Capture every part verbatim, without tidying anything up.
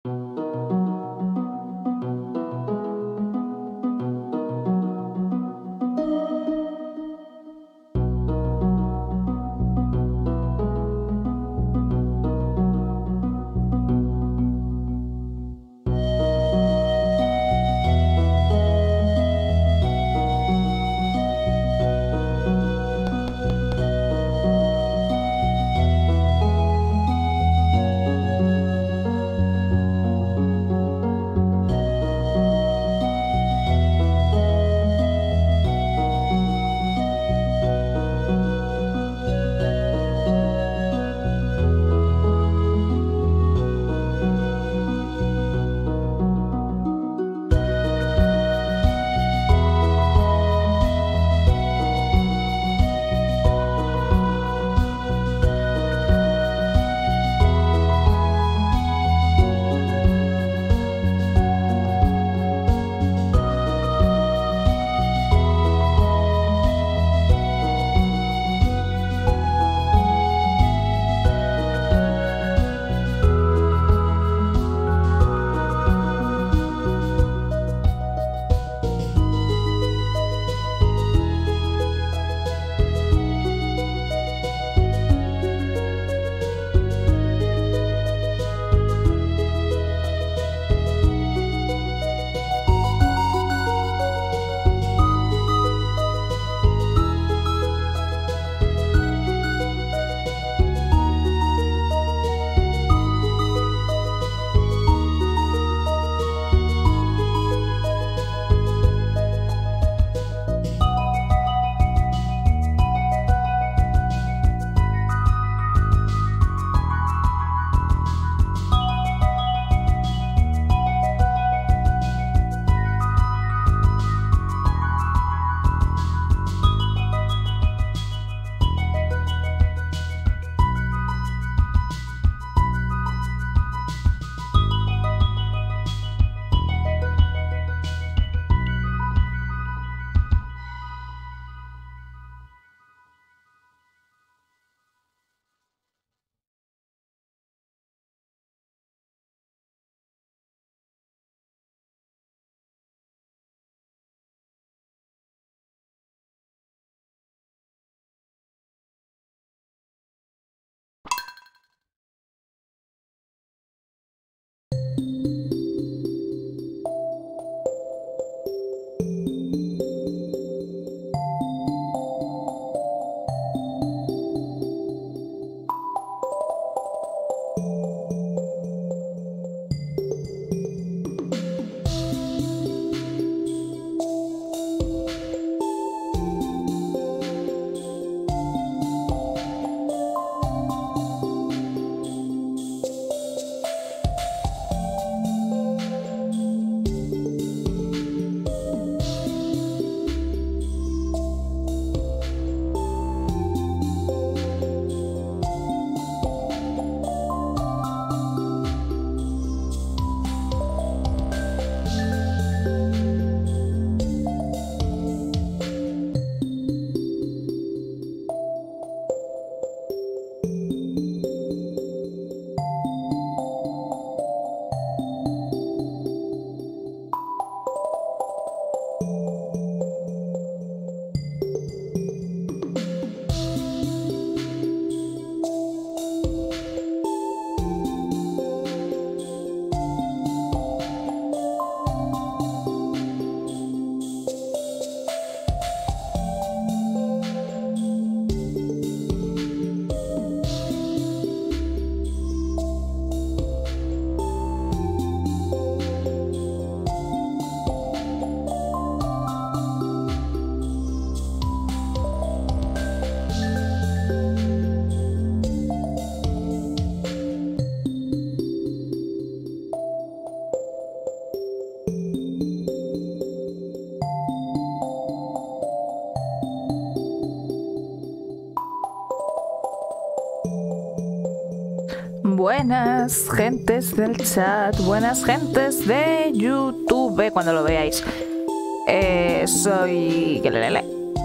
Buenas gentes del chat, buenas gentes de YouTube, cuando lo veáis. Eh, soy Kelelele.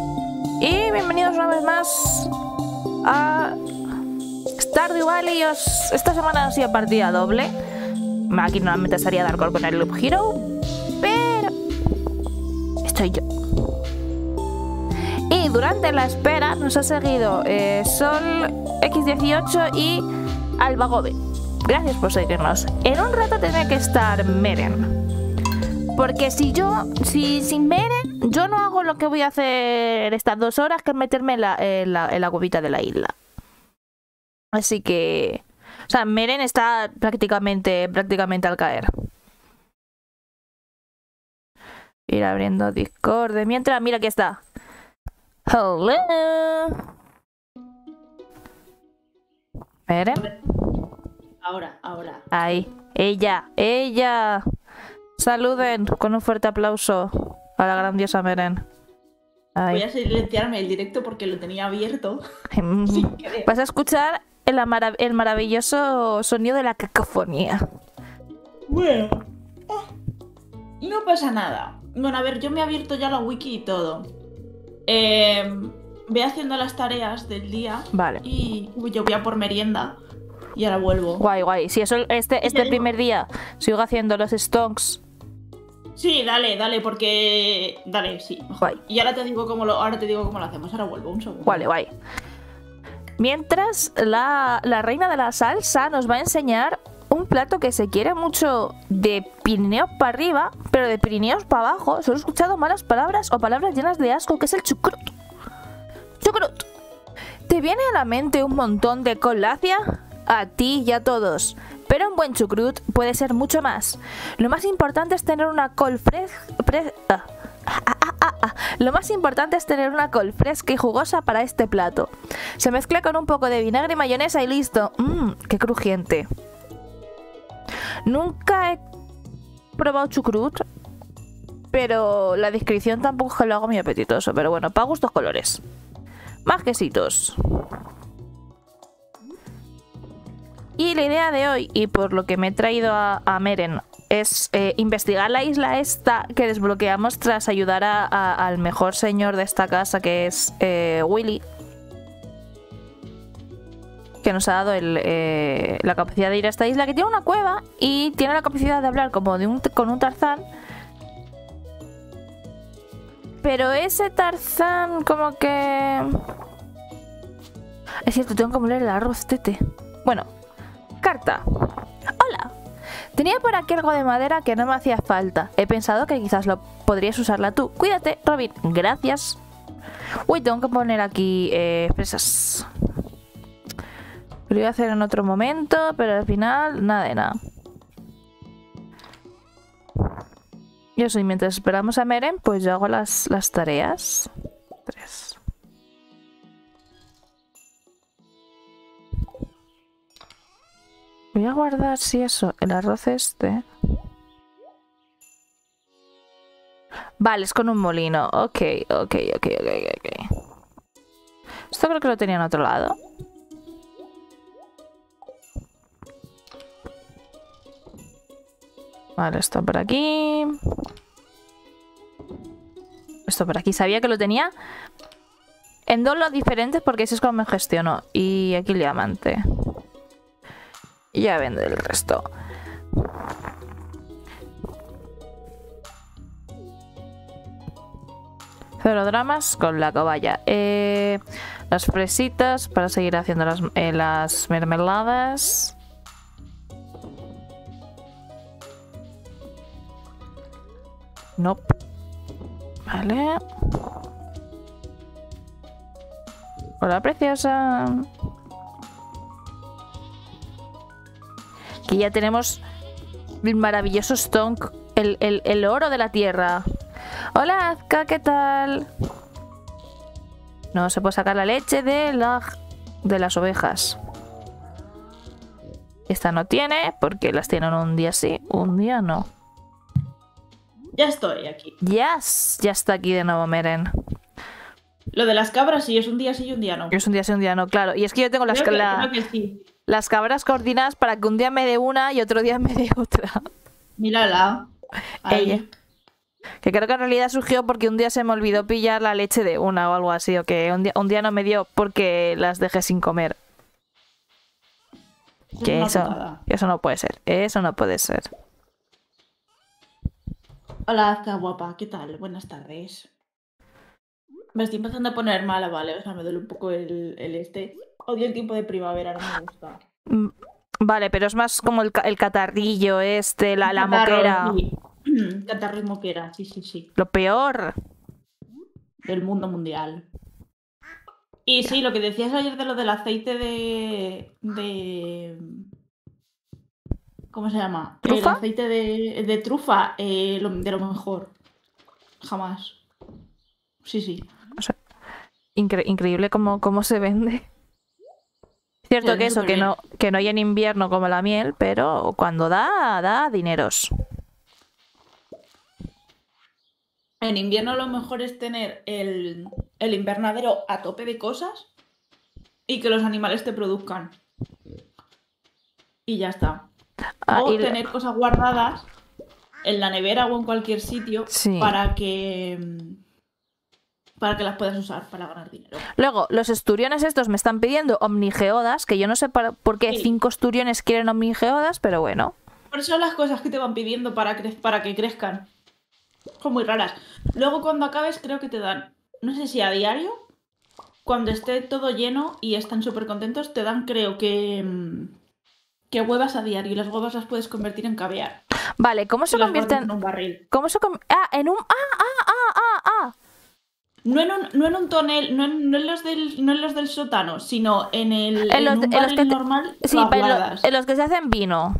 Y bienvenidos una vez más a Stardew Valley. Os... Esta semana ha sido partida doble. aquí normalmente estaría Dark con el Loop Hero, pero estoy yo. Y durante la espera nos ha seguido eh, Sol equis dieciocho y Albagobe. Gracias por seguirnos. En un rato tendrá que estar Meren. Porque si yo, si sin Meren, yo no hago lo que voy a hacer estas dos horas, que es meterme en la, en la, en la cuevita de la isla. Así que... O sea, Meren está prácticamente, prácticamente al caer. Ir abriendo Discord. De mientras, mira, aquí está. Hello. Meren. Ahora, ahora. Ahí. Ella, ella. Saluden con un fuerte aplauso a la grandiosa Meren. Ahí. Voy a silenciarme el directo porque lo tenía abierto. Vas a escuchar el, marav el maravilloso sonido de la cacofonía. Bueno. Oh, no pasa nada. Bueno, a ver, yo me he abierto ya la wiki y todo. Eh, voy haciendo las tareas del día. Vale. Y yo voy a por merienda. Y ahora vuelvo. Guay, guay. Si eso, este, este primer día sigo haciendo los stonks. Sí, dale, dale, porque... Dale, sí. Guay. Y ahora te digo cómo lo, ahora te digo cómo lo hacemos. Ahora vuelvo, un segundo. Vale, guay. Mientras la, la reina de la salsa nos va a enseñar un plato que se quiere mucho de Pirineos para arriba, pero de Pirineos para abajo. Solo he escuchado malas palabras o palabras llenas de asco, que es el chucrut. Chucrut. ¿Te viene a la mente un montón de colacia? A ti y a todos. Pero un buen chucrut puede ser mucho más. Lo más importante es tener una col fresca. Ah, ah, ah, ah, ah. Lo más importante es tener una col fresca y jugosa para este plato. Se mezcla con un poco de vinagre y mayonesa y listo. Mmm, qué crujiente. Nunca he probado chucrut, pero la descripción tampoco es que lo haga muy apetitoso. Pero bueno, para gustos colores. Más quesitos. Y la idea de hoy, y por lo que me he traído a, a Meren, es eh, investigar la isla esta que desbloqueamos tras ayudar a, a, al mejor señor de esta casa, que es eh, Willy, que nos ha dado el, eh, la capacidad de ir a esta isla, que tiene una cueva y tiene la capacidad de hablar como de un, con un Tarzán. Pero ese Tarzán como que... Es cierto, tengo que moler el arroz, tete. Bueno, carta. Hola. Tenía por aquí algo de madera que no me hacía falta. He pensado que quizás lo podrías usarla tú. Cuídate, Robin. Gracias. Uy, tengo que poner aquí eh, fresas. Lo iba a hacer en otro momento, pero al final nada de nada. Yo soy, mientras esperamos a Meren, pues yo hago las, las tareas. Tres. Voy a guardar, si eso, el arroz este. Vale, es con un molino. Ok, ok, ok, ok, ok. Esto creo que lo tenía en otro lado. Vale, esto por aquí. Esto por aquí. Sabía que lo tenía en dos lados diferentes porque así es como me gestiono. Y aquí el diamante. Y ya vende el resto. Cero dramas con la cobaya. Eh, las fresitas para seguir haciendo las, eh, las mermeladas. Nope. Vale. Hola, preciosa. Que ya tenemos el maravilloso stonk, el, el, el oro de la tierra. Hola, Azka, ¿qué tal? No se puede sacar la leche de, la, de las ovejas. Esta no tiene, porque las tienen un día sí, un día no. Ya estoy aquí. Yes, ya está aquí de nuevo Meren. Lo de las cabras sí, es un día sí y un día no. Es un día sí, un día no, claro. Y es que yo tengo las, creo que, la, creo que sí. las cabras coordinadas para que un día me dé una y otro día me dé otra. Mírala. Ahí. Ella. Que creo que en realidad surgió porque un día se me olvidó pillar la leche de una o algo así. O que un día, un día no me dio porque las dejé sin comer. Eso Que es una eso, putada. eso no puede ser. Eso no puede ser. Hola, Azka guapa, ¿qué tal? Buenas tardes. Me estoy empezando a poner mala, ¿vale? O sea, me duele un poco el, el este. Odio el tiempo de primavera, no me gusta. Mm, Vale, pero es más como el, ca- el catarrillo este, la, la Catarro, moquera. sí. Catarro y moquera, sí, sí, sí. Lo peor. Del mundo mundial. Y sí, lo que decías ayer de lo del aceite de. de. ¿Cómo se llama? El ¿Trufa? aceite de, de trufa, eh, lo- de lo mejor. Jamás. Sí, sí. O sea, incre- increíble cómo, cómo se vende. Cierto Se que vende eso, que súper bien. no, que no hay en invierno como la miel, pero cuando da, da dineros. En invierno lo mejor es tener el, el invernadero a tope de cosas y que los animales te produzcan. Y ya está. Ah, O y l- tener cosas guardadas en la nevera o en cualquier sitio sí. para que para que las puedas usar para ganar dinero. Luego, los esturiones estos me están pidiendo omnigeodas, que yo no sé para- por qué Sí. cinco esturiones quieren omnigeodas, pero bueno. Por eso son las cosas que te van pidiendo para, cre- para que crezcan. Son muy raras. Luego cuando acabes creo que te dan, no sé si a diario, cuando esté todo lleno y están súper contentos, te dan creo que, mm, que huevas a diario y las huevas las puedes convertir en caviar. Vale, ¿cómo Y se las convierten? guardas en un barril. ¿Cómo se com- Ah, en un... Ah, ah, ah, ah, ah. No en un, no en un tonel, no en, no en los del, no en los del sótano, sino en, el, En en los, un en los barril que... normal Sí, las pero en, lo- guardas. en los que se hacen vino.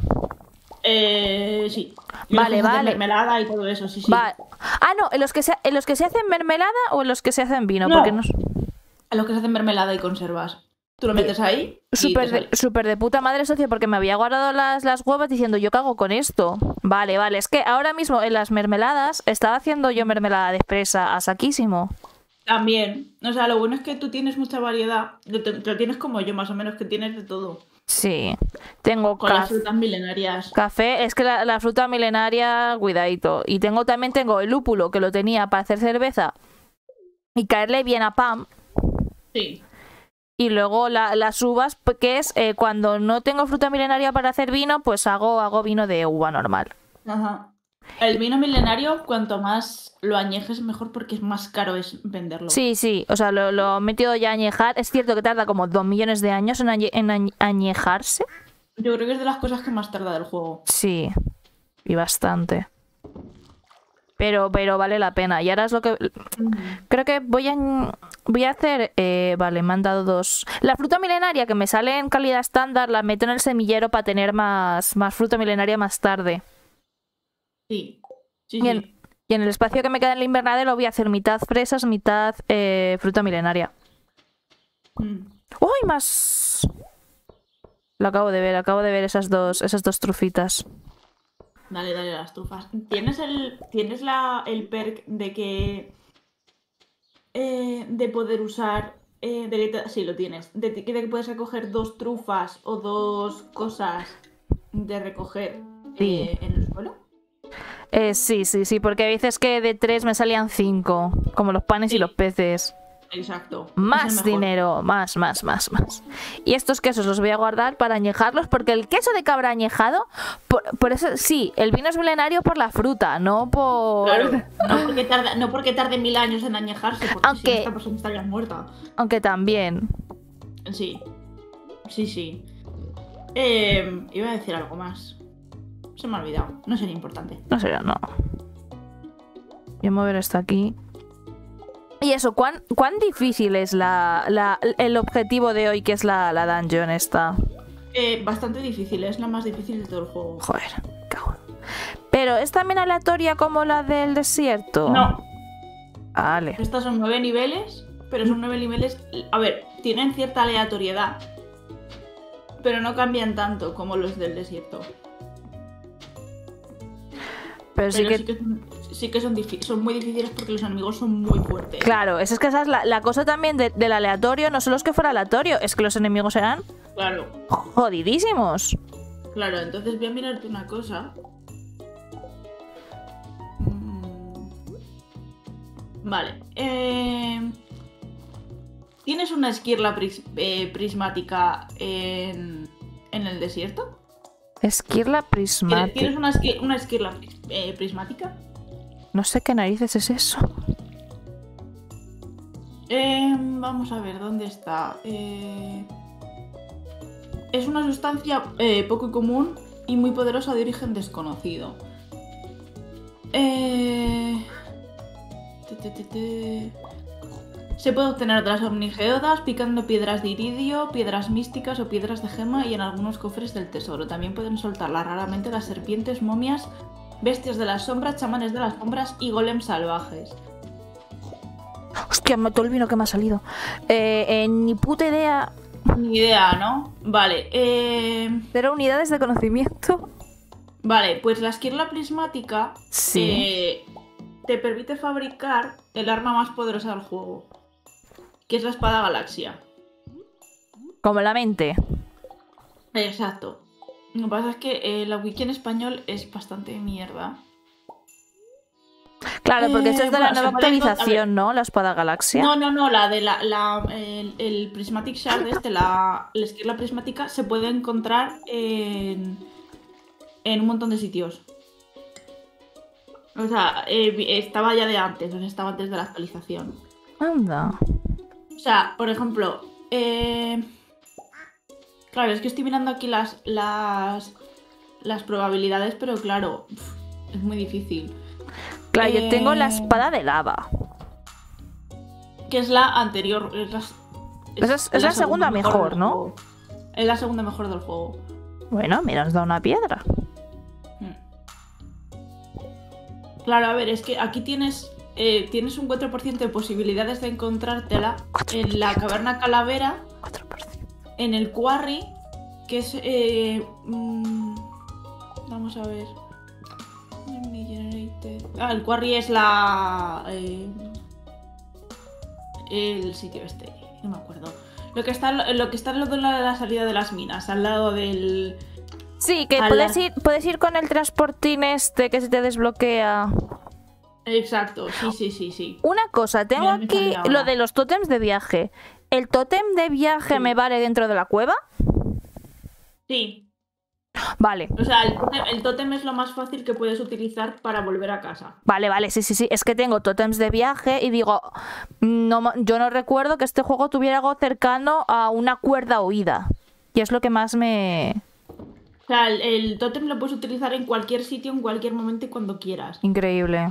Eh, sí. Y Vale, los que se hacen vale. mermelada y todo eso, sí, sí. Va- Ah, no, en los que se, en los que se hacen mermelada o en los que se hacen vino, No. porque no. A los que se hacen mermelada y conservas. Tú lo metes ahí y te Súper sale. de, súper de puta madre, socio, porque me había guardado las, las huevas diciendo yo cago con esto. Vale, vale, es que ahora mismo en las mermeladas estaba haciendo yo mermelada de fresa a saquísimo. También. O sea, lo bueno es que tú tienes mucha variedad. Lo te- Lo tienes como yo, más o menos, que tienes de todo. Sí, tengo Con las caf- frutas milenarias. café, es que la, la fruta milenaria, cuidadito. Y tengo también tengo el lúpulo que lo tenía para hacer cerveza y caerle bien a Pam. Sí. Y luego la- las uvas, pues, que es eh, cuando no tengo fruta milenaria para hacer vino, pues hago, hago vino de uva normal. Ajá. El vino milenario, cuanto más lo añejes, mejor porque es más caro es venderlo. Sí, sí, o sea, lo, lo he metido ya a añejar. Es cierto que tarda como dos millones de años en, añe- en añ- añejarse. Yo creo que es de las cosas que más tarda del juego. Sí, y bastante. Pero, pero vale la pena. Y ahora es lo que... Creo que voy a, voy a hacer... eh, vale, me han dado dos... La fruta milenaria que me sale en calidad estándar la meto en el semillero para tener más, más fruta milenaria más tarde. Sí. Sí, Y en, sí. y en el espacio que me queda en el invernadero voy a hacer mitad fresas, mitad eh, fruta milenaria. Mm. ¡Uy, más! Lo acabo de ver, acabo de ver esas dos, esas dos trufitas. Dale, dale las trufas. ¿Tienes el, tienes la, el perk de que... eh, de poder usar... eh, de que te- sí, lo tienes. De, que de que puedes recoger dos trufas o dos cosas de recoger Sí. eh, en el suelo? Eh, sí, sí, sí, porque a veces que de tres me salían cinco, como los panes y Sí. los peces. Exacto. Es Más el mejor. dinero, más, más, más, más. Y estos quesos los voy a guardar para añejarlos, porque el queso de cabra añejado, por, por eso, sí, el vino es milenario por la fruta, no por... Claro, no porque, tarda, no porque tarde mil años en añejarse, porque Aunque- si no, esta persona estaría muerta. Aunque también. Sí, sí, sí. Eh, iba a decir algo más. Se me ha olvidado. No sería importante. No sé, no. Voy a mover esto aquí. Y eso, ¿cuán, cuán difícil es la, la, el objetivo de hoy, que es la, la dungeon esta? Eh, bastante difícil, es la más difícil de todo el juego. Joder, cago. Pero ¿es también aleatoria como la del desierto? No, Vale. estos son nueve niveles, pero son nueve niveles. A ver, tienen cierta aleatoriedad, pero no cambian tanto como los del desierto. Pero sí Pero que... sí que, son, sí que son, difí- son muy difíciles porque los enemigos son muy fuertes. Claro, es que esa es la, la cosa también de- del aleatorio, no solo es que fuera aleatorio, es que los enemigos eran Claro, jodidísimos. claro. Entonces voy a mirarte una cosa. Mm. Vale. eh, Tienes una esquirla pris- eh, prismática en, en el desierto? Esquirla prismática. ¿Tienes una, esqui una esquirla eh, prismática? No sé qué narices es eso. Eh, vamos a ver, ¿dónde está? Eh... Es una sustancia eh, poco común y muy poderosa de origen desconocido. Eh... Te, te, te, te. Se puede obtener de las omnigeodas picando piedras de iridio, piedras místicas o piedras de gema y en algunos cofres del tesoro. También pueden soltarla raramente las serpientes, momias, bestias de las sombras, chamanes de las sombras y golems salvajes. Hostia, me todo el vino que me ha salido. Eh, eh, ni puta idea. Ni idea, ¿no? Vale. Eh... Pero unidades de conocimiento. Vale, pues la esquirla prismática Sí. eh, te permite fabricar el arma más poderosa del juego, que es la espada galaxia. Como la mente. Exacto. Lo que pasa es que eh, la wiki en español es bastante mierda. Claro, porque Eh, esto es de bueno, la nueva se puede encont- a actualización, ver. ¿no? La espada galaxia. No, no, no, la de la, la el, el Prismatic Shard este, la, la esquirla prismática, se puede encontrar en, en un montón de sitios. O sea, eh, estaba ya de antes, o sea, estaba antes de la actualización. Anda. O sea, por ejemplo, eh... claro, es que estoy mirando aquí las, las, las probabilidades, pero claro, pf, es muy difícil. Claro, Eh, yo tengo la espada de lava. Que es la anterior. Es la, es, Esa es- es la segunda mejor, del ¿no? juego. Es la segunda mejor del juego. Bueno, mira, nos da una piedra. Mm. Claro, a ver, es que aquí tienes, eh, tienes un cuatro por ciento de posibilidades de encontrártela en la caverna calavera, cuatro por ciento. en el quarry, que es... eh, mm, vamos a ver... Ah, el quarry es la... Eh, el sitio este, no me acuerdo. Lo que está, lo que está al lado de la, la salida de las minas, al lado del... Sí, que A puedes la- ir, puedes ir con el transportín este que se te desbloquea. Exacto, sí, sí, sí, sí. Una cosa, tengo Mira, me aquí sale ahora. lo de los tótems de viaje. ¿El tótem de viaje Sí. me vale dentro de la cueva? Sí, Vale, o sea, el tótem, el tótem es lo más fácil que puedes utilizar para volver a casa. vale, vale, sí, sí, sí. Es que tengo tótems de viaje y digo, no, mo- yo no recuerdo que este juego tuviera algo cercano a una cuerda oída. Y es lo que más me... O sea, el, el tótem lo puedes utilizar en cualquier sitio, en cualquier momento y cuando quieras. Increíble.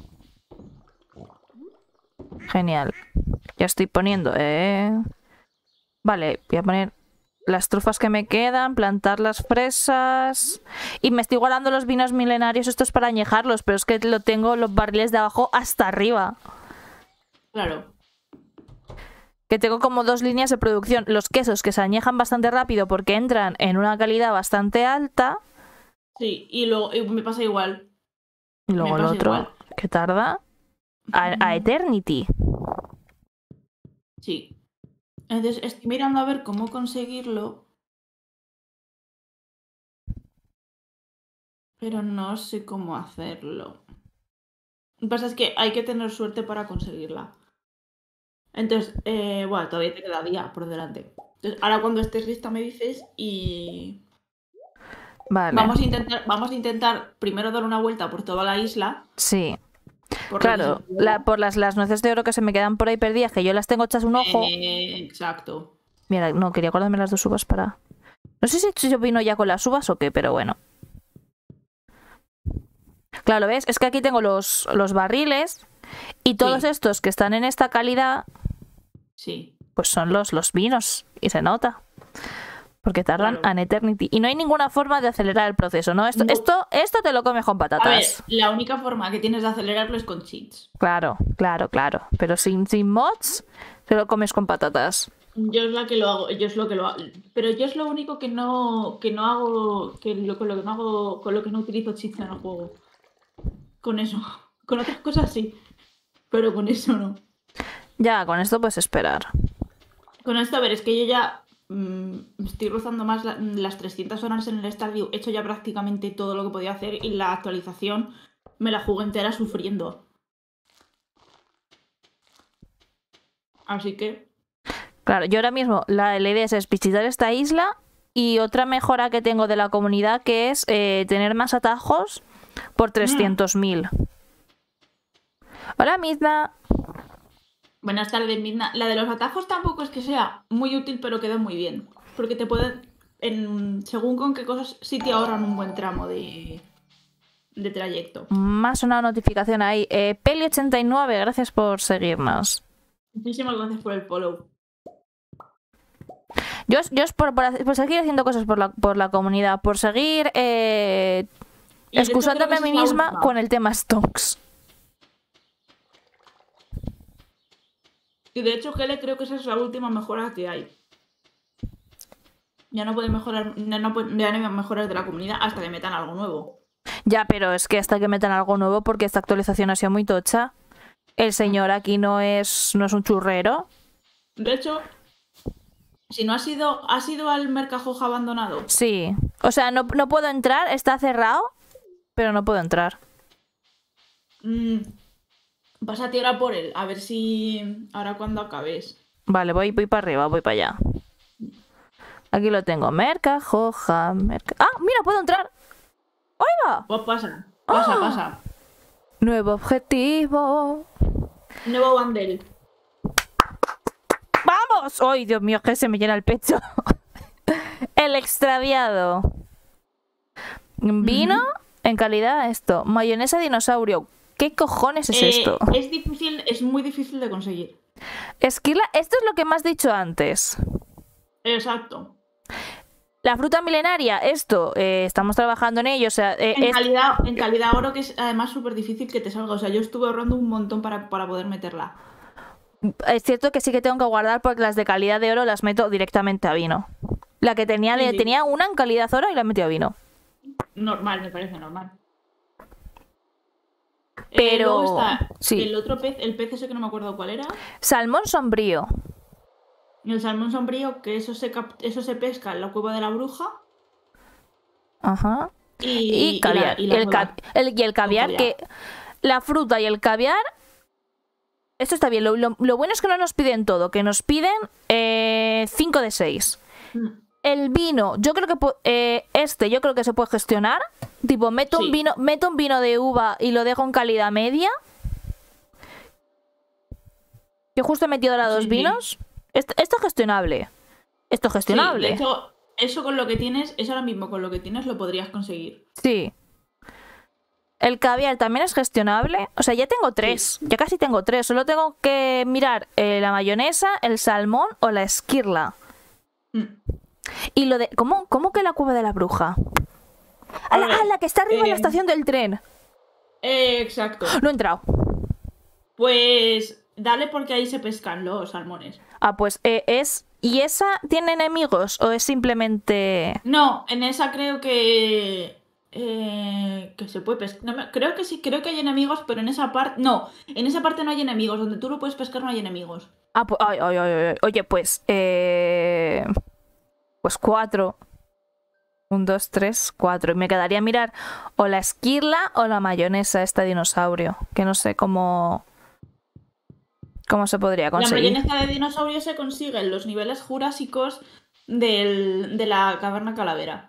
Genial. Ya estoy poniendo, eh. Vale, voy a poner las trufas que me quedan, plantar las fresas. Y me estoy guardando los vinos milenarios, estos para añejarlos, pero es que lo tengo los barriles de abajo hasta arriba. Claro. Que tengo como dos líneas de producción. Los quesos que se añejan bastante rápido porque entran en una calidad bastante alta. Sí, y luego y me pasa igual. Y luego Me el pasa otro, igual. que tarda. A, a Eternity. Sí. Entonces estoy mirando a ver cómo conseguirlo. Pero no sé cómo hacerlo. Lo que pasa es que hay que tener suerte para conseguirla. Entonces, eh, bueno, todavía te queda día por delante. Entonces, ahora cuando estés lista me dices y Vale. vamos a intentar, vamos a intentar primero dar una vuelta por toda la isla. Sí. Por Claro, lo que se pueda. la- por las, las nueces de oro que se me quedan por ahí perdidas, que yo las tengo hechas un ojo. Eh, exacto. Mira, no, quería guardarme las dos uvas para... No sé si yo vino ya con las uvas o qué, pero bueno. Claro, ¿ves? Es que aquí tengo los, los barriles y todos Sí. estos que están en esta calidad, Sí. pues son los, los vinos. Y se nota. Porque tardan Claro. an eternity. Y no hay ninguna forma de acelerar el proceso, ¿no? Esto, No. esto, esto te lo comes con A ver, patatas. la única forma que tienes de acelerarlo es con cheats. Claro, claro, claro. Pero sin, sin mods, te lo comes con patatas. Yo es la que lo hago, yo es lo que lo hago. Pero yo es lo único que no, que no hago, que lo, con lo que no hago, con lo que no utilizo cheats en el juego. Con eso. Con otras cosas sí. Pero con eso no. Ya, con esto puedes esperar. Con esto, a ver, es que yo ya mm, estoy rozando más la- las trescientas horas en el Stardew. He hecho ya prácticamente todo lo que podía hacer y la actualización me la jugué entera sufriendo. Así que, Claro, yo ahora mismo la, la idea es visitar esta isla y otra mejora que tengo de la comunidad que es eh, tener más atajos por trescientos mil. Mm. Hola, Midna. Buenas tardes, Midna. La de los atajos tampoco es que sea muy útil, pero queda muy bien. Porque te pueden, en, según con qué cosas, sí te ahorran un buen tramo de, de trayecto. Más una notificación ahí. Eh, Peli ochenta y nueve, gracias por seguirnos. Muchísimas gracias por el follow. Yo, yo es por, por, por seguir haciendo cosas por la, por la comunidad, por seguir eh, excusándome a mí misma con el tema stocks. Y de hecho, Gele, creo que esa es la última mejora que hay. Ya no pueden mejorar, ya no, ya no hay mejoras de la comunidad hasta que metan algo nuevo. Ya, pero es que hasta que metan algo nuevo, porque esta actualización ha sido muy tocha. El señor aquí no es, no es un churrero. De hecho, si no has ido, ¿has ido al Mercajoja abandonado? Sí. O sea, no, no puedo entrar, está cerrado, pero no puedo entrar. Mm. Pásate ahora por él, a ver si ahora cuando acabes. Vale, voy, voy para arriba, voy para allá. Aquí lo tengo. Mercajoja, merca... ¡Ah, mira, puedo entrar! ¡Oiga! Pues pasa, pasa, ¡ah! Pasa. Nuevo objetivo. Nuevo bandel. ¡Vamos! ¡Ay, Dios mío, que se me llena el pecho! El extraviado. Vino uh-huh. En calidad esto. Mayonesa dinosaurio. ¿Qué cojones es eh, esto? Es difícil, es muy difícil de conseguir. Esquila, esto es lo que me has dicho antes. Exacto. La fruta milenaria, esto, eh, estamos trabajando en ello. O sea, eh, en, es... calidad, en calidad oro, que es además súper difícil que te salga. O sea, yo estuve ahorrando un montón para, para poder meterla. Es cierto que sí que tengo que guardar porque las de calidad de oro las meto directamente a vino. La que tenía, sí, sí. tenía una en calidad oro y la metí a vino. Normal, me parece normal. Pero eh, está sí. El otro pez, el pez ese que no me acuerdo cuál era. Salmón sombrío. El salmón sombrío, que eso se, cap eso se pesca en la cueva de la bruja. Ajá. Y, y caviar. Y, la, y, el, ca el, y el caviar, caviar, que la fruta y el caviar. Esto está bien. Lo, lo, lo bueno es que no nos piden todo, que nos piden cinco de seis. Mm. El vino, yo creo que eh, este yo creo que se puede gestionar. Tipo, meto sí. un vino, meto un vino de uva y lo dejo en calidad media. Yo justo he metido ahora dos sí, vinos. Sí. Esto, esto es gestionable. Esto es gestionable. Sí, de hecho, eso con lo que tienes, eso ahora mismo con lo que tienes lo podrías conseguir. Sí. El caviar también es gestionable. O sea, ya tengo tres. Sí. Ya casi tengo tres. Solo tengo que mirar eh, la mayonesa, el salmón o la esquirla. Mm. Y lo de... ¿Cómo, cómo que la cueva de la bruja? A la, a la que está arriba eh, en la estación del tren. Eh, exacto. No he entrado. Pues dale porque ahí se pescan los salmones. Ah, pues eh, es... ¿Y esa tiene enemigos o es simplemente...? No, en esa creo que... Eh, que se puede pescar. No, creo que sí, creo que hay enemigos, pero en esa parte... No, en esa parte no hay enemigos. Donde tú lo puedes pescar no hay enemigos. Ah, pues... Ay, ay, ay, ay. Oye, pues... Eh... Pues cuatro. Un, dos, tres, cuatro. Y me quedaría mirar o la esquirla o la mayonesa, esta dinosaurio. Que no sé cómo... ¿Cómo se podría conseguir? La mayonesa de dinosaurio se consigue en los niveles jurásicos del, de la caverna calavera.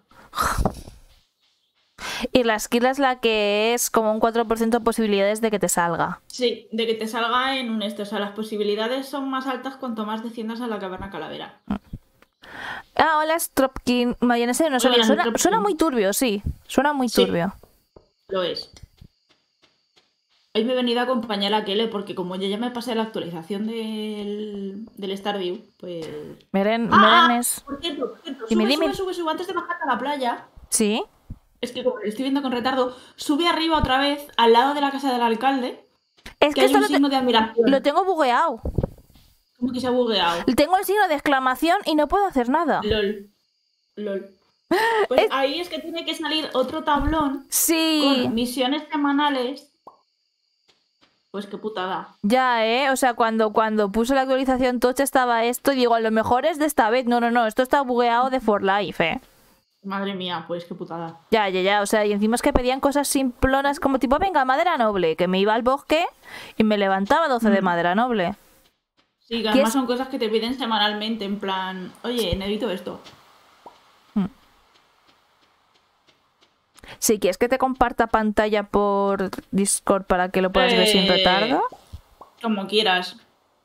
Y la esquirla es la que es como un cuatro por ciento de posibilidades de que te salga. Sí, de que te salga en un este. O sea, las posibilidades son más altas cuanto más desciendas a la caverna calavera. Ah, hola, Stropkin. Mayonesa de dinosaurio. Hola, suena, suena muy turbio, sí. Suena muy sí, turbio. Lo es. Hoy me he venido a acompañar a Kele porque como yo ya me pasé la actualización del, del Stardew, pues... Meren, ¡Ah! Merenes. Por cierto, por cierto. Dime, Sube, dime. sube, sube, sube. Antes de bajar a la playa... ¿Sí? Es que como lo estoy viendo con retardo, sube arriba otra vez, al lado de la casa del alcalde, es que, que esto hay un lo, signo te... de admiración. Lo tengo bugueado. ¿Cómo que se ha bugueado? Tengo el signo de exclamación y no puedo hacer nada. LOL. LOL. Pues es... ahí es que tiene que salir otro tablón sí. con misiones semanales. Pues qué putada. Ya, ¿eh? O sea, cuando, cuando puso la actualización tocha estaba esto y digo, a lo mejor es de esta vez. No, no, no. Esto está bugueado de For Life, ¿eh? Madre mía, pues qué putada. Ya, ya, ya. O sea, y encima es que pedían cosas simplonas como tipo, venga, madera noble. Que me iba al bosque y me levantaba doce mm. de madera noble. Sí, que además son cosas que te piden semanalmente. En plan, oye, necesito esto. Mm. Si quieres que te comparta pantalla por Discord para que lo puedas ver sin Eh, retardo. Como quieras.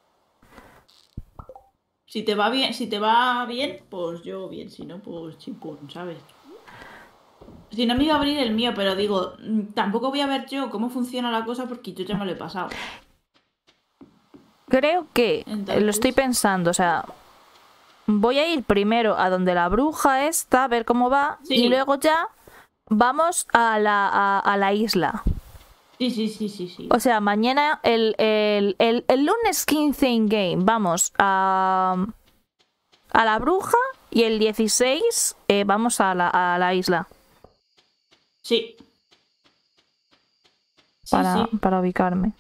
Si te va bien, si te va bien, pues yo bien, si no, pues chimpún, ¿sabes? Si no me iba a abrir el mío, pero digo, mm, tampoco voy a ver yo cómo funciona la cosa porque yo ya me lo he pasado. Creo que eh, Entonces- lo estoy pensando, o sea, voy a ir primero a donde la bruja está, a ver cómo va, Sí. y luego ya vamos a la, a, a la isla. Sí, sí, sí, sí, sí. O sea, mañana, el, el, el, el lunes quince in game, vamos a, a la bruja y el dieciséis eh, vamos a la, a la isla Sí. Sí, para, sí. para ubicarme.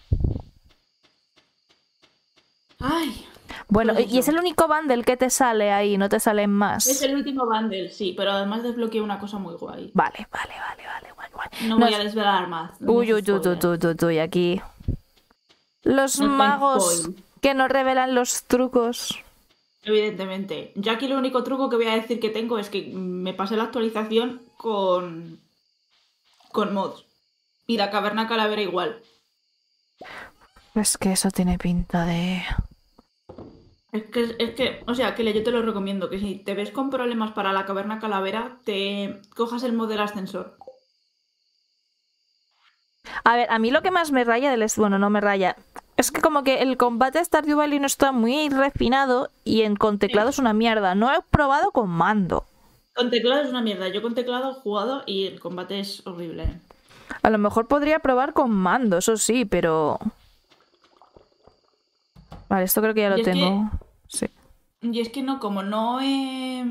Ay, Bueno, Pues y es eso. el único bundle que te sale ahí, no te salen más. es el último bundle, sí, pero además desbloqueé una cosa muy guay. Vale, vale, vale, vale, guay, guay. No Nos- voy a desvelar más. no Uy, es uy, uy, uy, spoiler. uy, uy, uy, aquí. Los No es magos spoil. que nos revelan los trucos. Evidentemente. Yo aquí lo único truco que voy a decir que tengo es que me pasé la actualización con. con mods. Y la caverna calavera igual. Es que eso tiene pinta de... Es que, es que, o sea, que yo te lo recomiendo, que si te ves con problemas para la caverna calavera, te cojas el mod del ascensor. A ver, a mí lo que más me raya del... est- Bueno, no me raya. Es que como que el combate de Stardew Valley no está muy refinado y en con teclado es una mierda. No he probado con mando. Con teclado es una mierda. Yo con teclado he jugado y el combate es horrible. A lo mejor podría probar con mando, eso sí, pero... Vale, esto creo que ya lo Y es que- tengo. Sí. Y es que no, como no he...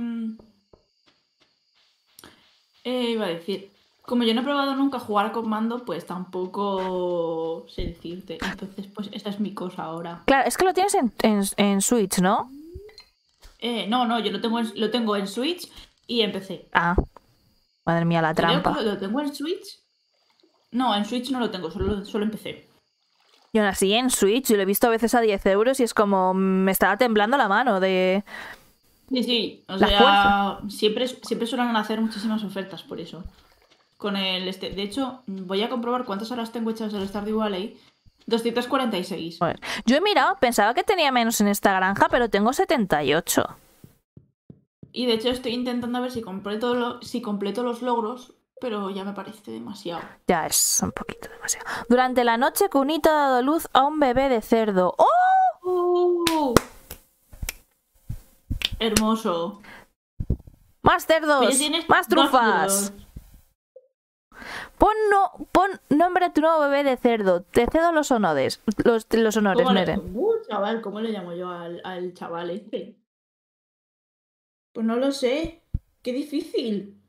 eh, iba a decir... Como yo no he probado nunca jugar con mando, pues tampoco sé decirte. Entonces, pues esta es mi cosa ahora. Claro, es que lo tienes en, en, en Switch, ¿no? Eh, no, no, yo lo tengo, en, lo tengo en Switch y en P C. Ah. Madre mía, la Creo trampa. que lo tengo en Switch. No, en Switch no lo tengo, solo, solo en P C. Y aún así en Switch, yo lo he visto a veces a diez euros y es como... Me estaba temblando la mano de... Sí, sí. O La sea, siempre, siempre suelen hacer muchísimas ofertas por eso. Con el este. De hecho, voy a comprobar cuántas horas tengo hechas el Stardew Valley. doscientas cuarenta y seis. Joder. Yo he mirado, pensaba que tenía menos en esta granja, pero tengo setenta y ocho. Y de hecho estoy intentando ver si completo, lo- si completo los logros, pero ya me parece demasiado. Ya es un poquito demasiado. Durante la noche, Cunito ha dado luz a un bebé de cerdo. ¡Oh! ¡Uh! Hermoso. ¡Más cerdos! Pero ya tienes ¡Más dos trufas! cerdos. Pon, no, pon nombre a tu nuevo bebé de cerdo. Te cedo los honores. Los, los honores, ¿Cómo le- Nere. Uh, chaval, ¿cómo le llamo yo al, al chaval este? Pues no lo sé. Qué difícil.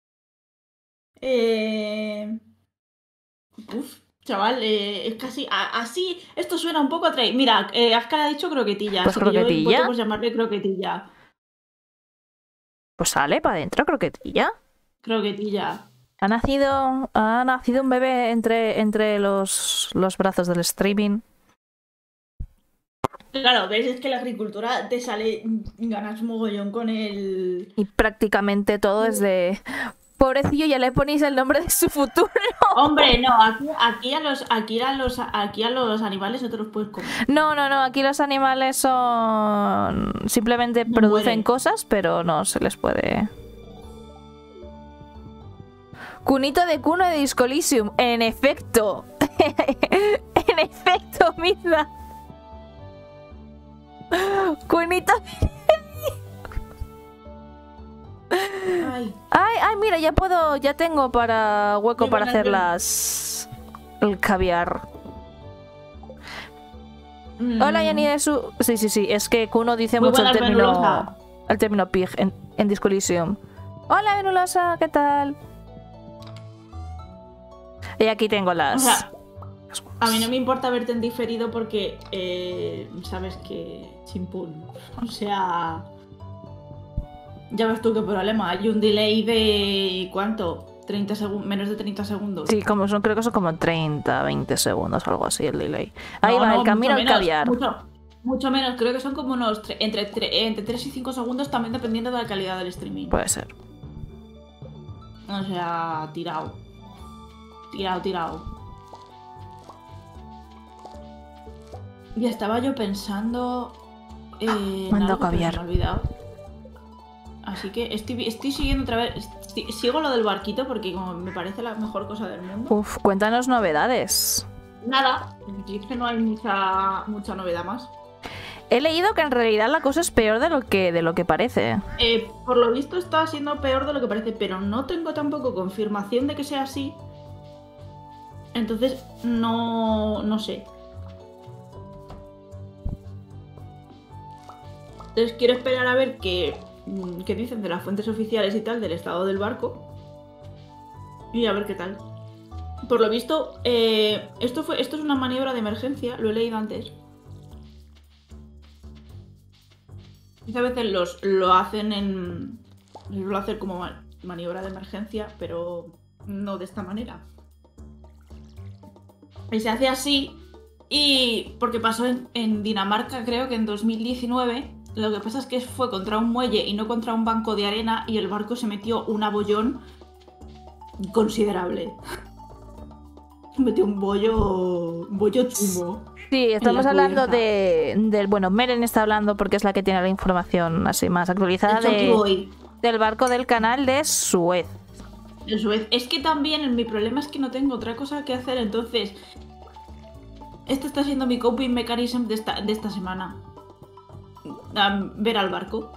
Eh... Uf, chaval, eh, es casi a- así. Esto suena un poco a trae. Mira, eh, Azkar ha dicho croquetilla. Pues así que yo croquetilla. voto por llamarle croquetilla. Pues sale para adentro, croquetilla. Croquetilla. Ha nacido, ha nacido un bebé entre, entre los, los brazos del streaming. Claro, ves, es que la agricultura te sale. Ganas mogollón con el. Y prácticamente todo es de... Pobrecillo, ya le ponéis el nombre de su futuro. Hombre, no, aquí, aquí a los, aquí a los, aquí a los animales no te los puedes comer. No, no, no, aquí los animales son... Simplemente No producen mueren. cosas, pero no se les puede... Cunito de cuno de Discolisium. En efecto. En efecto, Mirna. Cunito... Ay, Ay, ay, mira, ya puedo... Ya tengo para hueco Muy para buenas hacer noches. las... El caviar. mm, Hola, Yanni de su... Sí, sí, sí. Es que Kuno dice Muy mucho el buenas, término... Venulosa. El término pig en, en Discolisium. Hola, Venulosa, ¿qué tal? Y aquí tengo las... O sea, las a mí no me importa verte en diferido porque eh, sabes que chimpún. O sea, ya ves tú qué problema. Hay un delay de ¿cuánto? treinta segundos, menos de treinta segundos. Sí, como son, creo que son como treinta, veinte segundos, algo así el delay. Ahí No, va, no, el camino mucho al menos, caviar. Mucho, mucho menos, creo que son como unos tre- entre, tre- entre tres y cinco segundos, también dependiendo de la calidad del streaming. Puede ser. O sea, tirado. tirado, tirado. Ya estaba yo pensando... Eh, me en han dado algo, pero se caviar. me ha olvidado. Así que estoy, estoy siguiendo otra vez... estoy- sigo lo del barquito porque como me parece la mejor cosa del mundo. Uf, cuéntanos novedades. Nada, es que no hay mucha, mucha novedad más. He leído que en realidad la cosa es peor de lo que, de lo que parece. Eh, por lo visto está siendo peor de lo que parece, pero no tengo tampoco confirmación de que sea así. Entonces, no, no sé. Entonces quiero esperar a ver qué, mm, qué dicen de las fuentes oficiales y tal del estado del barco. Y a ver qué tal. Por lo visto, eh, esto, fue, esto es una maniobra de emergencia, lo he leído antes. A veces los, lo hacen en... Lo hacen como ma- maniobra de emergencia, pero no de esta manera. Y se hace así, y porque pasó en, en Dinamarca, creo que en dos mil diecinueve, lo que pasa es que fue contra un muelle y no contra un banco de arena, y el barco se metió un abollón considerable. Metió un bollo... un bollo chungo. Sí, estamos la hablando cubierta. de, del... Bueno, Meren está hablando porque es la que tiene la información así más actualizada El Chucky de, Boy. del barco del canal de Suez. El Suez. Es que también mi problema es que no tengo otra cosa que hacer, entonces... Este está siendo mi coping mechanism de esta, de esta semana. Um, ver al barco.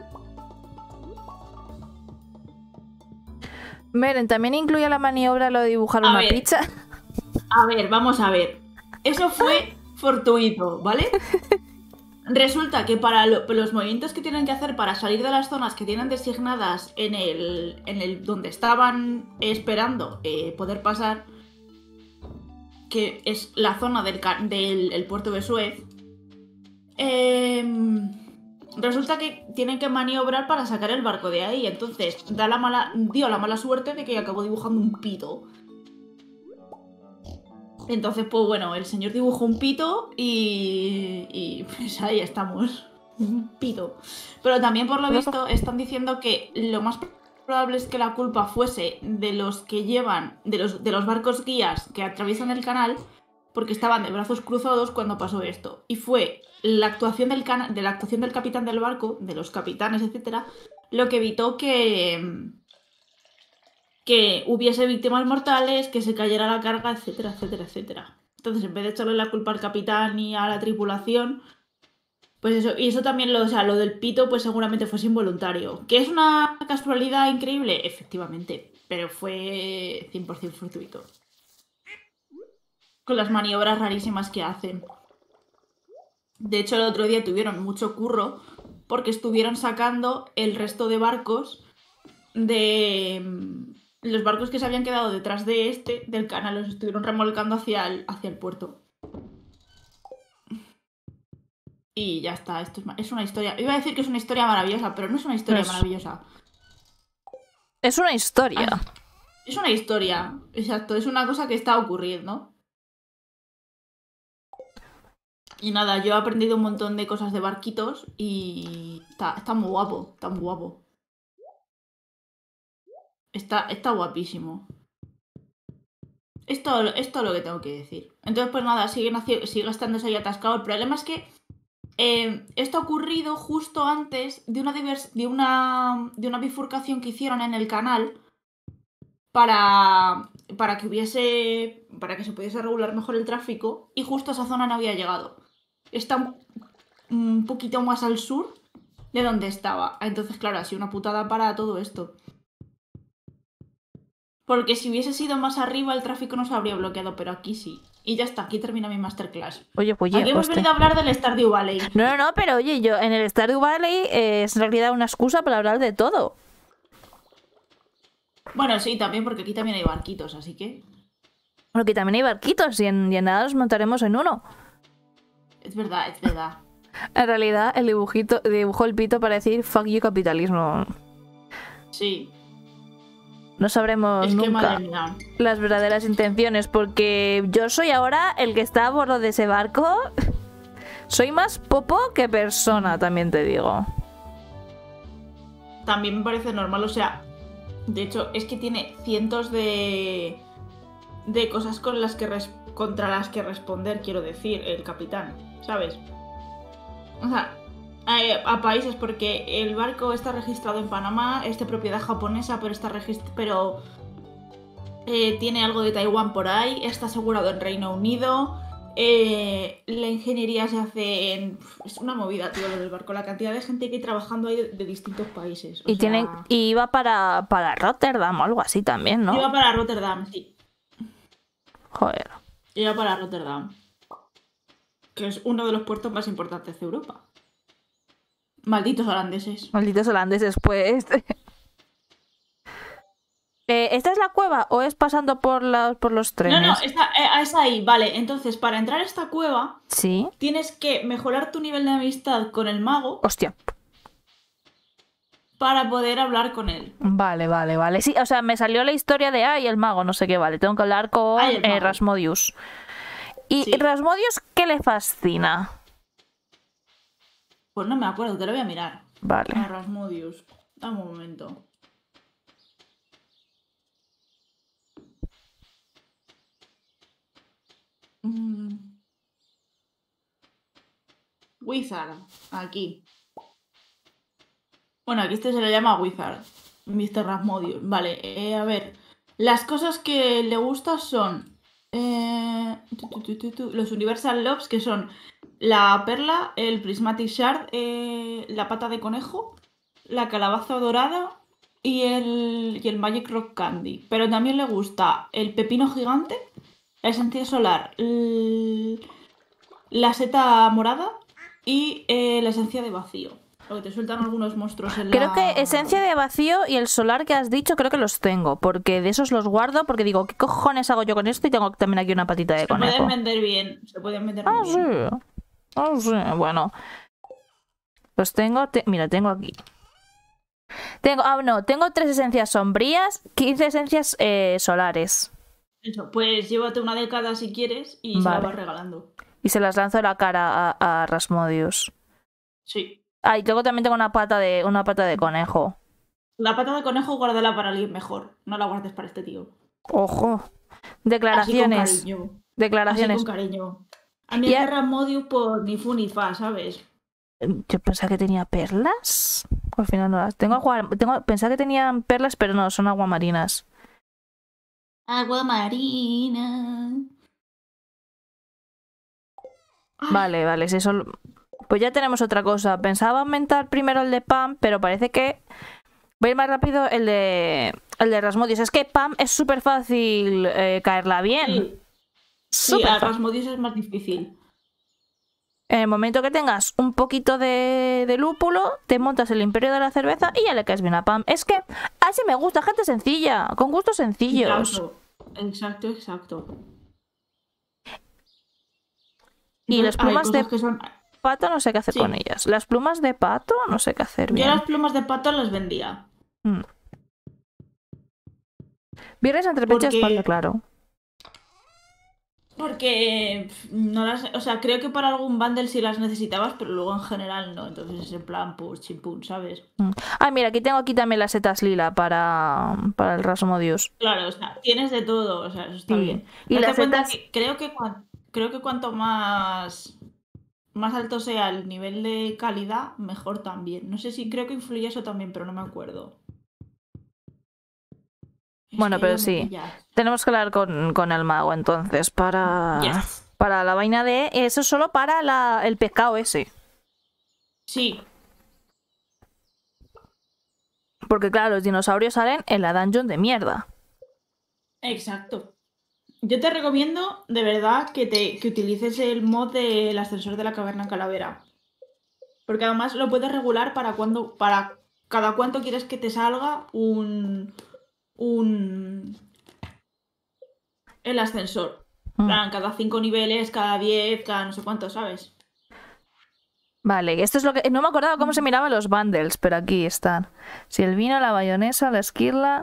Meren, ¿también incluye la maniobra lo de dibujar A una ver. pizza? A ver, vamos a ver. Eso fue fortuito, ¿vale? Resulta que para lo- los movimientos que tienen que hacer para salir de las zonas que tienen designadas en el, en el donde estaban esperando eh, poder pasar, que es la zona del, ca- del el puerto de Suez, em, resulta que tienen que maniobrar para sacar el barco de ahí. Entonces da la mala, dio la mala suerte de que acabó dibujando un pito. Entonces, pues bueno, el señor dibujó un pito y, y pues ahí estamos. Un pito. Pero también por lo visto están diciendo que lo más probable es que la culpa fuese de los que llevan, de los, de los barcos guías que atraviesan el canal, porque estaban de brazos cruzados cuando pasó esto. Y fue la actuación del, cana de la actuación del capitán del barco, de los capitanes, etcétera, lo que evitó que... que hubiese víctimas mortales, que se cayera la carga, etcétera, etcétera, etcétera. Entonces, en vez de echarle la culpa al capitán y a la tripulación, pues eso, y eso también, lo, o sea, lo del pito, pues seguramente fuese involuntario. ¿Que es una casualidad increíble? Efectivamente, pero fue cien por ciento fortuito. Con las maniobras rarísimas que hacen. De hecho, el otro día tuvieron mucho curro porque estuvieron sacando el resto de barcos de... Los barcos que se habían quedado detrás de este, del canal, los estuvieron remolcando hacia el, hacia el puerto. Y ya está, esto es, es una historia... Iba a decir que es una historia maravillosa, pero no es una historia Es- maravillosa. Es una historia. Ah, es una historia, exacto, es una cosa que está ocurriendo. Y nada, yo he aprendido un montón de cosas de barquitos y está, está muy guapo, está muy guapo. Está, está guapísimo. Esto, esto es lo que tengo que decir. Entonces, pues nada, siguen haci- sigue estándose ahí atascado. El problema es que eh, esto ha ocurrido justo antes de una, divers de, una, de una bifurcación que hicieron en el canal para, para que hubiese. Para que se pudiese regular mejor el tráfico. Y justo a esa zona no había llegado. Está un, un poquito más al sur de donde estaba. Entonces, claro, ha sido una putada para todo esto. Porque si hubiese sido más arriba el tráfico no se habría bloqueado, pero aquí sí. Y ya está, aquí termina mi masterclass. Oye, oye, Aquí hemos hostia. venido a hablar del Stardew Valley. No, no, no, pero oye, yo en el Stardew Valley eh, es en realidad una excusa para hablar de todo. Bueno, sí, también porque aquí también hay barquitos, así que... Bueno, que también hay barquitos y en, y en nada nos montaremos en uno. Es verdad, es verdad. En realidad, el dibujito dibujó el pito para decir fuck you capitalismo. Sí. No sabremos Es que nunca madre mía. las verdaderas intenciones, porque yo soy ahora el que está a bordo de ese barco. Soy más popo que persona, también te digo. También me parece normal, o sea... De hecho, es que tiene cientos de... de cosas con las que res- contra las que responder, quiero decir, el capitán, ¿sabes? O sea, a, a países, porque el barco está registrado en Panamá, es de propiedad japonesa, pero está registrado, pero eh, tiene algo de Taiwán por ahí, está asegurado en Reino Unido. Eh, la ingeniería se hace en... Es una movida, tío, lo del barco. La cantidad de gente que hay trabajando ahí de, de distintos países. O Y, sea, tienen, y iba para, para Rotterdam o algo así también, ¿no? Iba para Rotterdam, sí. Joder. Iba para Rotterdam. Que es uno de los puertos más importantes de Europa. Malditos holandeses. Malditos holandeses, pues. Eh, ¿Esta es la cueva o es pasando por, la, por los trenes? No, no, está, eh, es ahí, vale. Entonces, para entrar a esta cueva, Sí. tienes que mejorar tu nivel de amistad con el mago Hostia. para poder hablar con él. Vale, vale, vale. Sí, o sea, me salió la historia de ay, el mago, no sé qué, vale. Tengo que hablar con Ay, el eh, mago. Rasmodius. ¿Y Sí. Rasmodius qué le fascina? Pues no me acuerdo, te lo voy a mirar. Vale. A Rasmodius. Dame un momento. Mm. Wizard, aquí. Bueno, aquí este se le llama Wizard. mister Rasmodius. Vale, eh, a ver. Las cosas que le gustan son eh, tu, tu, tu, tu, tu, los Universal Lobs, que son la perla, el Prismatic Shard, eh, la pata de conejo, la calabaza dorada y el, y el Magic Rock Candy. Pero también le gusta el pepino gigante, la esencia solar, l- la seta morada y eh, la esencia de vacío. Porque te sueltan algunos monstruos en Creo la... que esencia de vacío y el solar que has dicho, creo que los tengo. Porque de esos los guardo, porque digo, ¿qué cojones hago yo con esto? Y tengo también aquí una patita de Se conejo. pueden vender bien, se pueden vender Ah, muy bien. sí. Ah, sí. Bueno. Los tengo. te- Mira, tengo aquí. Tengo. Ah, no. Tengo tres esencias sombrías, quince esencias eh, solares. Eso, pues llévate una de cada si quieres y se Vale. la vas regalando. Y se las lanzo a la cara a, a Rasmodius. Sí. Ah, y luego también tengo una pata de, una pata de conejo. La pata de conejo guárdala para alguien mejor. No la guardes para este tío. Ojo. Así Declaraciones. con cariño. Así Declaraciones. con cariño. A mí Y es a- que Rasmodius, pues ni fu ni fa, ¿sabes? Yo pensaba que tenía perlas. Al final no las tengo. Agua, tengo pensaba que tenían perlas, pero no, son aguamarinas. Agua marina. Ay, Vale, vale, si eso... Pues ya tenemos otra cosa. Pensaba aumentar primero el de Pam, pero parece que voy a ir más rápido el de el de Rasmodius. Es que Pam es súper fácil eh, caerla bien. sí, sí, Súper a fácil. Rasmodius es más difícil. En el momento que tengas un poquito de, de lúpulo, te montas el imperio de la cerveza y ya le caes bien a Pam. Es que así me gusta, gente sencilla, con gustos sencillos. Exacto, exacto, exacto. Y Yo- las hay plumas cosas de que son... pato no sé qué hacer Sí. con ellas. Las plumas de pato no sé qué hacer Yo bien. las plumas de pato las vendía. Mm. Viernes entre pecho y Porque- espalda, claro. Porque pf, no las, o sea, creo que para algún bundle sí las necesitabas, pero luego en general no. Entonces es en plan, pues chimpún, ¿sabes? Mm. Ah, mira, aquí tengo aquí también las setas lila para, para el Rasmodius. Claro, o sea, tienes de todo, o sea, eso está Sí. bien. Y Date las cuenta setas- que creo que cuan- creo que cuanto más más alto sea el nivel de calidad, mejor también. No sé si creo que influye eso también, pero no me acuerdo. Es Bueno, que pero ya me sí. pillas. Tenemos que hablar con, con el mago entonces para, Yes. para la vaina de... Eso solo para la, el pescado ese. Sí, Porque claro, los dinosaurios salen en la dungeon de mierda. exacto. Yo te recomiendo, de verdad, que, te, que utilices el mod del ascensor de la caverna calavera. Porque además lo puedes regular para cuando, para cada cuánto quieres que te salga un. un. el ascensor. En Mm. plan, cada cinco niveles, cada diez, cada no sé cuánto, ¿sabes? Vale, esto es lo que... No me acordaba cómo se miraban los bundles, pero aquí están. Si el vino, la bayonesa, la esquirla...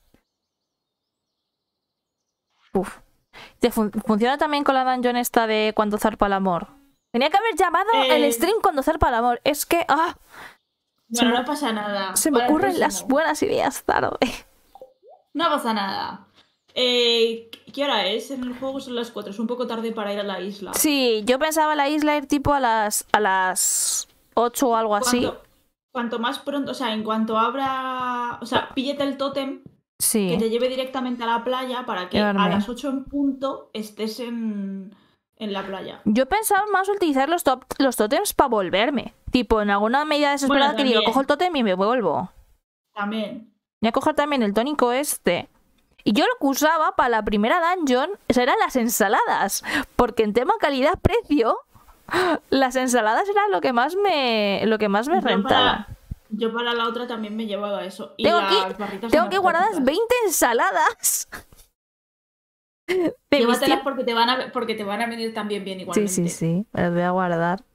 Uf. ¿Te fun- ¿Funciona también con la dungeon esta de cuando zarpa el amor? Tenía que haber llamado Eh. el stream cuando zarpa el amor. Es que... ¡Ah! Se Bueno, me- no pasa nada. Se me Para el ocurren las próximo. buenas ideas tarde. No pasa nada. Eh, ¿Qué hora es? En el juego son las cuatro. Es un poco tarde para ir a la isla. Sí, yo pensaba la isla ir tipo a las a las ocho o algo así. Cuanto, cuanto más pronto, o sea, en cuanto abra... O sea, píllete el tótem que Sí, te lleve directamente a la playa para que a llevarme. las ocho en punto estés en, en la playa. Yo pensaba más utilizar los, top, los tótems para volverme. Tipo, en alguna medida desesperada Bueno, que digo, también. cojo el tótem y me vuelvo. También. Voy a coger también el tónico este. Y yo lo que usaba para la primera dungeon eran las ensaladas. Porque en tema calidad-precio, las ensaladas eran lo que más me, lo que más me Yo rentaba. para, yo para la otra también me llevaba eso. Y Tengo las aquí, barritas tengo aquí guardadas energéticas. veinte ensaladas. De mis Llévatelas tiempos. porque te van a, porque te van a venir también bien Sí, igualmente. sí, sí. Me las voy a guardar.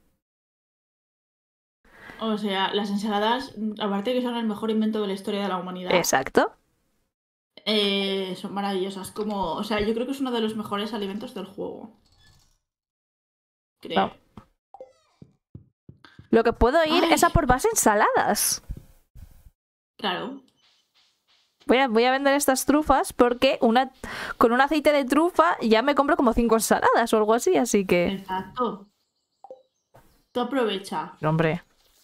O sea, las ensaladas, aparte de que son el mejor invento de la historia de la humanidad, Exacto. eh, son maravillosas. Como, o sea, yo creo que es uno de los mejores alimentos del juego. Creo. No. Lo que puedo ir Ay. es a por más ensaladas. Claro. Voy a, voy a vender estas trufas porque una, con un aceite de trufa ya me compro como cinco ensaladas o algo así, así que... Exacto. Tú aprovecha. Hombre.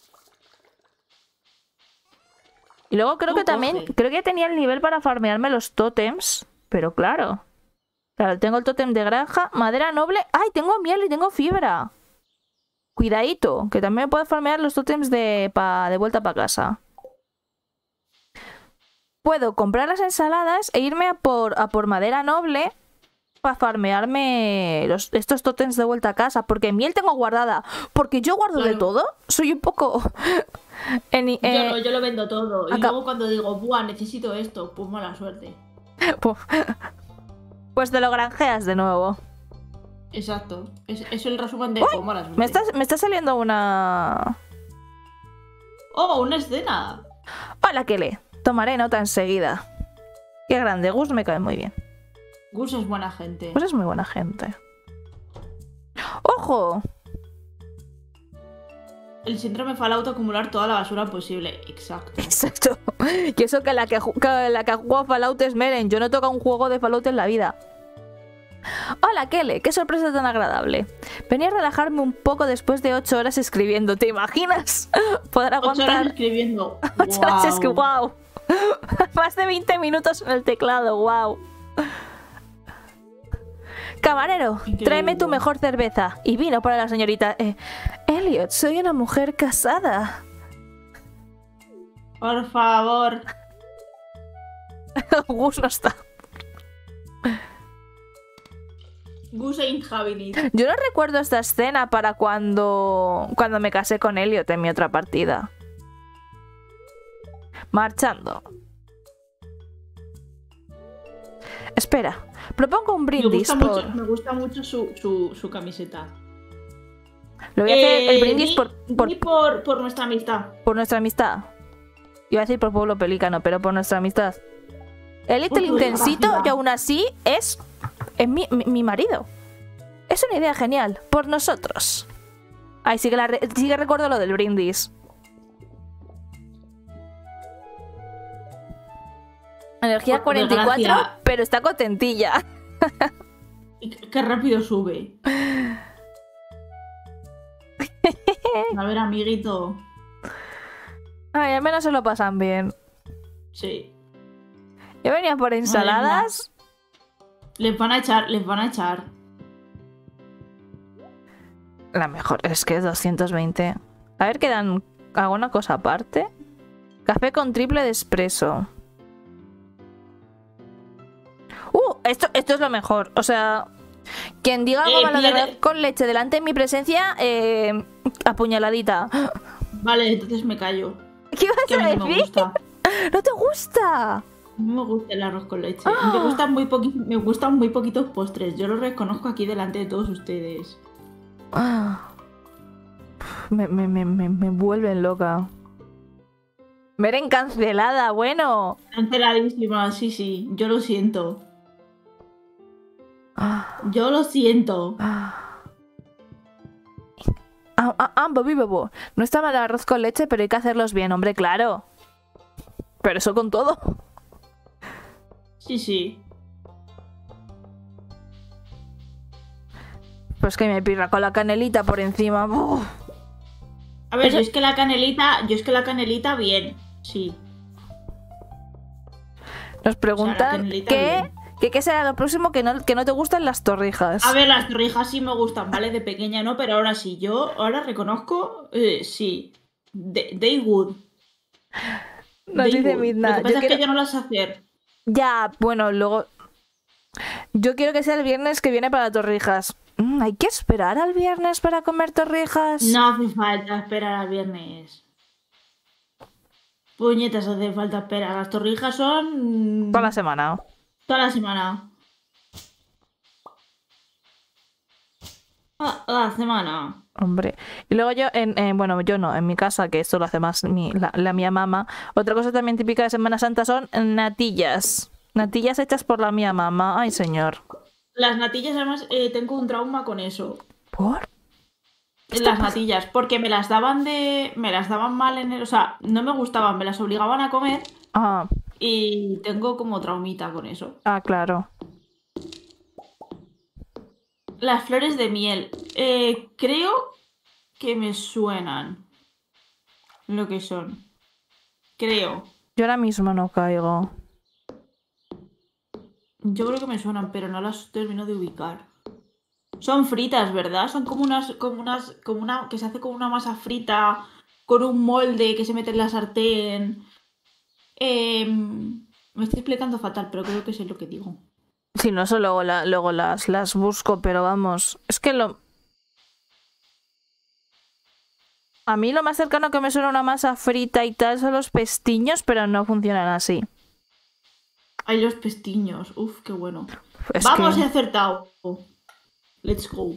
Y luego creo Tú que también, coge. creo que tenía el nivel para farmearme los tótems, pero claro. Claro, tengo el tótem de granja, madera noble... ¡Ay, tengo miel y tengo fibra! Cuidadito, que también me puedo farmear los tótems de, pa, de vuelta para casa. Puedo comprar las ensaladas e irme a por, a por madera noble para farmearme los, estos tótems de vuelta a casa. Porque miel tengo guardada. Porque yo guardo Claro. de todo. Soy un poco... en, eh, Yo, no, yo lo vendo todo. Y acá- luego cuando digo, buah, necesito esto, pues mala suerte. Pues te lo granjeas de nuevo. Exacto. Es, es el resumen de pues mala suerte. Me está, me está saliendo una... Oh, una escena. Hola, Kele. Tomaré nota enseguida. Qué grande. Gus me cae muy bien. Gus es buena gente. Gus es muy buena gente. ¡Ojo! El síndrome Fallout acumular toda la basura posible. Exacto. Exacto. Y eso que la que, ju- que la que ha jugado Fallout es Meren. Yo no toco un juego de Fallout en la vida. Hola, Kele. Qué sorpresa tan agradable. Venía a relajarme un poco después de ocho horas escribiendo. ¿Te imaginas? Poder Ocho horas aguantar escribiendo. ocho horas es que Guau. wow. Más de veinte minutos en el teclado. Wow. Camarero, Increíble. tráeme tu mejor cerveza. Y vino para la señorita. Eh, Elliot, soy una mujer casada. Por favor. Gus no está. Gus ain't having it. Yo no recuerdo esta escena para cuando cuando me casé con Elliot en mi otra partida. Marchando. Espera, propongo un Me brindis gusta por... mucho, me gusta mucho su, su, su camiseta. Lo voy a hacer el Eh, brindis di- por, por, di por, por nuestra amistad. por nuestra amistad. Iba a decir por pueblo pelícano, pero por nuestra amistad. El Por Little tu Intensito, desgracia. y aún así es, es mi, mi, mi marido. Es una idea genial. Por nosotros. Ay, sí que, la re- sí que recuerdo lo del brindis. Energía Por tu cuarenta y cuatro, desgracia. pero está contentilla. Y qué qué rápido sube. A ver, amiguito. Ay, al menos se lo pasan bien. Sí. Yo venía por ensaladas. Les van a echar, les van a echar. La mejor, es que es doscientos veinte. A ver, ¿quedan alguna cosa aparte? Café con triple de espresso. Uh, esto, esto es lo mejor. O sea, quien diga algo Eh, malo de pídete- arroz con leche delante de mi presencia, eh, apuñaladita. Vale, entonces me callo. ¿Qué Que a ibas a mí no me decir? gusta. ¿No te gusta? No me gusta el arroz con leche. Ah. Me gustan muy poqui- me gustan muy poquitos postres. Yo lo reconozco aquí delante de todos ustedes. Ah. Me, me, me, me, me vuelven loca. Meren cancelada, bueno. Canceladísima, sí, sí. Yo lo siento. Ah. Yo lo siento. Ah, ah, unbelievable. No está mal el arroz con leche, pero hay que hacerlos bien, hombre, claro. Pero eso con todo. Sí, sí. Pues que me pirra con la canelita por encima. Uf. A ver, Eso- yo es que la canelita, yo es que la canelita bien, sí. Nos O sea, la preguntan canelita qué, bien. que qué será lo próximo que no, que no te gustan las torrijas. A ver, las torrijas sí me gustan, ¿vale? De pequeña no, pero ahora sí. Yo ahora reconozco, eh, sí. De- They would. Nos They dice would. Lo Midna, que pasa yo es quiero... que yo no las sé hacer. Ya, bueno, luego... Yo quiero que sea el viernes que viene para torrijas. Mm, ¿hay que esperar al viernes para comer torrijas? No hace falta esperar al viernes. Puñetas, hace falta esperar. Las torrijas son. Toda la semana. Toda la semana. Ah, la semana. Hombre. Y luego yo, en, en- bueno, yo no, en mi casa, que esto lo hace más mi, la, la mía mamá. Otra cosa también típica de Semana Santa son natillas. Natillas hechas por la mía mamá. Ay, señor. Las natillas, además, eh, tengo un trauma con eso. ¿Por? Las natillas, porque me las daban de. Me las daban mal en el. O sea, no me gustaban, me las obligaban a comer. Ah, Y tengo como traumita con eso. ah, claro. Las flores de miel. Eh, creo que me suenan. Lo que son. Creo. Yo ahora mismo no caigo. Yo creo que me suenan, pero no las termino de ubicar. Son fritas, ¿verdad? Son como unas, como unas, como una, que se hace como una masa frita con un molde que se mete en la sartén. Em, me estoy explicando fatal, pero creo que sé lo que digo. Si no, eso luego, la- luego las, las busco, pero vamos. Es que lo. A mí lo más cercano que me suena a una masa frita y tal son los pestiños, pero no funcionan así. Ay, los pestiños. Uf, qué bueno. Es Vamos, que he acertado. Let's go.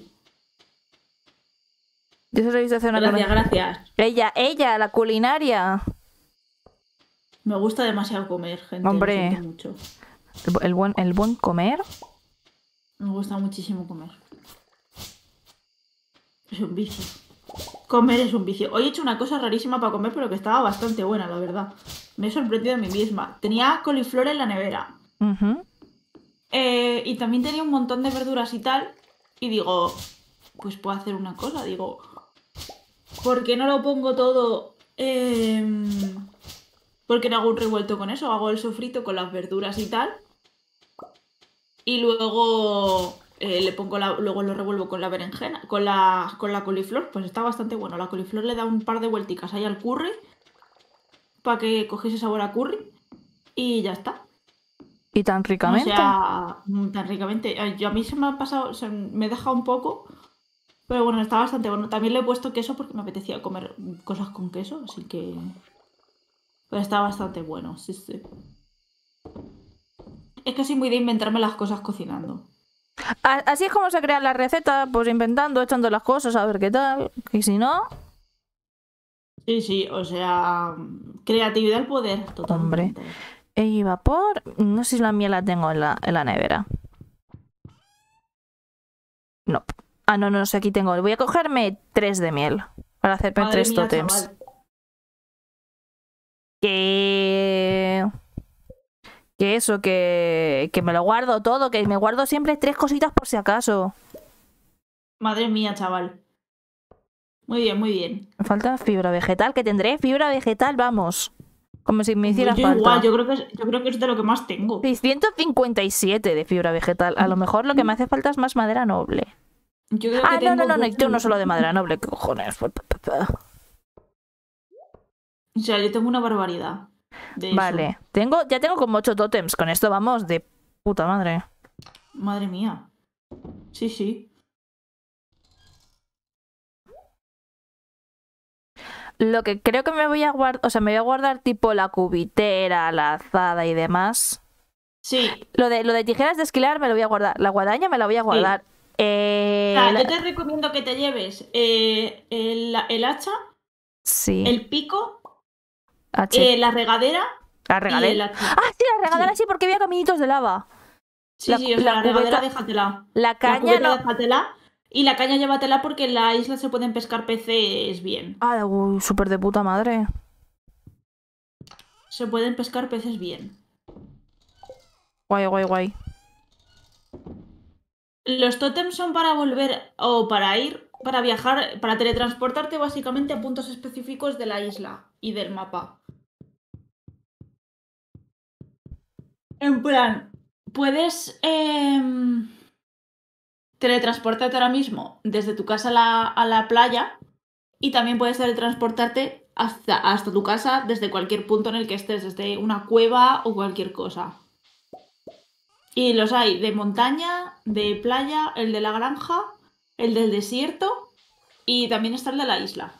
yo se lo he visto hacer una Gracias, cosa. gracias. Ella, ella, la culinaria. Me gusta demasiado comer, gente. lo Hombre. siento mucho. El, bu- el buen, el buen comer. Me gusta muchísimo comer. Es un vicio. Comer es un vicio. Hoy he hecho una cosa rarísima para comer, pero que estaba bastante buena, la verdad. Me he sorprendido a mí misma. Tenía coliflor en la nevera. Ujú. Eh, y también tenía un montón de verduras y tal. Y digo, pues puedo hacer una cosa. Digo, ¿por qué no lo pongo todo? Eh, ¿Por qué no hago un revuelto con eso? Hago el sofrito con las verduras y tal. Y luego eh, le pongo la, luego lo revuelvo con la berenjena, con la, con la coliflor. Pues está bastante bueno. La coliflor le da un par de vuelticas ahí al curry para que cogiese sabor a curry. Y ya está. Y tan O ricamente. sea, mm, tan ricamente. Ay, yo- a mí se me ha pasado, se me he dejado un poco. Pero bueno, está bastante bueno. También le he puesto queso porque me apetecía comer cosas con queso, así que. Pero está bastante bueno, sí, sí. Es que soy muy de inventarme las cosas cocinando. A- Así es como se crea la receta, pues inventando, echando las cosas, a ver qué tal. Y si no, Sí, sí, o sea, creatividad al poder, totalmente. y vapor. No sé si la miel la tengo en la, en la nevera. No. Ah, no, no sé, aquí tengo. Voy a cogerme tres de miel para hacerme Madre tres mía, tótems. chaval. Que. Que eso, que. Que me lo guardo todo, que me guardo siempre tres cositas por si acaso. Madre mía, chaval. Muy bien, muy bien. Me falta fibra vegetal, que tendré fibra vegetal, vamos. Como si me hiciera yo falta. igual, yo creo, que es, yo creo que es de lo que más tengo. seiscientos cincuenta y siete de fibra vegetal. A lo mejor lo que me hace falta es más madera noble. Yo creo Ah, que no, tengo no, no, no, mucho- yo no solo de madera noble, ¿qué cojones? O sea, yo tengo una barbaridad de eso. Vale, tengo, ya tengo como ocho tótems. Con esto vamos de puta madre. Madre mía. Sí, sí. Lo que creo que me voy a guardar, o sea, me voy a guardar tipo la cubitera, la azada y demás. Sí. Lo de, lo de tijeras de esquilar me lo voy a guardar. La guadaña me la voy a guardar. Eh, O sea, la- yo te recomiendo que te lleves eh, el, el hacha, Sí. el pico, H. eh, la regadera La y el regadera. hacha. Ah, sí, la regadera Sí. sí, porque había caminitos de lava. Sí, la- sí, o sea, la la, regadera cubeta- déjatela. La La caña cubeta no. déjatela. Y la caña llévatela porque en la isla se pueden pescar peces bien. Ah, uy, súper de puta madre. Se pueden pescar peces bien. Guay, guay, guay. Los tótems son para volver o para ir, para viajar, para teletransportarte básicamente a puntos específicos de la isla y del mapa. En plan, puedes eh, teletransportarte ahora mismo desde tu casa a la, a la playa y también puedes teletransportarte hasta, hasta tu casa desde cualquier punto en el que estés, desde una cueva o cualquier cosa. Y los hay de montaña, de playa, el de la granja, el del desierto y también está el de la isla.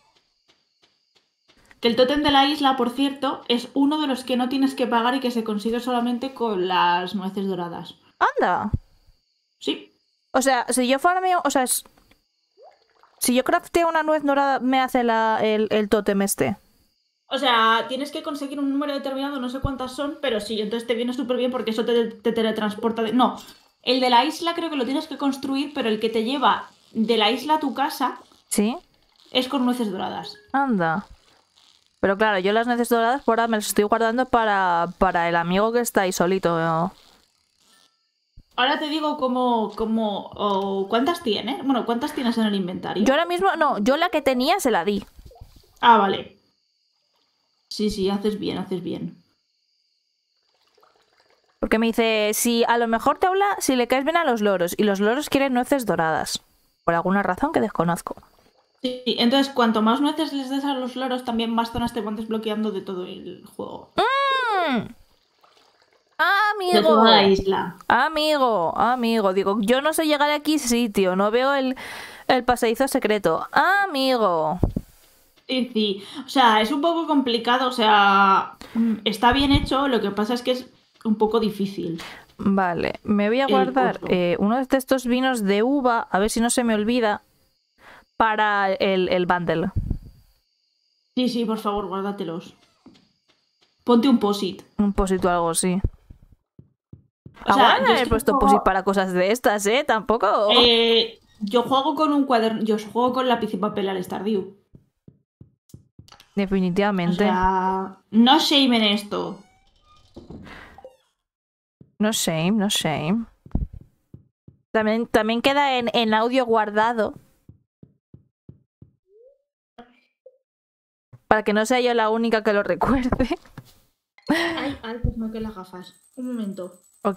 Que el tótem de la isla, por cierto, es uno de los que no tienes que pagar y que se consigue solamente con las nueces doradas. ¡Anda! Sí. O sea, si yo fuera mío, o sea, es... si yo crafteo una nuez dorada, me hace la, el, el tótem este. O sea, tienes que conseguir un número determinado, no sé cuántas son, pero sí, entonces te viene súper bien porque eso te, te teletransporta de... No, el de la isla creo que lo tienes que construir, pero el que te lleva de la isla a tu casa... ¿Sí? Es con nueces doradas. Anda. Pero claro, yo las nueces doradas por ahora me las estoy guardando para, para el amigo que está ahí solito. ¿No? Ahora te digo cómo... cómo oh, ¿cuántas tienes? Bueno, ¿cuántas tienes en el inventario? Yo ahora mismo... No, yo la que tenía se la di. Ah, vale. Sí, sí, haces bien, haces bien. Porque me dice, si a lo mejor te habla si le caes bien a los loros. Y los loros quieren nueces doradas. Por alguna razón que desconozco. Sí, entonces cuanto más nueces les des a los loros, también más zonas te van desbloqueando de todo el juego. ¡Mmm! ¡Amigo! De toda la isla. Amigo, amigo. Digo, yo no sé llegar aquí sitio. No veo el, el pasadizo secreto. Amigo. Sí, sí. O sea, es un poco complicado. O sea, está bien hecho. Lo que pasa es que es un poco difícil. Vale, me voy a guardar eh, uno de estos vinos de uva. A ver si no se me olvida. Para el, el bundle. Sí, sí, por favor, guárdatelos. Ponte un posit. Un posit o algo así. O sea, yo he puesto juego... posit para cosas de estas, ¿eh? Tampoco. Eh, yo juego con un cuaderno. Yo juego con lápiz y papel al Stardew. Definitivamente. O sea, no shame en esto. No shame, no shame. También, también queda en, en audio guardado. Para que no sea yo la única que lo recuerde. Ay, antes me quedé las gafas. Un momento. Ok.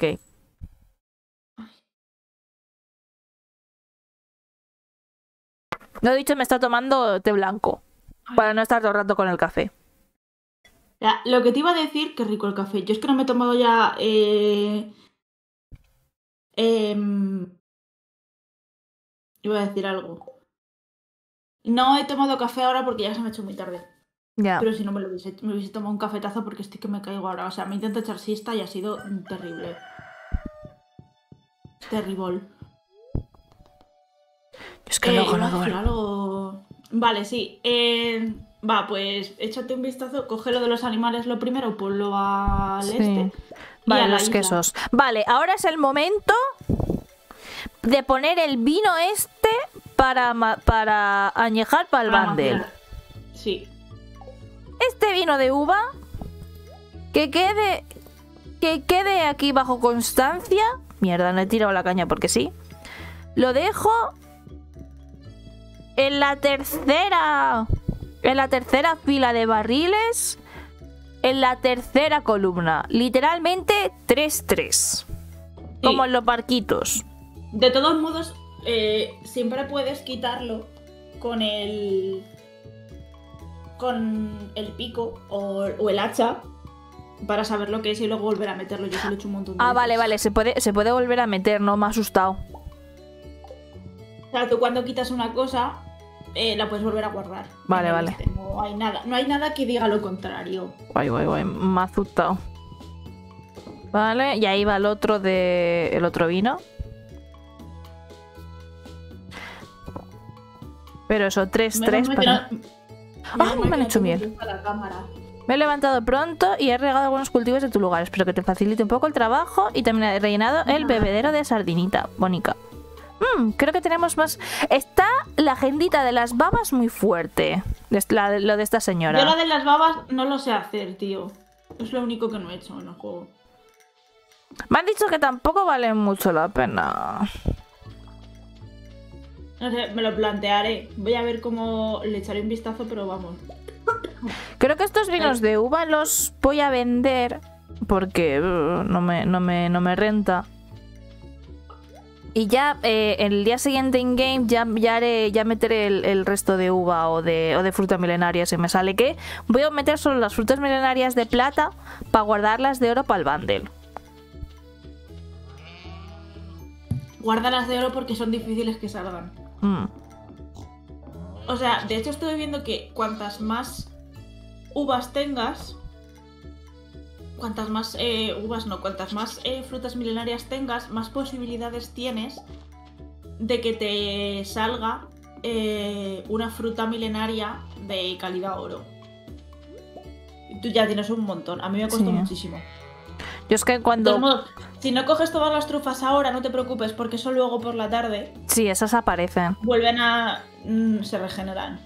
Lo dicho, me está tomando té blanco. Ay. Para no estar todo el rato con el café. Ya, lo que te iba a decir, qué rico el café. Yo es que no me he tomado ya... Eh... Eh... Iba a decir algo. No he tomado café ahora porque ya se me ha hecho muy tarde. Ya. Pero si no me lo hubiese, me hubiese tomado un cafetazo porque estoy que me caigo ahora. O sea, me intento echar siesta y ha sido terrible. Terrible. Es que eh, luego no duermo. Algo... Vale, sí. Eh, va, pues échate un vistazo. Coge lo de los animales lo primero, ponlo al sí. este. Vale, los isla. quesos. Vale, ahora es el momento de poner el vino este para, para añejar para el para bundle. Macerar. Sí. Este vino de uva que quede que quede aquí bajo constancia. Mierda, no he tirado la caña porque sí. Lo dejo en la tercera en la tercera fila de barriles, en la tercera columna, literalmente tres tres. Sí. Como en los barquitos. De todos modos, eh, siempre puedes quitarlo con el con el pico o, o el hacha para saber lo que es y luego volver a meterlo. Yo se lo he hecho un montón de Ah, veces. vale, vale, se puede, se puede volver a meter, no me ha asustado. O sea, tú cuando quitas una cosa, eh, la puedes volver a guardar. Vale, vale. Este. No hay nada, no hay nada que diga lo contrario. Guay, guay, guay, me ha asustado. Vale, y ahí va el otro de. el otro vino. Pero eso, tres tres para. ¡Ah! Me han hecho miel. Me he levantado pronto y he regado algunos cultivos de tu lugar. Espero que te facilite un poco el trabajo. Y también he rellenado el bebedero de sardinita. Bonica. Mm, creo que tenemos más. Está la agendita de las babas muy fuerte. La, lo de esta señora. Yo lo de las babas no lo sé hacer, tío. Es lo único que no he hecho en el juego. Me han dicho que tampoco vale mucho la pena. No sé, me lo plantearé. Voy a ver cómo le echaré un vistazo, pero vamos. Creo que estos vinos de uva los voy a vender porque uh, no, me, no, me, no me renta. Y ya eh, el día siguiente in-game ya, ya, haré, ya meteré el, el resto de uva o de, o de fruta milenaria si me sale. Que voy a meter solo las frutas milenarias de plata para guardarlas de oro para el bundle. Guárdalas de oro porque son difíciles que salgan. Mm. O sea, de hecho estuve viendo que cuantas más uvas tengas, cuantas más eh, uvas no, cuantas más eh, frutas milenarias tengas, más posibilidades tienes de que te salga eh, una fruta milenaria de calidad oro. Y tú ya tienes un montón. A mí me costó Sí. muchísimo. Yo es que De cuando... todos modos, si no coges todas las trufas ahora, no te preocupes, porque eso luego por la tarde Sí, esas aparecen. vuelven a... Mm, se regeneran.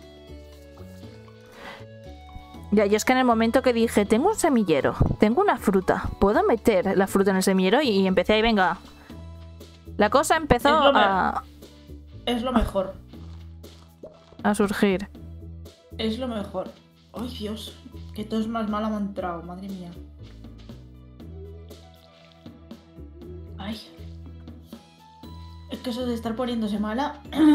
Ya, yo es que en el momento que dije, tengo un semillero, tengo una fruta, ¿puedo meter la fruta en el semillero? Y, y empecé ahí, venga. La cosa empezó Es lo me- a, Es lo mejor. a surgir. Es lo mejor. Ay, Dios. Que todo es más mala me ha entrado, madre mía. Ay. Es que eso de estar poniéndose mala.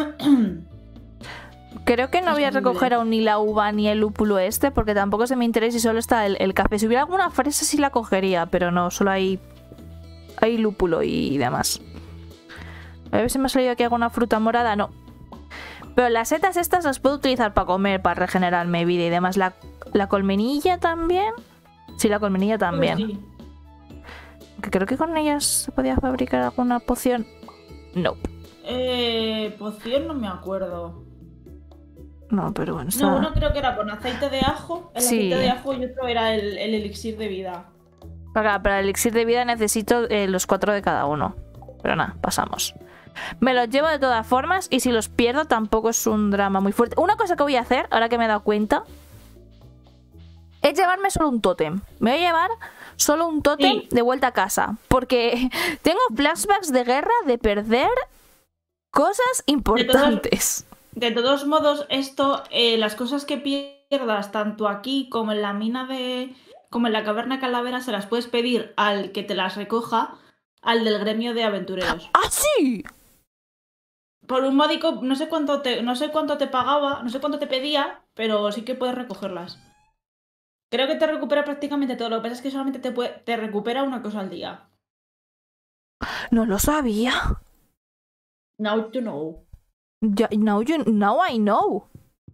Creo que no Es voy a horrible. recoger aún ni la uva ni el lúpulo este, porque tampoco se me interesa y solo está el, el café. Si hubiera alguna fresa sí la cogería, pero no, solo hay, hay lúpulo y demás. A ver si me ha salido aquí alguna fruta morada, no. Pero las setas estas las puedo utilizar para comer, para regenerarme vida y demás. La, la colmenilla también. Sí, la colmenilla también. Sí. Que creo que con ellas se podía fabricar alguna poción. No. Eh, poción no me acuerdo. No, pero bueno, está... No, uno creo que era con aceite de ajo. El Sí. aceite de ajo y otro era el, el elixir de vida. Para, para el elixir de vida necesito eh, los cuatro de cada uno. Pero nada, pasamos. Me los llevo de todas formas y si los pierdo tampoco es un drama muy fuerte. Una cosa que voy a hacer, ahora que me he dado cuenta, es llevarme solo un tótem. Me voy a llevar solo un tótem Sí. de vuelta a casa. Porque tengo flashbacks de guerra de perder cosas importantes. De todos modos, esto, eh, las cosas que pierdas tanto aquí como en la mina de... como en la caverna calavera, se las puedes pedir al que te las recoja, al del gremio de aventureros. ¡Ah, sí! Por un módico, no sé cuánto te, no sé cuánto te pagaba, no sé cuánto te pedía, pero sí que puedes recogerlas. Creo que te recupera prácticamente todo. Lo que pasa es que solamente te, puede, te recupera una cosa al día. No lo sabía. Now to know. Ya- now, you- now I know.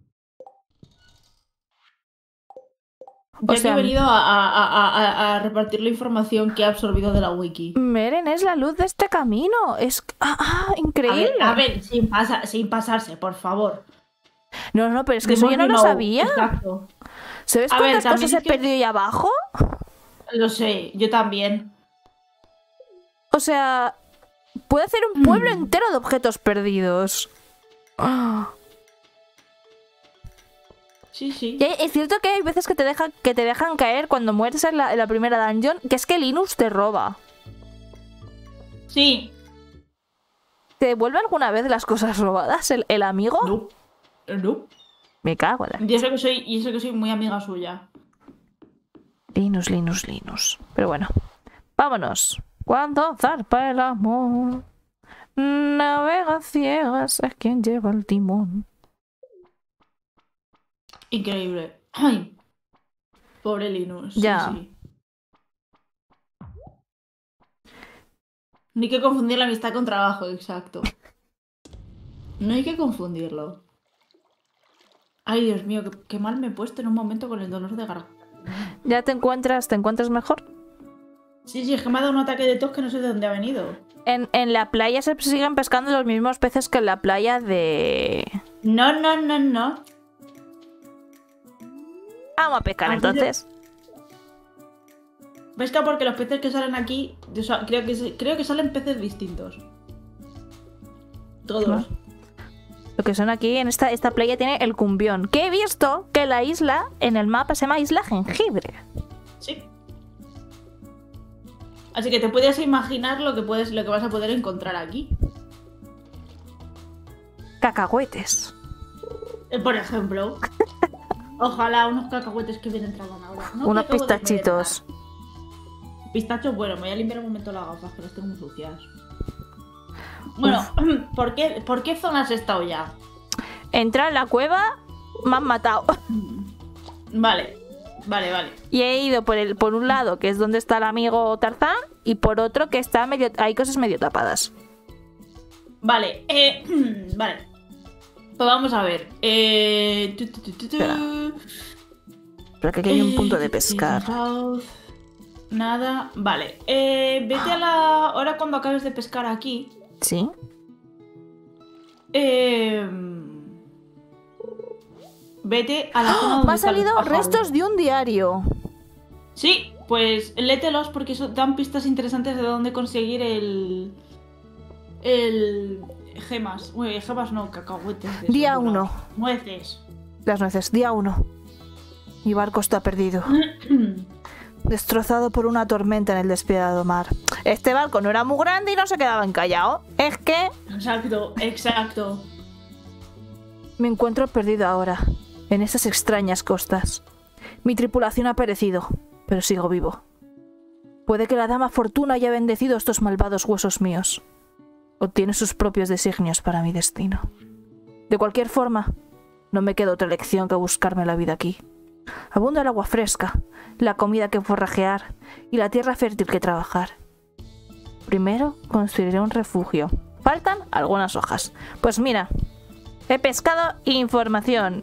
Ya O sea, que he venido a, a- a- a- a repartir la información que he absorbido de la wiki. Meren es la luz de este camino. Es ah, ah, A increíble. ver, a ver, sin, pasa- sin pasarse, por favor. No, no, pero es que The eso yo more no you lo know. sabía. Exacto. ¿Sabes A ver, cuántas también cosas he es que- perdido ahí abajo? Lo sé, yo también. O sea, puedo hacer un pueblo Mm. entero de objetos perdidos. Ah. Sí, sí. Y hay- es cierto que hay veces que te, deja, que te dejan caer cuando mueres en la, en la primera dungeon, que es que Linus te roba. Sí. ¿Te devuelve alguna vez las cosas robadas el, el amigo? No. No. Me cago en la... Y eso que soy, y eso que soy muy amiga suya. Linus, Linus, Linus. Pero bueno, vámonos. Cuando zarpa el amor, navega a ciegas es quien lleva el timón. Increíble. Ay. Pobre Linus. Sí, Ya. sí. No hay que confundir la amistad con trabajo, exacto. No hay que confundirlo. Ay, Dios mío, qué, qué mal me he puesto en un momento con el dolor de garganta. ¿Ya te encuentras, te encuentras mejor? Sí, sí, es que me ha dado un ataque de tos que no sé de dónde ha venido. En, en la playa se siguen pescando los mismos peces que en la playa de... No, no, no, no. Vamos a pescar Aquí se- entonces. Pesca porque los peces que salen aquí, o sea, creo que, se- creo que salen peces distintos. Todos. ¿No? Lo que son aquí en esta, esta playa tiene el cumbión. Que he visto que la isla en el mapa se llama Isla Jengibre. Sí. Así que te puedes imaginar lo que puedes, lo que vas a poder encontrar aquí. Cacahuetes. Eh, Por ejemplo. Ojalá unos cacahuetes que vienen traban ahora. No, Unos que acabo de pistachitos. merendar. Pistachos, bueno, me voy a limpiar un momento las gafas, que las tengo muy sucias. Bueno, ¿por qué, ¿por qué zona has estado ya? Entra en la cueva, me han matado. Vale, vale, vale. Y he ido por, el, por un lado, que es donde está el amigo Tarzán, y por otro que está medio... hay cosas medio tapadas. Vale, eh, vale. Pues vamos a ver. Eh, tu, tu, tu, tu, tu. Espera. Pero que aquí hay un punto de Eh, pescar. South, Nada. Vale. Eh, vete a la... Ahora cuando acabes de pescar aquí. ¿Sí? Eh, vete a la zona ¡Oh! donde Me han están los salido pájaros. restos de un diario. Sí, pues lételos porque eso dan pistas interesantes de dónde conseguir el... El... Gemas. Uy, gemas no, cacahuetes. de esos Día dorados. uno. Nueces. Las nueces, día uno. Mi barco está perdido. Destrozado por una tormenta en el despiadado mar. Este barco no era muy grande y no se quedaba encallado. Es que Exacto, exacto. me encuentro perdido ahora, en esas extrañas costas. Mi tripulación ha perecido, pero sigo vivo. Puede que la dama Fortuna haya bendecido estos malvados huesos míos. O tiene sus propios designios para mi destino. De cualquier forma, no me queda otra elección que buscarme la vida aquí. Abunda el agua fresca, la comida que forrajear y la tierra fértil que trabajar. Primero construiré un refugio. Faltan algunas hojas. Pues mira, he pescado información.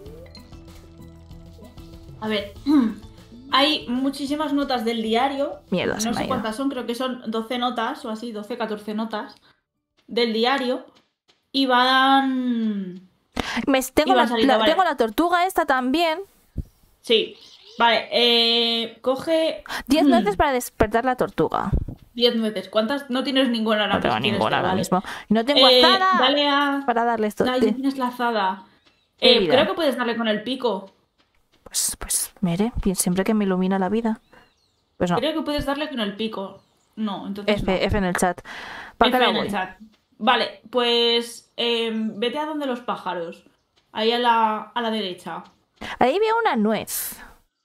A ver, hay muchísimas notas del diario. Mierda, se No me ha sé ido. cuántas son, creo que son doce notas o así, doce, catorce notas del diario. Y van... Me, tengo, Iba la, saliendo, la- vale. tengo la tortuga esta también. Sí, vale, eh, coge Diez Hmm. nueces para despertar la tortuga. diez nueces. ¿Cuántas? No tienes ninguna ahora No tengo pues tienes ninguna todo, ahora vale. mismo. Y no tengo Eh, azada Dale a... para darle esto. Ay, Te- no tienes la azada. ¿Qué Eh, vida? creo que puedes darle con el pico. Pues, pues, mire, siempre que me ilumina la vida. Pues no. Creo que puedes darle con el pico. No, entonces no. F, F en el chat. ¿Para qué F la en el voy? chat. Vale, pues eh, vete a donde los pájaros. Ahí a la, a la derecha. Ahí veo una nuez.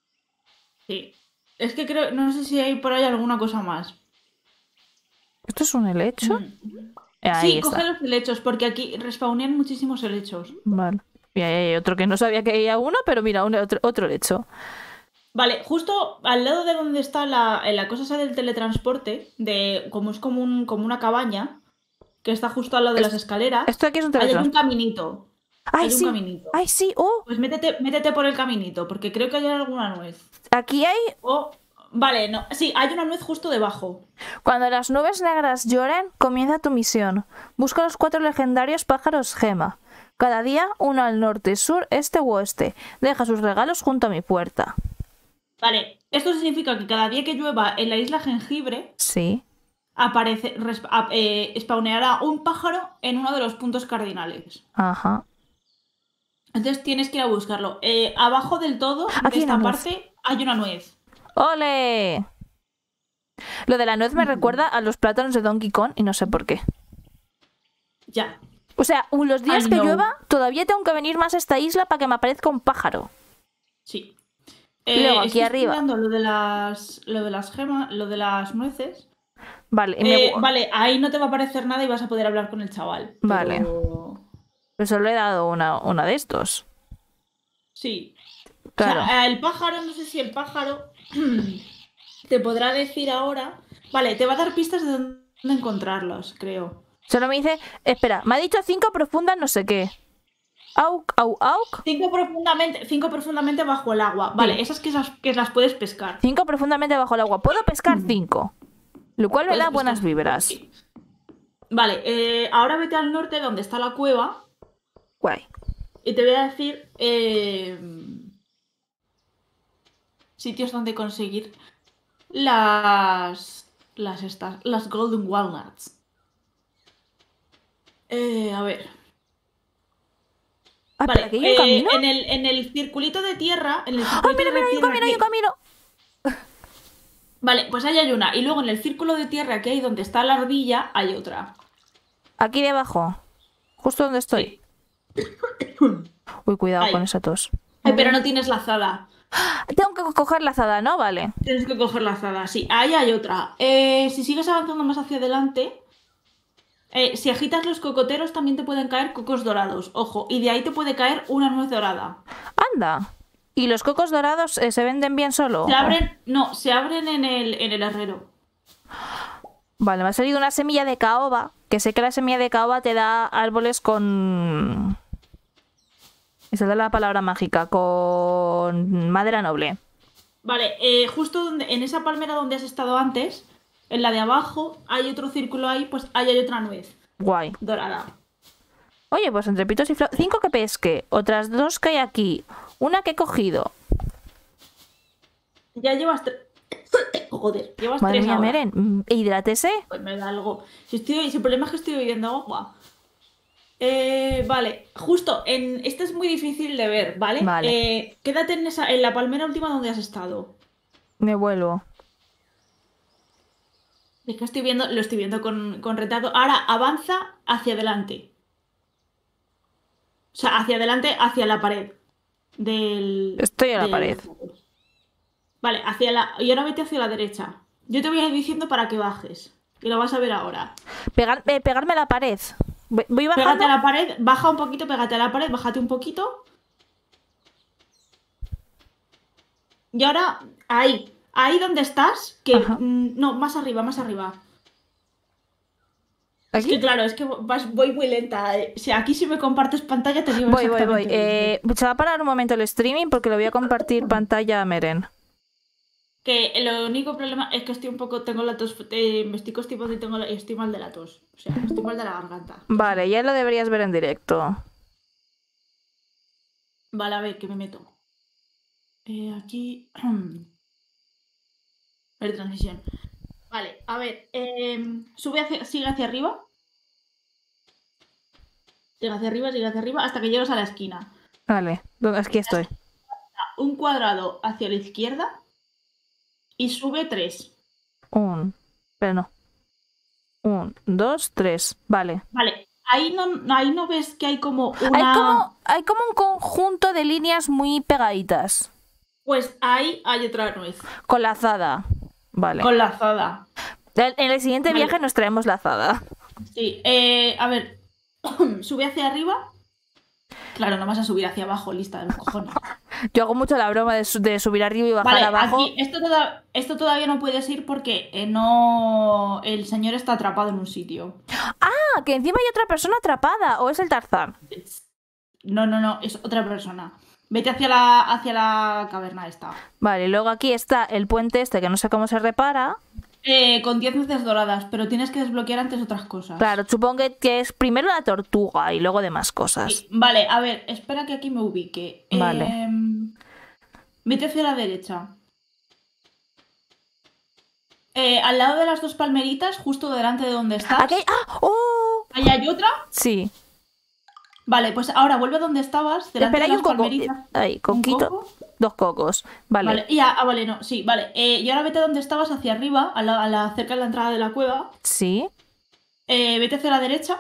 Sí. Es que creo, no sé si hay por ahí alguna cosa más. ¿Esto es un helecho? Mm. Ahí Sí, está. coge los helechos, porque aquí respawnean muchísimos helechos. Vale. Y ahí hay otro que no sabía que había uno, pero mira, un, otro, otro helecho. Vale, justo al lado de donde está la, la cosa esa del teletransporte, de como es como, un, como una cabaña, que está justo al lado de Es- las escaleras, Esto aquí es un ahí hay un teletransporte. caminito. ¡Ay, hay un sí! caminito. ¡Ay, sí! ¡Oh! Pues métete, métete por el caminito, porque creo que hay alguna nuez. Aquí hay... O, vale, no, sí, hay una nuez justo debajo. Cuando las nubes negras lloren, comienza tu misión. Busca los cuatro legendarios pájaros gema. Cada día uno al norte, sur, este u oeste. Deja sus regalos junto a mi puerta. Vale, esto significa que cada día que llueva en la isla Jengibre, Sí. aparece, res- a- eh, spawneará un pájaro en uno de los puntos cardinales. Ajá. Entonces tienes que ir a buscarlo. Eh, abajo del todo, de Aquí hay esta una nuez. parte, hay una nuez. ¡Ole! Lo de la nuez me recuerda a los plátanos de Donkey Kong y no sé por qué. Ya. O sea, un- los días I que know. llueva, todavía tengo que venir más a esta isla para que me aparezca un pájaro. Sí. Luego, aquí estoy arriba. estudiando Lo de las, lo de las gemas, lo de las nueces. Vale, y me... Eh, vale, ahí no te va a aparecer nada y vas a poder hablar con el chaval. Vale. pero- Pues solo he dado una, una de estos. Sí. Claro. O sea, el pájaro, no sé si el pájaro te podrá decir ahora. Vale, te va a dar pistas de dónde encontrarlos, creo. Solo me dice... Espera, me ha dicho cinco profundas no sé qué. Auk, au, auk. Cinco profundamente, cinco profundamente bajo el agua. Vale, Sí. esas que, esas que las puedes pescar. Cinco profundamente bajo el agua. Puedo pescar cinco. Lo cual me Puedes da buenas pescar. vibras. Sí. Vale, eh, ahora vete al norte donde está la cueva Guay. y te voy a decir eh, sitios donde conseguir las las estas, las golden walnuts. Eh, a ver. Ah, Vale, ¿pero aquí hay un eh, camino? en el en el circulito de tierra, en el ¡Ah, circulito mira, de mira, hay un tierra camino, hay un que- camino! Vale, pues ahí hay una. Y luego en el círculo de tierra que hay donde está la ardilla, hay otra. Aquí debajo. Justo donde estoy. Sí. Uy, cuidado Ahí. con esa tos. Ay, pero no tienes la azada. Tengo que coger la azada, ¿no? Vale. Tienes que coger la azada, sí. Ahí hay otra. Eh, si sigues avanzando más hacia adelante, eh, si agitas los cocoteros también te pueden caer cocos dorados. Ojo, y de ahí te puede caer una nuez dorada. Anda. ¿Y los cocos dorados eh, se venden bien solo? Se abren, no, se abren en el, en el herrero. Vale, me ha salido una semilla de caoba, que sé que la semilla de caoba te da árboles con... Esa es la palabra mágica, con madera noble. Vale, eh, justo donde, en esa palmera donde has estado antes, en la de abajo, hay otro círculo ahí, pues ahí hay otra nuez Guay. dorada. Oye, pues entre pitos y flautas... Cinco que pesque, otras dos que hay aquí, una que he cogido. Ya llevas tres... Joder, llevas Madre tres mía, ahora. Meren, hidrátese. Pues me da algo. Si, estoy, si el problema es que estoy bebiendo agua. Eh, vale, justo, en este es muy difícil de ver, ¿vale? Vale. Eh, quédate en, esa, en la palmera última donde has estado. Me vuelvo. Es que estoy viendo, lo estoy viendo con, con retardo. Ahora avanza hacia adelante. O sea, hacia adelante, hacia la pared. Del. Estoy a la del- pared. Vale, hacia la. Y ahora vete hacia la derecha. Yo te voy a ir diciendo para que bajes. Y lo vas a ver ahora. Pegar, eh, pegarme a la pared. Voy, voy Pégate bajando. a la pared, baja un poquito, pégate a la pared, bájate un poquito. Y ahora, ahí, ahí donde estás, que Ajá. mm, no, más arriba, más arriba. Es que ¿Aquí? claro, es que vas, voy muy lenta. eh. O sea, aquí si me compartes pantalla te digo Voy, voy, voy. exactamente dónde. Eh, se va a parar un momento el streaming porque lo voy a compartir pantalla a Meren. Que el único problema es que estoy un poco, tengo la tos, eh, me estoy constipando y tengo la- estoy mal de la tos. O sea, estoy mal de la garganta. Vale, ya lo deberías ver en directo. Vale, a ver, que me meto. Eh, aquí. Ver transición. Vale, a ver. em, sube hacia, sigue hacia arriba. Sigue hacia arriba, sigue hacia arriba, hasta que llegas a la esquina. Vale, ¿dónde- aquí estoy. Un cuadrado hacia la izquierda y sube tres. Un. Pero no. Un, dos, tres. Vale. Vale, ahí no, ahí no ves que hay como Hay una. como, hay como un conjunto de líneas muy pegaditas. Pues ahí hay otra nuez. Con la azada. Vale. Con la azada. En en el siguiente Vale. viaje nos traemos la azada. Sí, eh, a ver. Sube hacia arriba. Claro, no vas a subir hacia abajo, lista de los cojones. Yo hago mucho la broma de, su- de subir arriba y bajar Vale, abajo. aquí, esto, toda- esto todavía no puedes ir porque eh, no. El señor está atrapado en un sitio. Ah, que encima hay otra persona atrapada. ¿O es el Tarzán? No, no, no, es otra persona. Vete hacia la, hacia la caverna esta. Vale, luego aquí está el puente este que no sé cómo se repara. Eh, con diez nueces doradas, pero tienes que desbloquear antes otras cosas. Claro, supongo que- que es primero la tortuga y luego demás cosas. Sí, vale, a ver, espera que aquí me ubique. Vale. Em, vete hacia la derecha. Eh, al lado de las dos palmeritas, justo delante de donde estás. Aquí hay... ¡Ah! ¡Oh! Ahí hay otra. Sí. Vale, pues ahora vuelve donde estabas, delante Espera, de hay las un coco. palmeritas. Ahí, ¿Un coquito. coco? Dos cocos. Vale. Vale, y a- ah, vale, no, sí, vale. Eh, y ahora vete donde estabas, hacia arriba, a la, a la- cerca de la entrada de la cueva. Sí. Eh, vete hacia la derecha.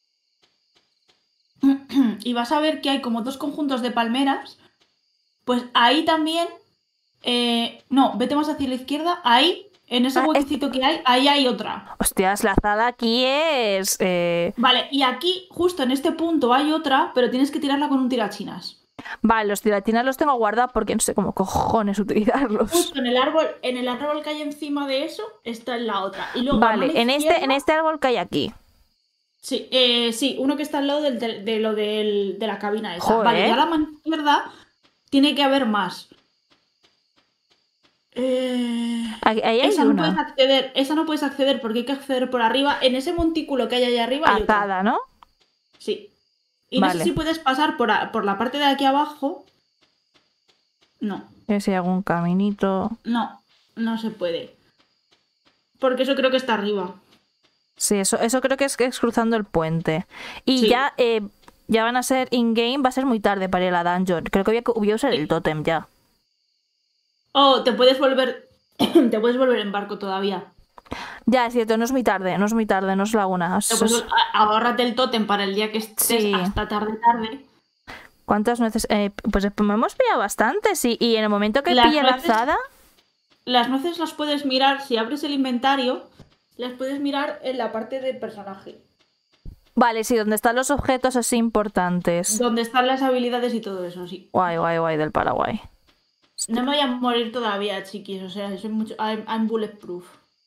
Y vas a ver que hay como dos conjuntos de palmeras. Pues ahí también. eh, no, vete más hacia la izquierda. Ahí, en ese Ah, es- huequecito que hay, ahí hay otra. Hostias, la azada aquí es... eh, Vale, y aquí, justo en este punto, hay otra, pero tienes que tirarla con un tirachinas. Vale, los tiratinas los tengo guardados porque no sé cómo cojones utilizarlos. Justo en el árbol, en el árbol que hay encima de eso, está en la otra. Y luego a mano Vale, en este, izquierda- en este árbol que hay aquí. Sí, eh, sí, uno que está al lado del, de, de lo del, de la cabina esa. Joder. Vale, y a la mano izquierda tiene que haber más. Eh, Ahí ahí hay esa no puedes una. acceder, esa no puedes acceder porque hay que acceder por arriba. En ese montículo que hay ahí arriba hay otra. Azada, ¿no? Sí. Y no Vale. sé si puedes pasar por, a- por la parte de aquí abajo. No, A ver si hay algún caminito. no, no se puede. Porque eso creo que está arriba. Sí, eso, eso creo que es, que es cruzando el puente. Y Sí. ya, eh, ya van a ser in-game, va a ser muy tarde para ir a la dungeon. Creo que voy a, voy a usar el tótem ya. Oh, te puedes volver. Te puedes volver en barco todavía. Ya, es cierto, no es muy tarde, no es muy tarde, no es la una. Te Es- puedes es- vol- a- ahórrate el tótem para el día que estés Sí. hasta tarde tarde. ¿Cuántas nueces? Eh, pues hemos pillado bastantes. Y, y en el momento que Las pille la nueces- azada... Las nueces las puedes mirar, si abres el inventario, las puedes mirar en la parte de personaje. Vale, sí, donde están los objetos así importantes. Donde están las habilidades y todo eso, sí. Guay, guay, guay del Paraguay. No me voy a morir todavía, chiquis, o sea, soy mucho... I'm, I'm bulletproof.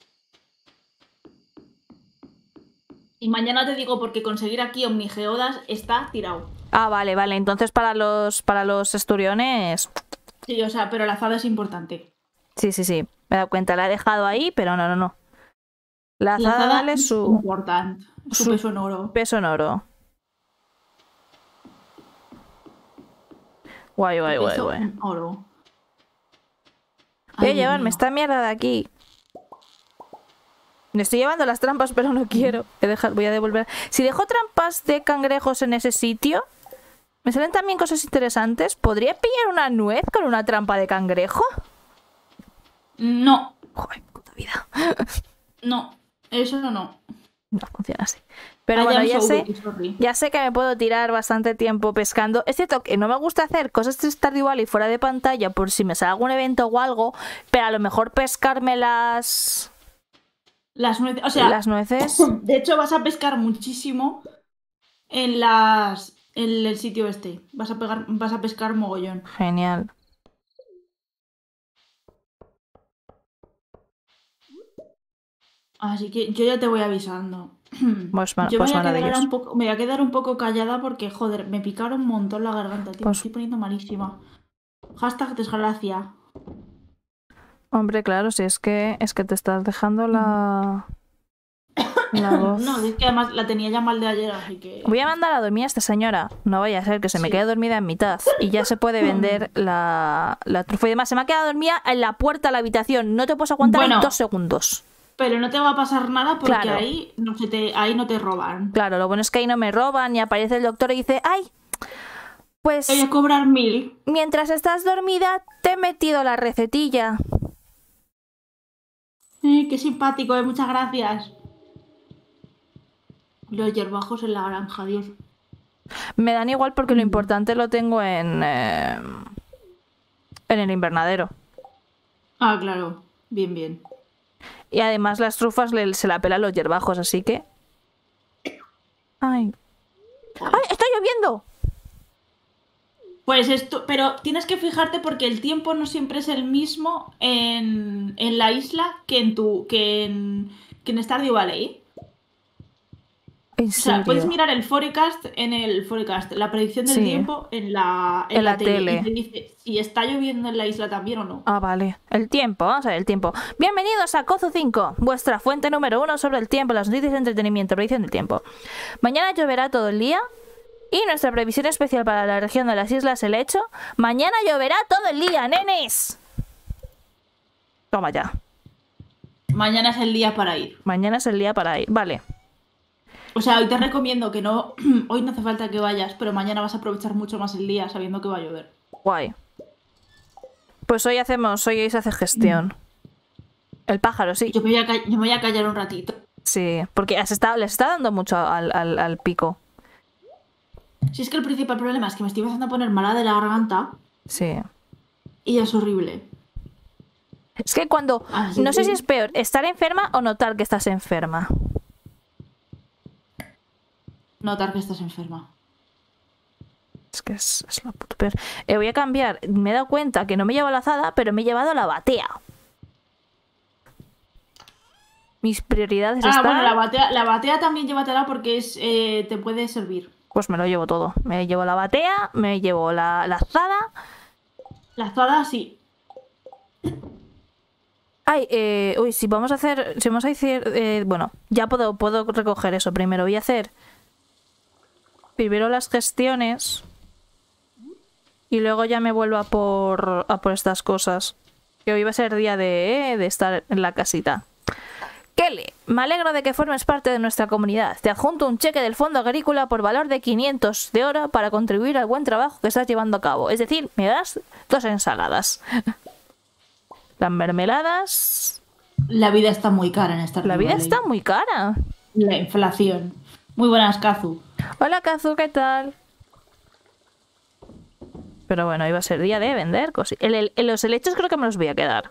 Y mañana te digo porque conseguir aquí Omnigeodas está tirado. Ah, vale, vale. Entonces para los para los esturiones... Sí, o sea, pero la azada es importante. Sí, sí, sí. Me he dado cuenta. La he dejado ahí, pero no, no, no. La La azada azada vale es su importante. Su su- peso en oro. peso en oro. Guay, guay, guay, Peso guay. en oro. Voy a Ay, Dios llevarme mío. esta mierda de aquí. Me estoy llevando las trampas, pero no quiero. He dejado- voy a devolver. Si dejo trampas de cangrejos en ese sitio, me salen también cosas interesantes. ¿Podría pillar una nuez con una trampa de cangrejo? No, Joder, puta vida. no. Eso no, no. No funciona así. Pero I bueno, am ya so sé, weak, sorry. ya sé que me puedo tirar bastante tiempo pescando. Es cierto que no me gusta hacer cosas de Stardew Valley fuera de pantalla por si me sale algún evento o algo, pero a lo mejor pescarme las, Las nueces, o sea, las nueces. de hecho vas a pescar muchísimo en las en el sitio este. Vas a pegar, vas a pescar mogollón. Genial. Así que yo ya te voy avisando. Pues, ma- Yo pues me, voy a quedar ahora maravilloso. un poco, me voy a quedar un poco callada porque, joder, me picaron un montón la garganta, tío. Pues- Me estoy poniendo malísima. Hashtag desgracia. Hombre, claro, si es que es que te estás dejando la, la voz. No, es que además la tenía ya mal de ayer, así que... Voy a mandar a dormir a esta señora. No vaya a ser que se me Sí. quede dormida en mitad. Y ya se puede vender la, la trufa. Y además, se me ha quedado dormida en la puerta de la habitación. No te puedes aguantar Bueno. ahí dos segundos. Pero no te va a pasar nada porque Claro. ahí, no se te, ahí no te roban. Claro, lo bueno es que ahí no me roban y aparece el doctor y dice, ¡ay! Pues Te voy a cobrar mil. mientras estás dormida te he metido la recetilla. Eh, qué simpático, eh, muchas gracias. Los hierbajos en la granja, Dios. Me dan igual porque lo Mm. importante lo tengo en, eh, en el invernadero. Ah, claro. Bien, bien. Y además las trufas le- se la pelan los hierbajos, así que... ¡Ay! ¡Ay! ¡Está lloviendo! Pues esto, pero tienes que fijarte porque el tiempo no siempre es el mismo en, en la isla que en tu que en, que en Stardew Valley. ¿En O sea, serio? puedes mirar el forecast en el forecast, la predicción del Sí. tiempo en la, en En la la tele, tele. y te dice si está lloviendo en la isla también o no. Ah, vale. El tiempo, vamos a ver el tiempo. Bienvenidos a Kozu cinco, vuestra fuente número uno sobre el tiempo, las noticias de entretenimiento, predicción del tiempo. Mañana lloverá todo el día y nuestra previsión especial para la región de las Islas El Hecho. Mañana lloverá todo el día, nenes. Toma ya. Mañana es el día para ir. Mañana es el día para ir. Vale. O sea, hoy te recomiendo que no, hoy no hace falta que vayas, pero mañana vas a aprovechar mucho más el día sabiendo que va a llover. Guay. Pues hoy hacemos, hoy se hace gestión. El pájaro, sí. Yo me voy a, ca- yo me voy a callar un ratito. Sí, porque has estado, les está dando mucho al, al, al pico. Si es que el principal problema es que me estoy empezando a poner mala de la garganta Sí. y es horrible. Es que cuando... Así No sé que- si es peor estar enferma o notar que estás enferma. Notar que estás enferma. Es que es, es lo puto peor. Eh, voy a cambiar. Me he dado cuenta que no me llevo la azada, pero me he llevado la batea. Mis prioridades Ah, están... bueno, la batea, la batea también llévatela porque es, eh, te puede servir. Pues me lo llevo todo. Me llevo la batea, me llevo la, la azada. La azada sí. Ay, eh, uy, si vamos a hacer... Si vamos a hacer... eh, bueno, ya puedo, puedo recoger eso. Primero voy a hacer... Primero las gestiones. Y luego ya me vuelvo a por, a por estas cosas. Que hoy va a ser día de, eh, de estar en la casita. Kelly, me alegro de que formes parte de nuestra comunidad. Te adjunto un cheque del Fondo Agrícola por valor de quinientos de oro para contribuir al buen trabajo que estás llevando a cabo. Es decir, me das dos ensaladas. Las mermeladas... La vida está muy cara en esta La vida está muy cara. La inflación. Muy buenas, Kazu. Hola, Kazu, ¿qué tal? Pero bueno, iba a ser día de vender cosas. El, el- los helechos creo que me los voy a quedar.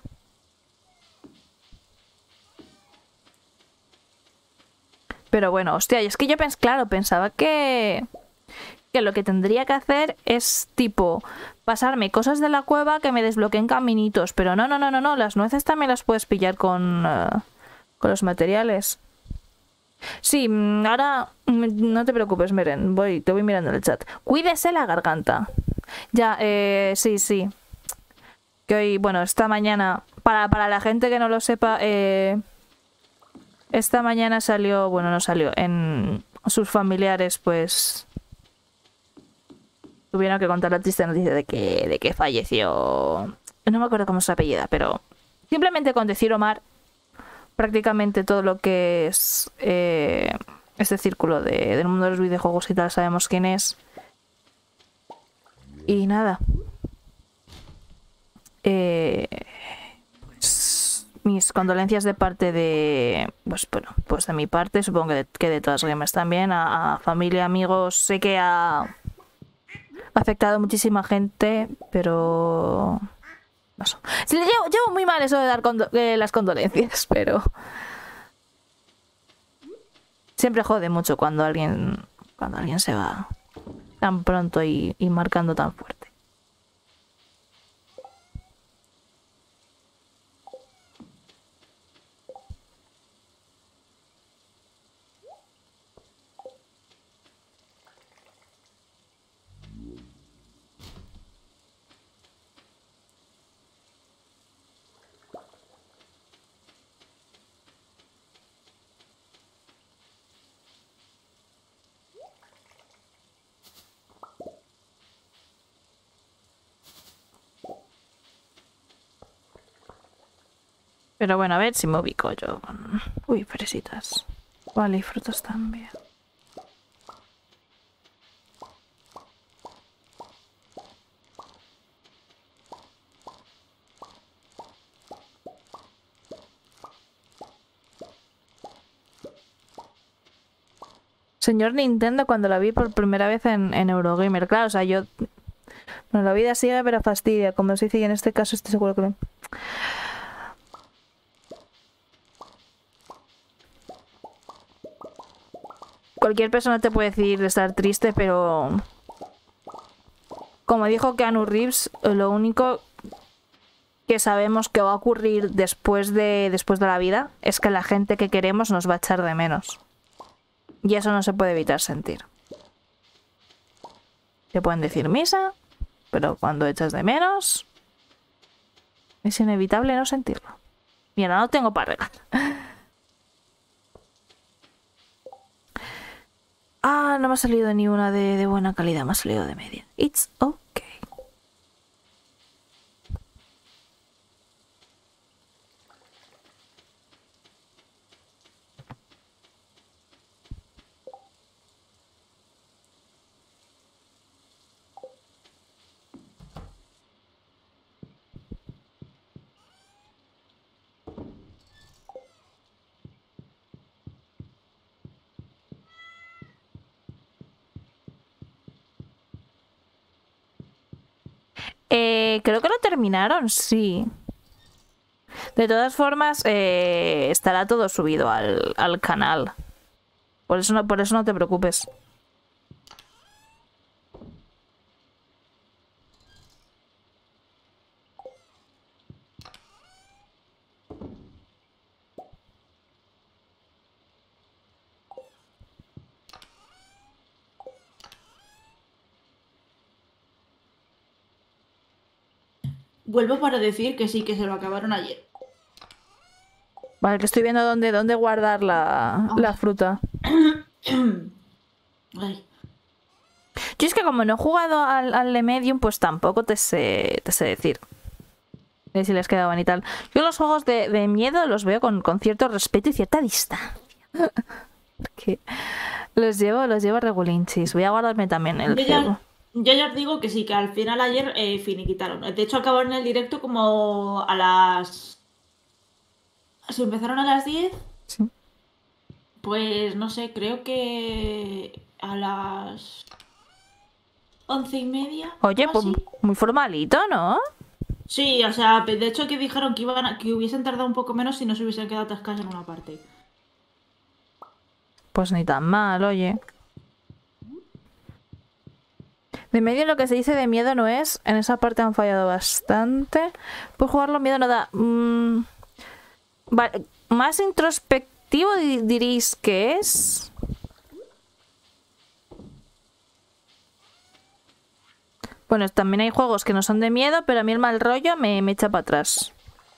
Pero bueno, hostia, y es que yo pens claro, pensaba que... que lo que tendría que hacer es tipo pasarme cosas de la cueva que me desbloqueen caminitos, pero no, no, no, no, no, las nueces también las puedes pillar con, eh, con los materiales. Sí, mm, ahora mm, no te preocupes, Meren, voy, te voy mirando en el chat. Cuídese la garganta. Ya, eh, sí, sí. Que hoy, bueno, esta mañana, para, para la gente que no lo sepa, eh, esta mañana salió, bueno, no salió, en sus familiares, pues tuvieron que contar la triste noticia de que, de que falleció. No me acuerdo cómo es su apellida, pero simplemente con decir Omar, prácticamente todo lo que es eh, este círculo de, del mundo de los videojuegos y tal, sabemos quién es. Y nada. Eh, pues mis condolencias de parte de. Pues bueno, pues de mi parte, supongo que de, que de todas las gamers también, a, a familia, amigos. Sé que ha ha afectado a muchísima gente, pero no sé. Sí, llevo, llevo muy mal eso de dar condo eh, las condolencias, pero siempre jode mucho cuando alguien cuando alguien se va tan pronto y, y marcando tan fuerte. Pero bueno, a ver si me ubico yo. Uy, fresitas. Vale, y frutas también. Señor Nintendo, cuando la vi por primera vez en, en Eurogamer, claro, o sea, yo... Bueno, la vida sigue, pero fastidia, como se dice, y en este caso estoy seguro que no. Cualquier persona te puede decir de estar triste, pero... Como dijo Keanu Reeves, lo único que sabemos que va a ocurrir después de, después de la vida es que la gente que queremos nos va a echar de menos. Y eso no se puede evitar sentir. Te pueden decir misa, pero cuando echas de menos es inevitable no sentirlo. Mira, no tengo para regalar. Ah, no me ha salido ni una de, de buena calidad, me ha salido de media. It's okay. Eh, creo que lo terminaron, sí. De todas formas, eh, estará todo subido al, al canal. Por eso, no, por eso no te preocupes. Vuelvo para decir que sí, que se lo acabaron ayer. Vale, que estoy viendo dónde, dónde guardar la, Ah. la fruta. Ay. Yo es que como no he jugado al, al de Medium, pues tampoco te sé, te sé decir. De si les quedaban y tal. Yo los juegos de, de miedo los veo con, con cierto respeto y cierta distancia. Porque los llevo, los llevo regulinchis. Voy a guardarme también el Yo cebo. ya, yo ya os digo que sí, que al final ayer eh, finiquitaron. De hecho, acabaron el directo como a las... Si empezaron a las diez, Sí. pues no sé, creo que a las once y media. Oye, pues casi. muy formalito, ¿no? Sí, o sea, de hecho que dijeron que iban a- que hubiesen tardado un poco menos si no se hubiesen quedado atascados en una parte. Pues ni tan mal, oye. De medio lo que se dice de miedo no es. En esa parte han fallado bastante. Pues jugarlo miedo no da. Mm, vale, más introspectivo di- diréis que es. Bueno, también hay juegos que no son de miedo, pero a mí el mal rollo me, me echa para atrás.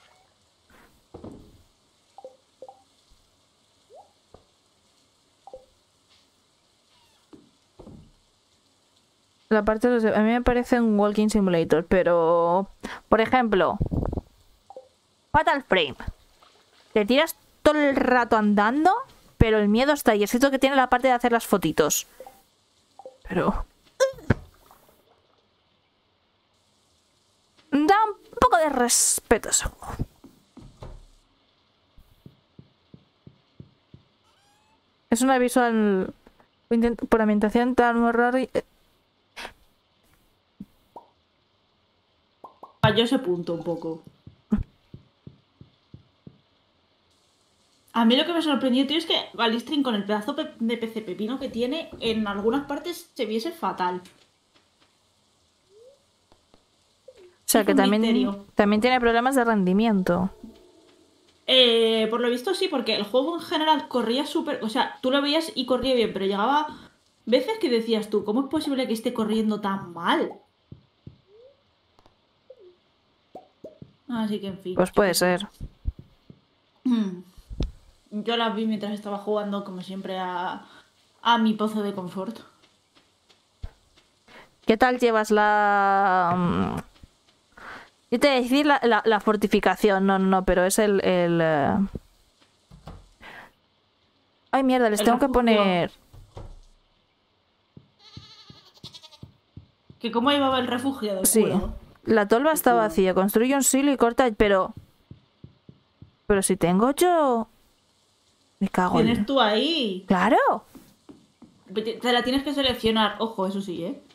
La parte de los- a mí me parece un walking simulator, pero por ejemplo, Fatal Frame. Te tiras todo el rato andando, pero el miedo está ahí. Es cierto que tiene la parte de hacer las fotitos. Pero da un poco de respeto a ese juego. Es una visual por ambientación tan horror y... Falló ese punto un poco. A mí lo que me sorprendió, tío, es que Galistrin con el pedazo pe- de P C pepino que tiene, en algunas partes se viese fatal. O sea Sí, que fue un también, misterio. también tiene problemas de rendimiento. Eh, por lo visto sí, porque el juego en general corría súper... O sea, tú lo veías y corría bien, pero llegaba veces que decías tú, ¿cómo es posible que esté corriendo tan mal? Así que, en fin, Pues yo puede qué sé. ser. Hmm. Yo la vi mientras estaba jugando, como siempre, a, a mi pozo de confort. ¿Qué tal llevas la... mm, yo te voy a decir la, la- la fortificación, no, no, no, pero es el... el eh, ay, mierda, les El tengo que refugio. poner... Que cómo llevaba el refugio de Sí, culo. la tolva De está culo. vacía, construye un silo y corta, pero... Pero si tengo yo... Me cago Tienes en... tú ahí. ¡Claro! Te te la tienes que seleccionar. Ojo, eso sí, ¿eh?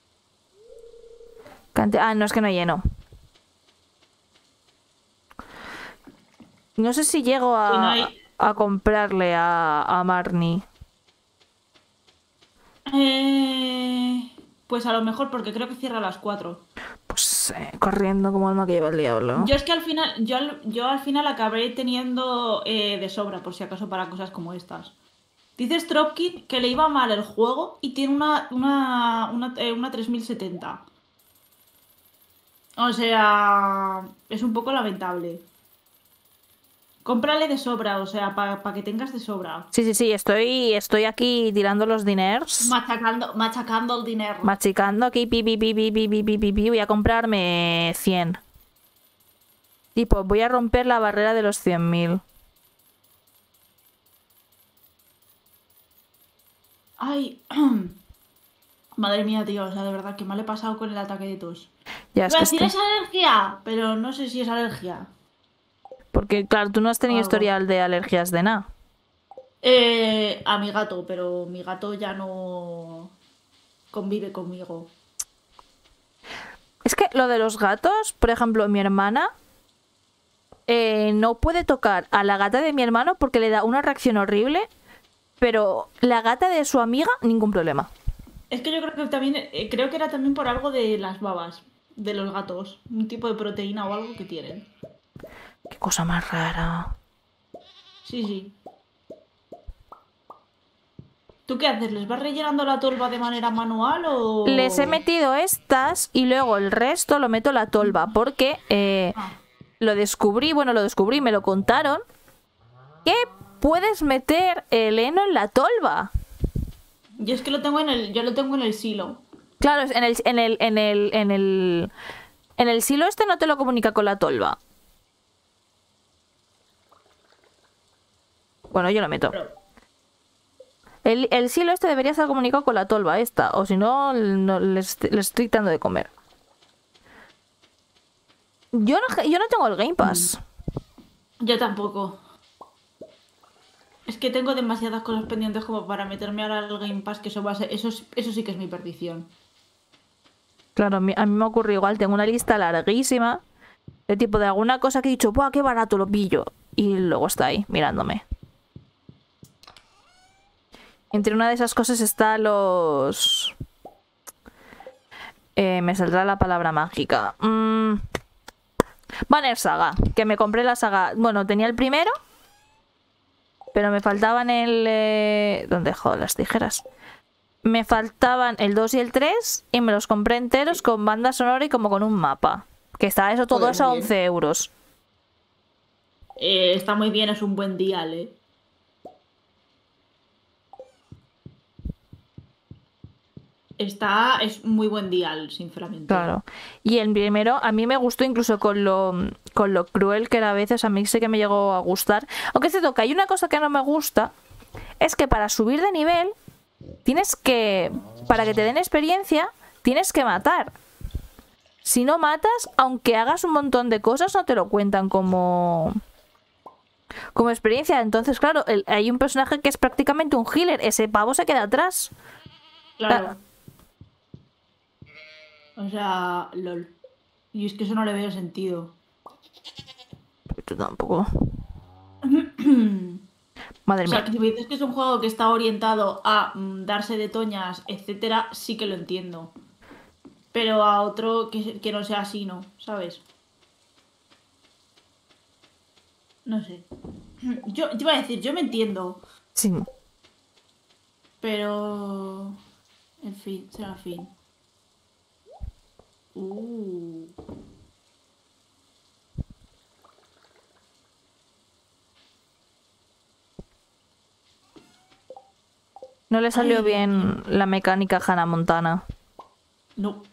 Cante- ah, no, es que no lleno. No sé si llego Si no a, hay... a comprarle a, a Marnie. Eh... Pues a lo mejor porque creo que cierra a las cuatro. Pues eh, corriendo como alma que lleva el diablo. Yo es que al final, yo al, yo al final acabé teniendo eh, de sobra, por si acaso, para cosas como estas. Dice Stropkin que le iba mal el juego y tiene una, una, una, eh, una tres mil setenta. O sea, es un poco lamentable. Cómprale de sobra, o sea, para que tengas de sobra. Sí, sí, sí, estoy, estoy aquí tirando los diners. Machacando, machacando el dinero. Machicando aquí, pi, pi, pi, pi, pi, pi, pi, pi, pi, voy a comprarme cien. Tipo, voy a romper la barrera de los cien mil. Ay, madre mía, tío, o sea, de verdad, qué mal he pasado con el ataque de tos. Ya, es Iba a que decir, este... es alergia, pero no sé si es alergia Porque, claro, tú no has o tenido algo. historial de alergias de nada. Eh, a mi gato, pero mi gato ya no convive conmigo. Es que lo de los gatos, por ejemplo, mi hermana eh, no puede tocar a la gata de mi hermano porque le da una reacción horrible, pero la gata de su amiga, ningún problema. Es que yo creo que también, eh, creo que era también por algo de las babas de los gatos, un tipo de proteína o algo que tienen. Qué cosa más rara. Sí, sí. ¿Tú qué haces? ¿Les vas rellenando la tolva de manera manual Les he o...? metido estas y luego el resto lo meto en la tolva porque eh, Ah. lo descubrí, bueno, lo descubrí, me lo contaron, que puedes meter el heno en la tolva. Yo es que lo tengo en el, yo lo tengo en el silo. Claro, en el, en el, en el, en el, en el silo este no te lo comunica con la tolva. Bueno, yo lo meto. Pero, El, el silo este debería estar comunicado con la tolva esta, o si no, no les, les estoy dando de comer. Yo no, yo no tengo el Game Pass. yo tampoco. Es que tengo demasiadas cosas pendientes como para meterme ahora al Game Pass, que eso va a ser, eso, es- eso sí que es mi perdición. Claro, a mí, a mí me ocurre igual, tengo una lista larguísima de tipo de alguna cosa que he dicho, ¡buah, qué barato lo pillo! Y luego está ahí, mirándome. Entre una de esas cosas está los... Eh, me saldrá la palabra mágica. Mm... Banner Saga, que me compré la saga... Bueno, tenía el primero, pero me faltaban el... Eh... ¿Dónde dejo las tijeras? Me faltaban el dos y el tres y me los compré enteros con banda sonora y como con un mapa. Que está eso, todo Joder, eso a muy bien. once euros. Eh, está muy bien, es un buen dial, ¿eh? Está, es muy buen dial, sinceramente. Claro. Y el primero a mí me gustó incluso con lo, con lo cruel que era a veces, a mí sí que me llegó a gustar. Aunque es cierto que hay una cosa que no me gusta, es que para subir de nivel tienes que, para que te den experiencia, tienes que matar. Si no matas, aunque hagas un montón de cosas, no te lo cuentan como... como experiencia. Entonces, claro, el- hay un personaje que es prácticamente un healer. Ese pavo se queda atrás. Claro. O sea, lol. Y es que eso no le veo sentido. Tú tampoco. Madre O sea, mía. que si me dices que es un juego que está orientado a mm, darse de toñas, etcétera, sí que lo entiendo. Pero a otro que, que no sea así, no, ¿sabes? No sé. Yo te iba a decir, yo me entiendo, Sí. pero... En fin, será el fin. Uh. No le salió Ay, Dios mío. bien la mecánica Hannah Montana. No.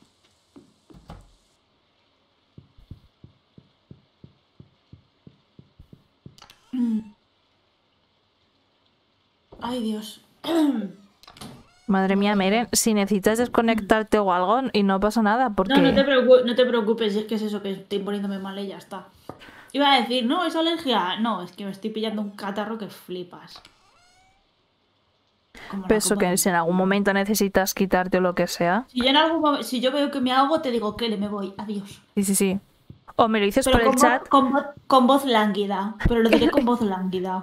Ay, Dios. Madre mía, Meren, si necesitas desconectarte o algo y no pasa nada, porque... No, no te preocupes, no te preocupes, si es que es eso, que estoy poniéndome mal y ya está. Iba a decir, no, es alergia. No, es que me estoy pillando un catarro que flipas. Como la Pienso copa que de- si en algún momento necesitas quitarte o lo que sea. Si yo en algún momen- si yo veo que me ahogo, te digo que le me voy, adiós. Sí, sí, sí. O me lo dices Pero por el con voz, chat. con voz, con voz lánguida. Pero lo diré con voz lánguida.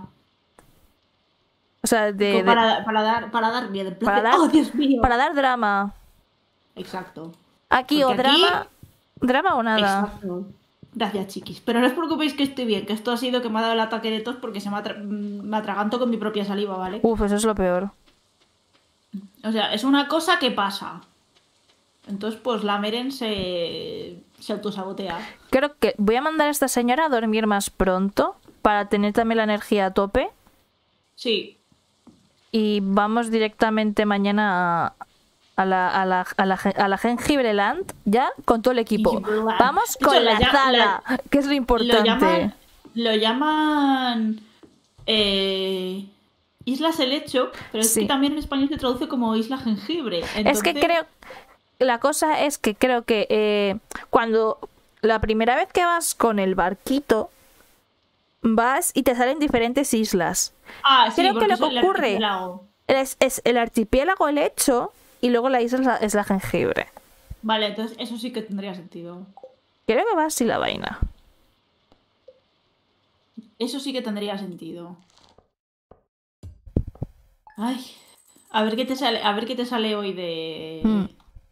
O sea, de, Como de- para, para dar, para dar miedo. En plan para de, dar, ¡oh, Dios mío! para dar drama. Exacto. Aquí o Porque aquí- drama, drama o nada. Exacto. Gracias, chiquis. Pero no os preocupéis que estoy bien, que esto ha sido que me ha dado el ataque de tos porque se me, atra- mm, me atraganto con mi propia saliva, ¿vale? Uf, eso es lo peor. O sea, es una cosa que pasa. Entonces, pues la Meren se, se autosabotea. Creo que voy a mandar a esta señora a dormir más pronto para tener también la energía a tope. Sí. Y vamos directamente mañana a, a la, a la, a la, gen- a la Jengibre Land ya con todo el equipo. Jengibre Vamos Land. De con hecho, la la ya- sala, la- que es lo Lo importante. llaman. Lo llaman. eh, Islas Helecho, pero es Sí. que también en español se traduce como Isla Jengibre. Es Entonces, que creo... La cosa es que creo que eh, cuando la primera vez que vas con el barquito, vas y te salen diferentes islas. Ah, sí, creo que porque lo que es el ocurre- archipiélago. Es, es el archipiélago el hecho y luego la isla es la, es la jengibre. Vale, entonces eso sí que tendría sentido. Creo que va así la vaina. Eso sí que tendría sentido. Ay. A ver qué te sale, a ver qué te sale hoy de. Mm.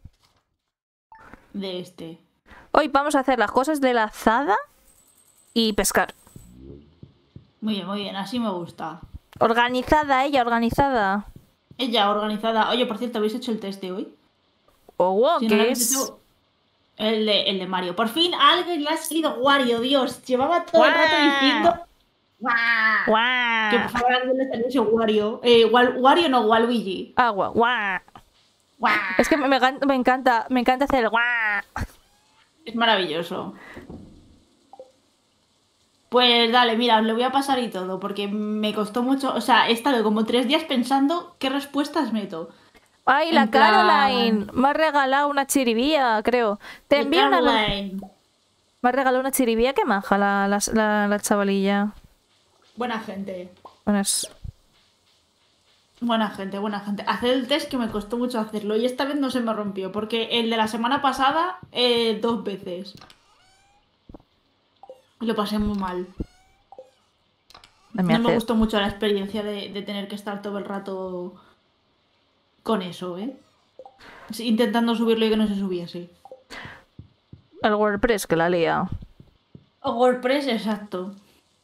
De este. Hoy vamos a hacer las cosas de la azada y pescar. Muy bien, muy bien, así me gusta. Organizada, ella, organizada. Ella organizada. Oye, por cierto, ¿habéis hecho el test de hoy? O wow, Si no ¿qué lo habéis es? hecho, el de, el de Mario. Por fin a alguien le ha salido Wario, Dios. Llevaba todo el rato ¡Guau! diciendo. ¡Guau! ¡Guau! Que por favor a alguien le saliese Wario. Eh, Wal- Wario no, Waluigi. Agua, guau. ¡Guau! Es que me, me gan- me encanta, me encanta hacer el guau. Es maravilloso. Pues dale, mira, os lo voy a pasar y todo, porque me costó mucho. O sea, he estado como tres días pensando qué respuestas meto. Ay, la En plan- Caroline me ha regalado una chiribía, creo. Te envío una... Caroline. Me ha regalado una chiribía, qué maja la, la, la, la chavalilla. Buena gente. Bueno, es... Buena gente, buena gente. Hacer el test que me costó mucho hacerlo y esta vez no se me rompió, porque el de la semana pasada, eh, dos veces. Lo pasé muy mal. Me No me hace- gustó mucho la experiencia de, de tener que estar todo el rato con eso, ¿eh? Sí, intentando subirlo y que no se subiese. El WordPress que la lía. O WordPress, exacto.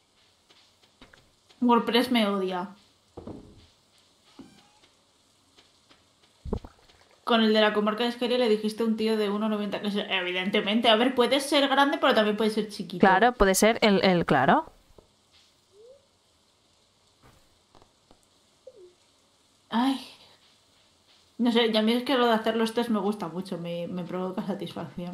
WordPress me odia. Con el de la comarca de Esqueria le dijiste a un tío de uno noventa que es, evidentemente, a ver, puedes ser grande, pero también puedes ser chiquito. Claro, puede ser el, el claro. Ay. No sé, y a mí es que lo de hacer los test me gusta mucho, me, me provoca satisfacción.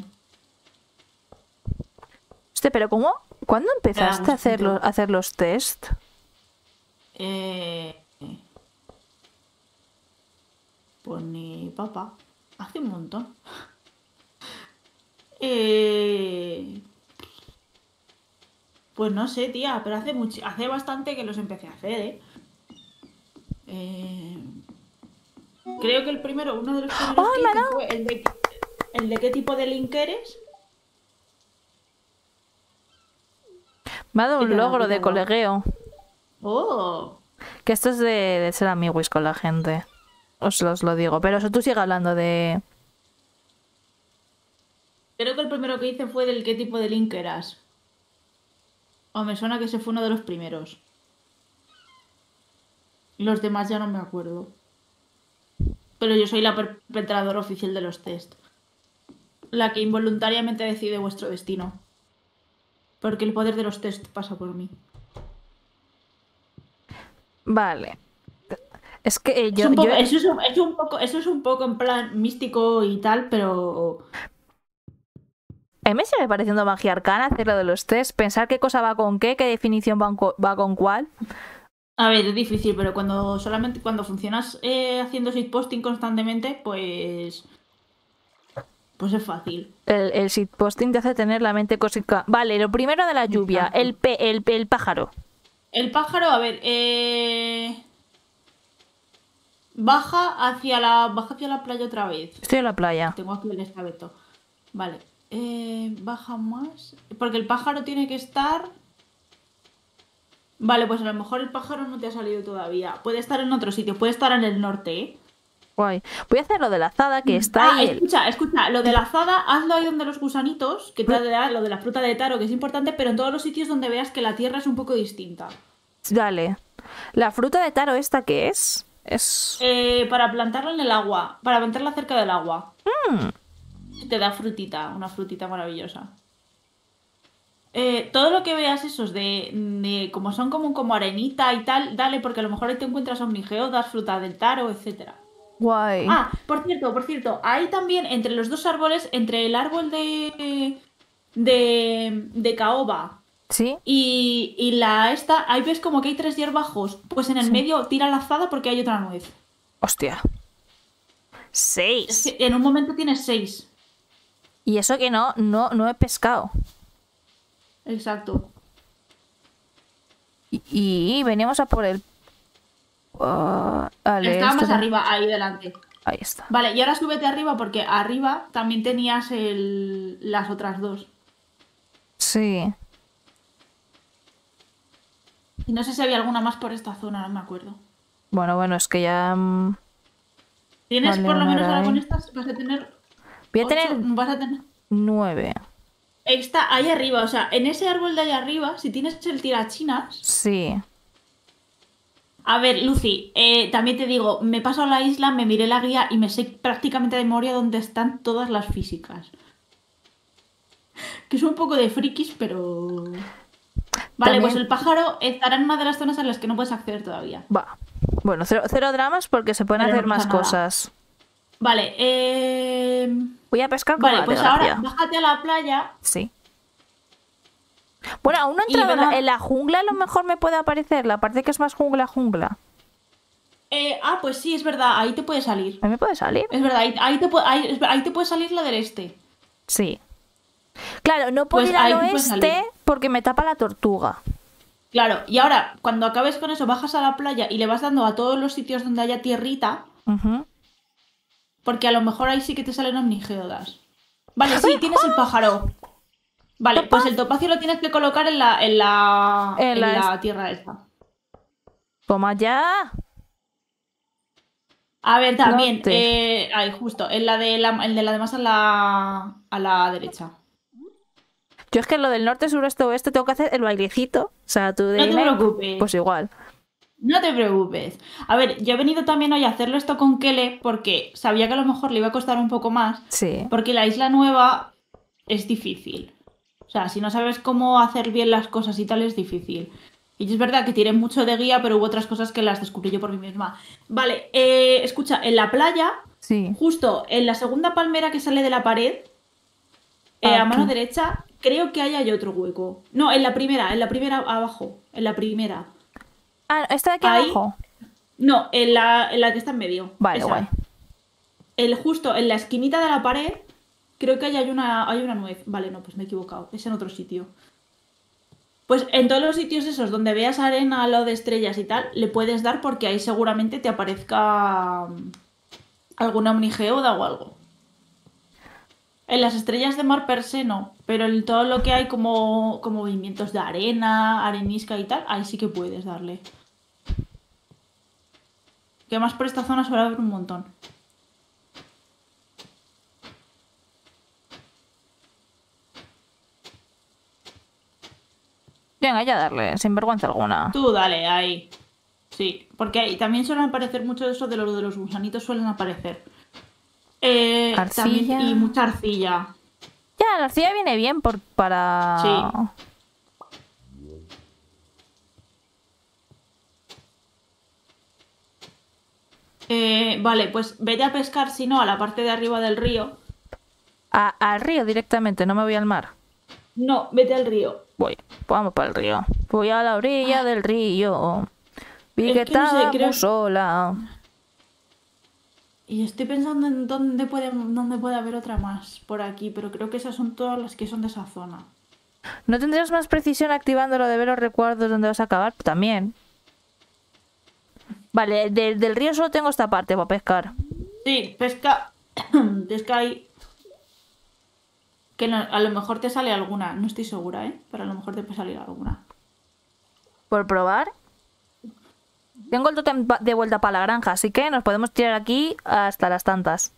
Hostia, pero ¿cómo? ¿Cuándo empezaste a hacer, gustito. lo- a hacer los test? Eh... Pues ni papá. Hace un montón. Eh... Pues no sé, tía, pero hace mucho, hace bastante que los empecé a hacer, ¿eh? Eh... Creo que el primero, uno de los primeros ¡Ay, que me ha hice dado! fue el de, el de qué tipo de link eres. Me ha dado ¿Qué un te ha dado? logro ¿Qué te de ha dado? colegueo. ¡Oh! Que esto es de, de ser amiguis con la gente. Os, os lo digo. Pero eso tú sigue hablando de... Creo que el primero que hice fue del qué tipo de link eras. O me suena que ese fue uno de los primeros. Los demás ya no me acuerdo. Pero yo soy la perpetradora oficial de los test. La que involuntariamente decide vuestro destino. Porque el poder de los test pasa por mí. Vale. Es que eh, Es yo... un poco, yo- eso, es un, es un poco, eso es un poco en plan místico y tal, pero... A mí me sigue pareciendo magia arcana hacer lo de los test. Pensar qué cosa va con qué, qué definición va, co- va con cuál. A ver, es difícil, pero cuando solamente cuando funcionas eh, haciendo shitposting constantemente, pues... Pues es fácil. El, el shitposting te hace tener la mente cósmica. Vale, lo primero de la lluvia. Exacto. El, pe- el, el pájaro. El pájaro, a ver, eh... Baja hacia la. Baja hacia la playa otra vez. Estoy en la playa. Tengo aquí el escabeto. Vale. Eh, baja más. Porque el pájaro tiene que estar. Vale, pues a lo mejor el pájaro no te ha salido todavía. Puede estar en otro sitio, puede estar en el norte, ¿eh? Guay. Voy a hacer lo de la azada que está Ah, ahí. el- escucha, escucha, lo de la azada, hazlo ahí donde los gusanitos, que te da lo de la fruta de taro, que es importante, pero en todos los sitios donde veas que la tierra es un poco distinta. Dale. La fruta de taro esta que es. Es. Eh, para plantarla en el agua, para plantarla cerca del agua. Mm, Te da frutita, una frutita maravillosa. Eh, todo lo que veas esos de, de como son como, como arenita y tal, dale, porque a lo mejor ahí te encuentras omnigeodas, fruta del taro, etcétera. guay. Ah, por cierto, por cierto, ahí también entre los dos árboles, entre el árbol de de, de caoba ¿Sí? y, y la esta, ahí ves como que hay tres hierbajos, pues en el Sí. medio tira la azada porque hay otra nuez. Hostia. Es Seis. que en un momento tienes seis. Y eso que no, no, no he pescado. Exacto. Y, y veníamos a por el. Ah, vale, Estaba esto más no- arriba, ahí delante. Ahí está. Vale, y ahora súbete arriba porque arriba también tenías el, las otras dos. Sí. Y no sé si había alguna más por esta zona, no me acuerdo. Bueno, bueno, es que ya. mm, ¿Tienes Vale, por lo una menos ahora ahí. con estas? Vas a tener. Voy a ocho, tener vas a tener. nueve. Está ahí arriba, o sea, en ese árbol de ahí arriba, si tienes el tirachinas. Sí. A ver, Lucy, eh, también te digo, me paso a la isla, me miré la guía y me sé prácticamente de memoria dónde están todas las físicas. Que es un poco de frikis, pero. Vale, También- pues el pájaro estará en una de las zonas a las que no puedes acceder todavía. Va. Bueno, cero, cero dramas porque se pueden Pero no hacer más pasa nada. cosas. Vale, eh... Voy a pescar con Vale, la pues desgracia. ahora bájate a la playa. Sí. Bueno, aún no he Y entrado en ven a- la- en la jungla, a lo mejor me puede aparecer. La parte que es más jungla, jungla. Eh, ah, pues sí, es verdad, ahí te puede salir. ¿A mí me puede salir? Es verdad, ahí, ahí te, pu- ahí, es ver- ahí te puede salir la del este. Sí. Claro, no puedo Pues ir al ahí te puedes oeste salir. porque me tapa la tortuga. Claro, y ahora, cuando acabes con eso, bajas a la playa y le vas dando a todos los sitios donde haya tierrita, Ujú. porque a lo mejor ahí sí que te salen omnigeodas. Vale, sí, tienes el pájaro. Vale, pues el topacio lo tienes que colocar en la, en la, En en la la es- tierra esta. Toma ya. A ver, también, Norte. eh, ahí, justo, en la de la, el de la demás a la, a la derecha. Yo es que lo del norte, sur, este, oeste tengo que hacer el bailecito. O sea, tú de No te Nate, preocupes. pues igual. No te preocupes. A ver, yo he venido también hoy a hacerlo esto con Kele porque sabía que a lo mejor le iba a costar un poco más, Sí. porque la isla nueva es difícil. O sea, si no sabes cómo hacer bien las cosas y tal, es difícil. Y es verdad que tiré mucho de guía, pero hubo otras cosas que las descubrí yo por mí misma. Vale, eh, escucha, en la playa, Sí. justo en la segunda palmera que sale de la pared, eh, a mano Aquí. derecha, creo que ahí hay otro hueco. No, en la primera, en la primera abajo, en la primera. Ah, ¿esta de aquí Ahí, abajo? no, en la, en la que está en medio. Vale, Esa. guay. El, justo en la esquinita de la pared, creo que ahí hay una, hay una nuez. Vale, no, pues me he equivocado. Es en otro sitio. Pues en todos los sitios esos donde veas arena, lo de estrellas y tal, le puedes dar porque ahí seguramente te aparezca mm, alguna omnigeoda o algo. En las estrellas de mar per se no, pero en todo lo que hay como, como movimientos de arena, arenisca y tal, ahí sí que puedes darle. Que más por esta zona suele haber un montón. Venga, ya darle, sin vergüenza alguna. Tú dale, ahí. Sí, porque ahí también suelen aparecer mucho de eso de los de los gusanitos suelen aparecer. Eh, también, Arcilla. y mucha arcilla. Ya, la arcilla viene bien por, para... Sí. Eh, vale, pues vete a pescar, si no, a la parte de arriba del río. A- al río directamente, no me voy al mar. No, vete al río. Voy, vamos para el río. Voy a la orilla del río. Vi Es que que no sé, estaba creo- muy sola. Y estoy pensando en dónde puede, dónde puede haber otra más por aquí, pero creo que esas son todas las que son de esa zona. ¿No tendrías más precisión activando lo de ver los recuerdos donde vas a acabar? También. Vale, del- del río solo tengo esta parte para pescar. Sí, pesca. Pesca ahí. Que no- a lo mejor te sale alguna, no estoy segura, ¿eh? Pero a lo mejor te puede salir alguna. Por probar. Tengo el tótem pa- de vuelta para la granja, así que nos podemos tirar aquí hasta las tantas.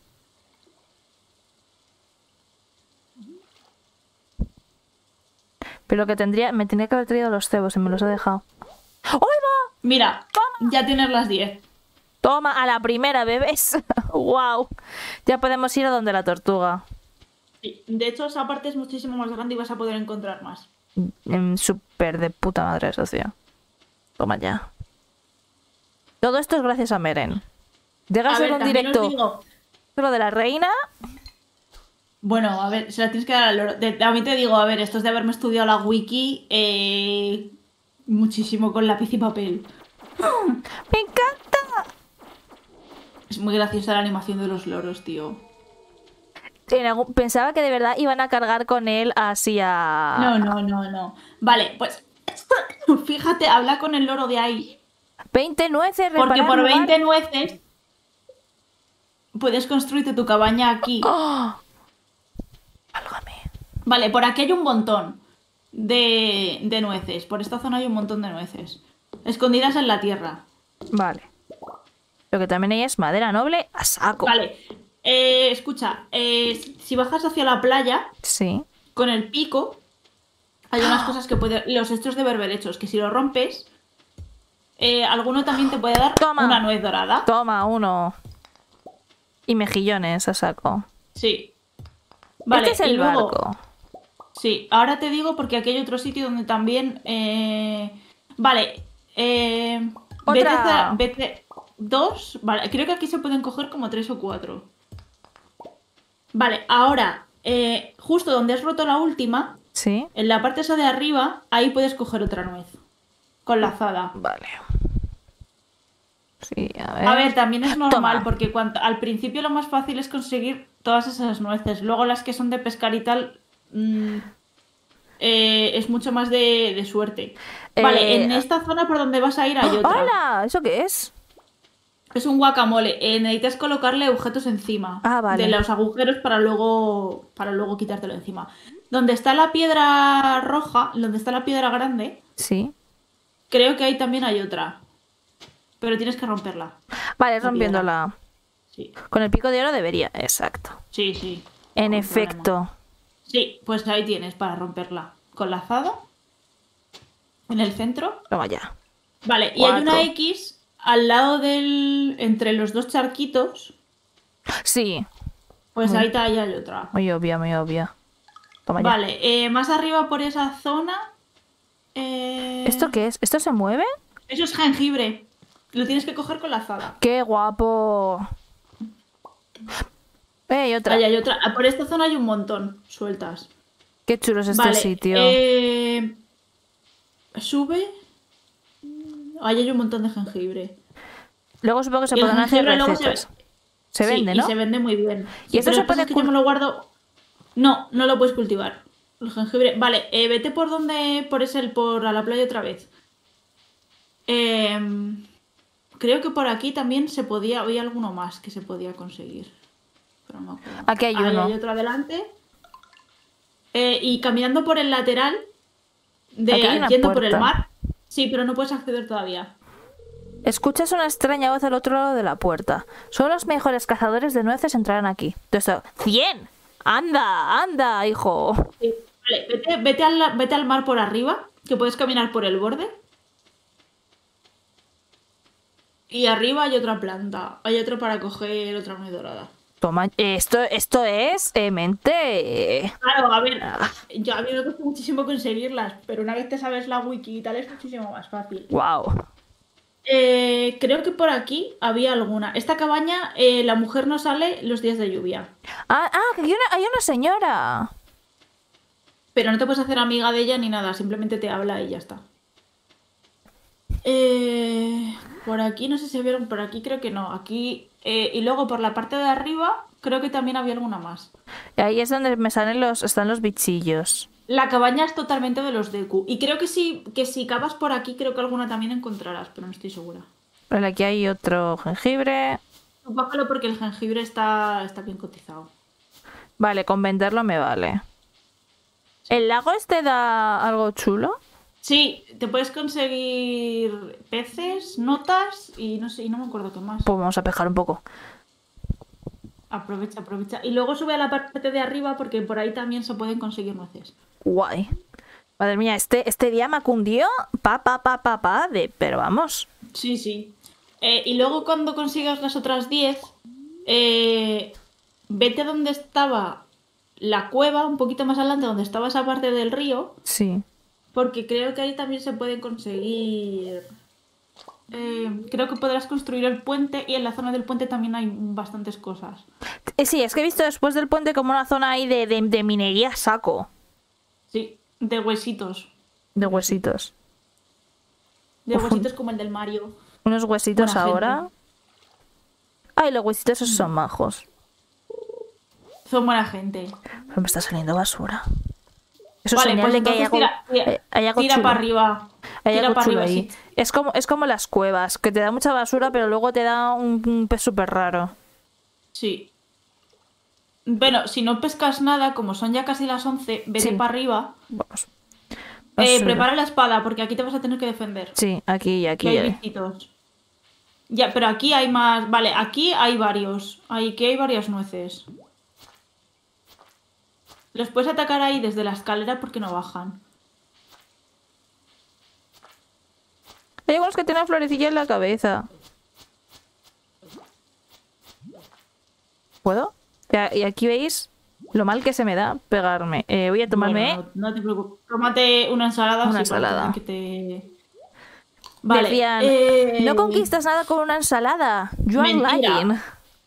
Pero que tendría... Me tendría que haber traído los cebos y me los he dejado. ¡Uy, va! Mira, ya tienes las diez. Toma, a la primera, bebés. ¡Wow! Ya podemos ir a donde la tortuga. Sí, de hecho, esa parte es muchísimo más grande y vas a poder encontrar más. Mm, Súper de puta madre, socio. Toma ya. Todo esto es gracias a Meren. Llega a A ser ver, un también os directo digo. solo de la reina. Bueno, a ver, se la tienes que dar al loro. De- A mí te digo, a ver, esto es de haberme estudiado la wiki eh, muchísimo con lápiz y papel. ¡Me encanta! Es muy graciosa la animación de los loros, tío. En algún- Pensaba que de verdad iban a cargar con él así a... No, no, no, no. Vale, pues fíjate, habla con el loro de ahí. veinte nueces, Porque reparar por lugar. veinte nueces puedes construirte tu cabaña aquí. ¡Oh! Válgame. Vale, por aquí hay un montón de, de nueces. Por esta zona hay un montón de nueces. Escondidas en la tierra. Vale. Lo que también hay es madera noble a saco. Vale. Eh, escucha, eh, si bajas hacia la playa, Sí. con el pico, hay unas cosas que puede... Los estos de berberechos, que si lo rompes, eh, alguno también te puede dar Toma. una nuez dorada. Toma, uno. Y mejillones a saco. Sí. Vale, este es y el luego... barco. Sí, ahora te digo porque aquí hay otro sitio donde también... eh, Vale. Eh... Vete, Otra. hacia- vete- Dos. Vale, creo que aquí se pueden coger como tres o cuatro. Vale, ahora, eh, justo donde has roto la última, Sí. en la parte esa de arriba, ahí puedes coger otra nuez. Con lazada. Vale. Sí, a ver. A ver, también es normal Toma. porque cuanto, al principio lo más fácil es conseguir todas esas nueces. Luego las que son de pescar y tal... mm, eh, es mucho más de, de suerte. Vale, Eh, en esta zona por donde vas a ir hay otra. ¡Hala! ¿Eso qué es? Es un guacamole. Eh, necesitas colocarle objetos encima Ah, de vale. los agujeros para luego, para luego quitártelo encima. Donde está la piedra roja, donde está la piedra grande, Sí. creo que ahí también hay otra. Pero tienes que romperla. Vale, La piedra. rompiéndola. Sí, Con el pico de oro debería. Exacto. sí, sí. En Ningún problema. efecto. Sí, pues ahí tienes para romperla. Con lazado. En el centro. Toma ya. Vale, y hay una Cuatro. X al lado del. Entre los dos charquitos. Sí. Pues Muy- ahí está, ahí hay otra. Muy obvia, muy obvia. Toma ya. Vale, eh, más arriba por esa zona. eh, ¿Esto qué es? ¿Esto se mueve? Eso es jengibre. Lo tienes que coger con la azada. ¡Qué guapo! Eh, hay otra. Ahí hay otra. Ah, por esta zona hay un montón sueltas. Qué chulo es este Vale. sitio. eh, Sube. Ahí hay un montón de jengibre. Luego supongo que se Y el pueden hacer jengibre luego recetas. se, Se, sí, vende, y ¿no? se vende muy bien. ¿Y Sí, esto pero se lo que pasa puede es que yo cul- me lo guardo. No, no lo puedes cultivar. El jengibre. Vale, eh, vete por donde. Por ese, por a la playa otra vez. Em, creo que por aquí también se podía. Había alguno más que se podía conseguir. Pero no me acuerdo. Aquí hay Ahí uno. hay otro adelante. Eh, y caminando por el lateral. De, Aquí hay una yendo por el puerta. mar. Sí, pero no puedes acceder todavía. Escuchas una extraña voz al otro lado de la puerta. Solo los mejores cazadores de nueces entrarán aquí. Entonces, ¡cien! ¡Anda! ¡Anda, hijo! Sí. Vale, vete, vete al, vete al mar por arriba. Que puedes caminar por el borde. Y arriba hay otra planta. Hay otra para coger otra nuez dorada. Toma, esto, esto es eh, mente. Claro, a ver, yo a mí me costó muchísimo conseguirlas, pero una vez te sabes la wiki y tal es muchísimo más fácil. Wow. Eh, creo que por aquí había alguna. Esta cabaña, eh, la mujer no sale los días de lluvia. Ah, ah, que hay una, hay una señora. Pero no te puedes hacer amiga de ella ni nada, simplemente te habla y ya está. Eh, por aquí no sé si había algún, por aquí creo que no. Aquí eh, y luego por la parte de arriba creo que también había alguna más. Ahí es donde me salen los, están los bichillos. La cabaña es totalmente de los Deku. Y creo que sí, que si cavas por aquí, creo que alguna también encontrarás, pero no estoy segura. Vale, aquí hay otro jengibre. Tú bájalo porque el jengibre está, está bien cotizado. Vale, con venderlo me vale. ¿El lago este da algo chulo? Sí, te puedes conseguir peces, notas y no sé, y no me acuerdo qué más. Pues vamos a pescar un poco. Aprovecha, aprovecha. Y luego sube a la parte de arriba porque por ahí también se pueden conseguir nueces. Guay. Madre mía, este, este día me cundió. Pa, pa, pa, pa, pa. De, pero vamos. Sí, sí. Eh, y luego cuando consigas las otras diez, eh, vete donde estaba la cueva, un poquito más adelante, donde estaba esa parte del río, Sí. porque creo que ahí también se pueden conseguir... eh, creo que podrás construir el puente y en la zona del puente también hay bastantes cosas. Eh, Sí, es que he visto después del puente como una zona ahí de, de, de minería a saco. Sí, de huesitos. De huesitos. De Uf. huesitos como el del Mario. Unos huesitos Buena ahora. gente. Ay, los huesitos esos son majos. Son buena gente. Pero me está saliendo basura. Eso Vale, señal pues de que hay entonces algo, tira, tira, eh, hay algo tira chulo. para arriba. Hay Tira algo para chulo arriba, ahí. sí. Es como, es como las cuevas, que te da mucha basura, pero luego te da un, un pez súper raro. Sí. Bueno, si no pescas nada, como son ya casi las once, vete Sí. para arriba. Vamos. Eh, Basura. prepara la espada, porque aquí te vas a tener que defender. Sí, aquí y aquí. Que hay hay. bichitos. Ya, pero aquí hay más. Vale, aquí hay varios. Aquí hay varias nueces. Los puedes atacar ahí desde la escalera porque no bajan. Hay algunos que tienen florecilla en la cabeza. ¿Puedo? Ya- Y aquí veis lo mal que se me da pegarme. Eh, voy a tomarme... Bueno, no, no te preocupes. Tómate una ensalada. Una así para ensalada. que te... Vale. Decían, eh, no conquistas nada con una ensalada. You are Mentira. lying.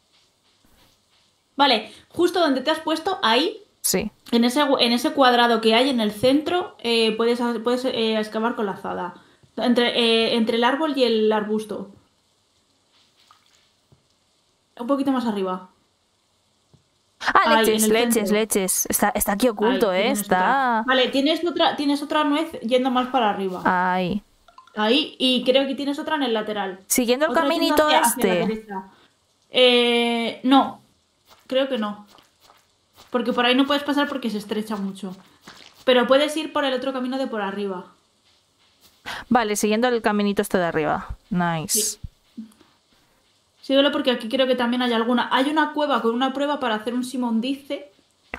Vale, justo donde te has puesto, ahí, Sí. en ese, en ese cuadrado que hay en el centro, eh, puedes, puedes eh, excavar con la azada. Entre, eh, entre el árbol y el arbusto. Un poquito más arriba. Ah, Ahí, leches, en el leches, centro. leches. Está, está aquí oculto, Ahí, ¿eh? tienes Está... otra. Vale, tienes otra, tienes otra nuez yendo más para arriba. Ahí. Ahí, y creo que tienes otra en el lateral. Siguiendo el Otra yendo caminito hacia, hacia la este. derecha. Eh, no, creo que no. Porque por ahí no puedes pasar porque se estrecha mucho. Pero puedes ir por el otro camino de por arriba. Vale, siguiendo el caminito este de arriba. Nice. Sí. Síguelo porque aquí creo que también hay alguna. Hay una cueva con una prueba para hacer un Simón dice.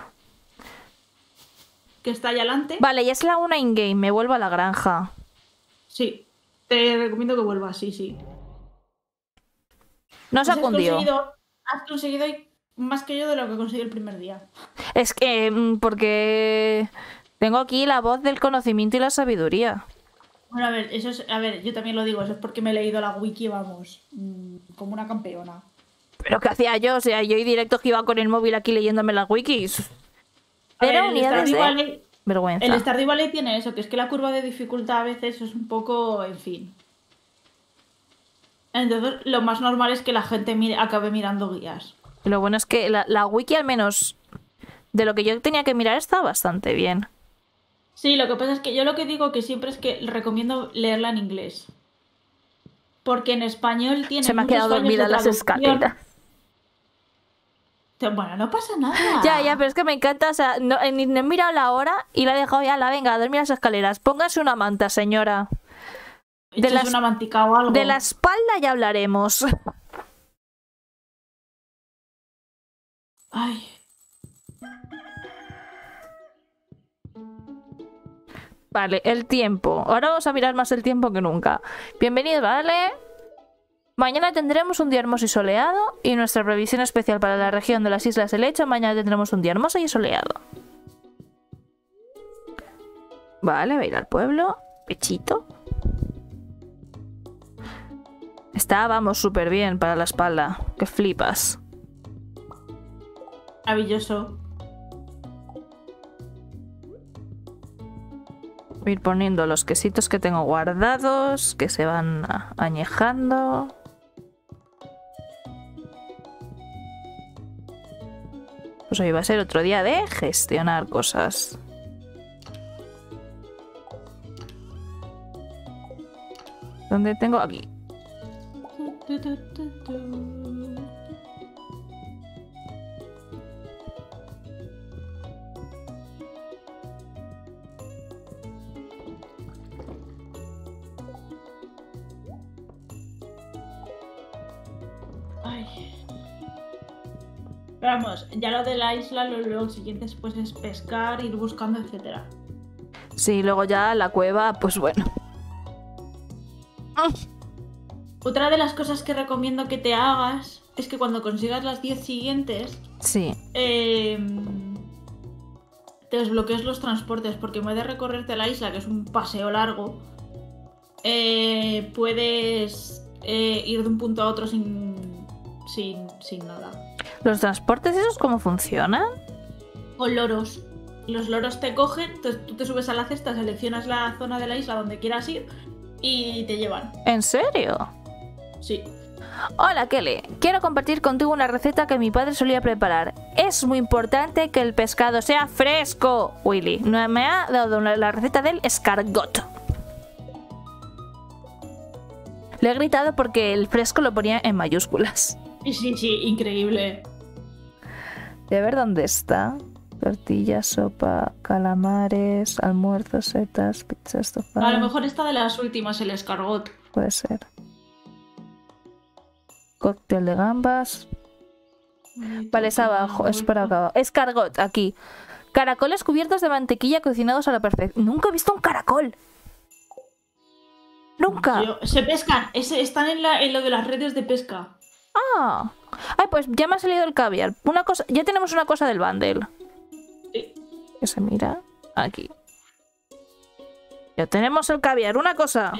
Que está allá adelante. Vale, ya es la una in-game. Me vuelvo a la granja. Sí. Te recomiendo que vuelvas, sí, sí. No se Pues ha has cundido. conseguido, has conseguido más que yo de lo que conseguí el primer día. Es que... mm, porque... Tengo aquí la voz del conocimiento y la sabiduría. Bueno, a ver, eso es, a ver, yo también lo digo, eso es porque me he leído la wiki, vamos, mmm, como una campeona. Pero ¿qué hacía yo? O sea, yo y directo que iba con el móvil aquí leyéndome las wikis. A Pero ver, el unidades Stardew de Valley, vergüenza. el Stardew Valley tiene eso, que es que la curva de dificultad a veces es un poco, en fin. Entonces, lo más normal es que la gente mire, acabe mirando guías. Y lo bueno es que la, la wiki, al menos de lo que yo tenía que mirar, está bastante bien. Sí, lo que pasa es que yo lo que digo que siempre es que recomiendo leerla en inglés. Porque en español tiene Se me ha muchos quedado fallos dormida de en las traducción. escaleras. Bueno, no pasa nada. Ya, ya, pero es que me encanta, o sea, no, ni no he mirado la hora y la he dejado ya, la venga, a dormir las escaleras. Póngase una manta, señora. De de las- una mantica o algo. De la espalda ya hablaremos. Ay. Vale, el tiempo. Ahora vamos a mirar más el tiempo que nunca. Bienvenido, ¿vale? Mañana tendremos un día hermoso y soleado. Y nuestra previsión especial para la región de las Islas del Lecho. Mañana tendremos un día hermoso y soleado. Vale, va a ir al pueblo. Pechito. Está, vamos, súper bien para la espalda. Que flipas. Maravilloso. Voy a ir poniendo los quesitos que tengo guardados, que se van a- añejando. Pues hoy va a ser otro día de gestionar cosas. ¿Dónde tengo? Aquí. Ay. Pero vamos, ya lo de la isla, lo, lo siguiente después es pescar, ir buscando, etcétera. Sí, luego ya la cueva, pues bueno. Otra de las cosas que recomiendo que te hagas es que cuando consigas las diez siguientes, Sí. eh, te desbloquees los transportes, porque en vez de recorrerte la isla, que es un paseo largo, eh, puedes eh, ir de un punto a otro sin, sin, sin nada. ¿Los transportes esos cómo funcionan? Con loros. Los loros te cogen, entonces tú te subes a la cesta, seleccionas la zona de la isla donde quieras ir y te llevan. ¿En serio? Sí. Hola Kelly, quiero compartir contigo una receta que mi padre solía preparar. Es muy importante que el pescado sea fresco. Willy no me ha dado la receta del escargot. Le he gritado porque el fresco lo ponía en mayúsculas. Sí, sí, sí, increíble. De ver dónde está. Tortilla, sopa, calamares, almuerzo, setas, pizza estofada. A lo mejor esta de las últimas, el escargot. Puede ser. Cóctel de gambas. Vale, es abajo, es por acá. Escargot, aquí. Caracoles cubiertos de mantequilla cocinados a la perfección. Nunca he visto un caracol. Nunca. Yo- se pescan, ese- están en, la, en lo de las redes de pesca. Ah. Ay, pues ya me ha salido el caviar. Una cosa, ya tenemos una cosa del bundle. Sí. Que se mira aquí. Ya tenemos el caviar. Una cosa.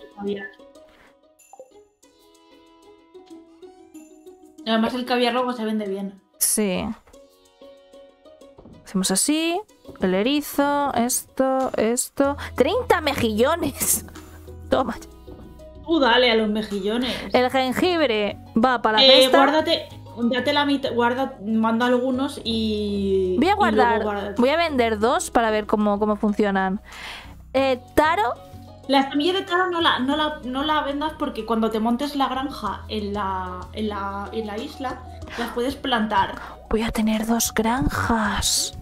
Además el caviar luego se vende bien. Sí. Hacemos así. El erizo. Esto, esto. ¡treinta mejillones! Toma. Tú dale a los mejillones. El jengibre va para la Eh, cesta. guárdate, date la mitad, guarda, manda algunos y... Voy a y luego guardar, guarda- voy a vender dos para ver cómo, cómo funcionan. Eh, Taro, La semilla de taro no la, no, la, no la vendas porque cuando te montes la granja en la, en la, en la isla, las puedes plantar. voy a tener dos granjas.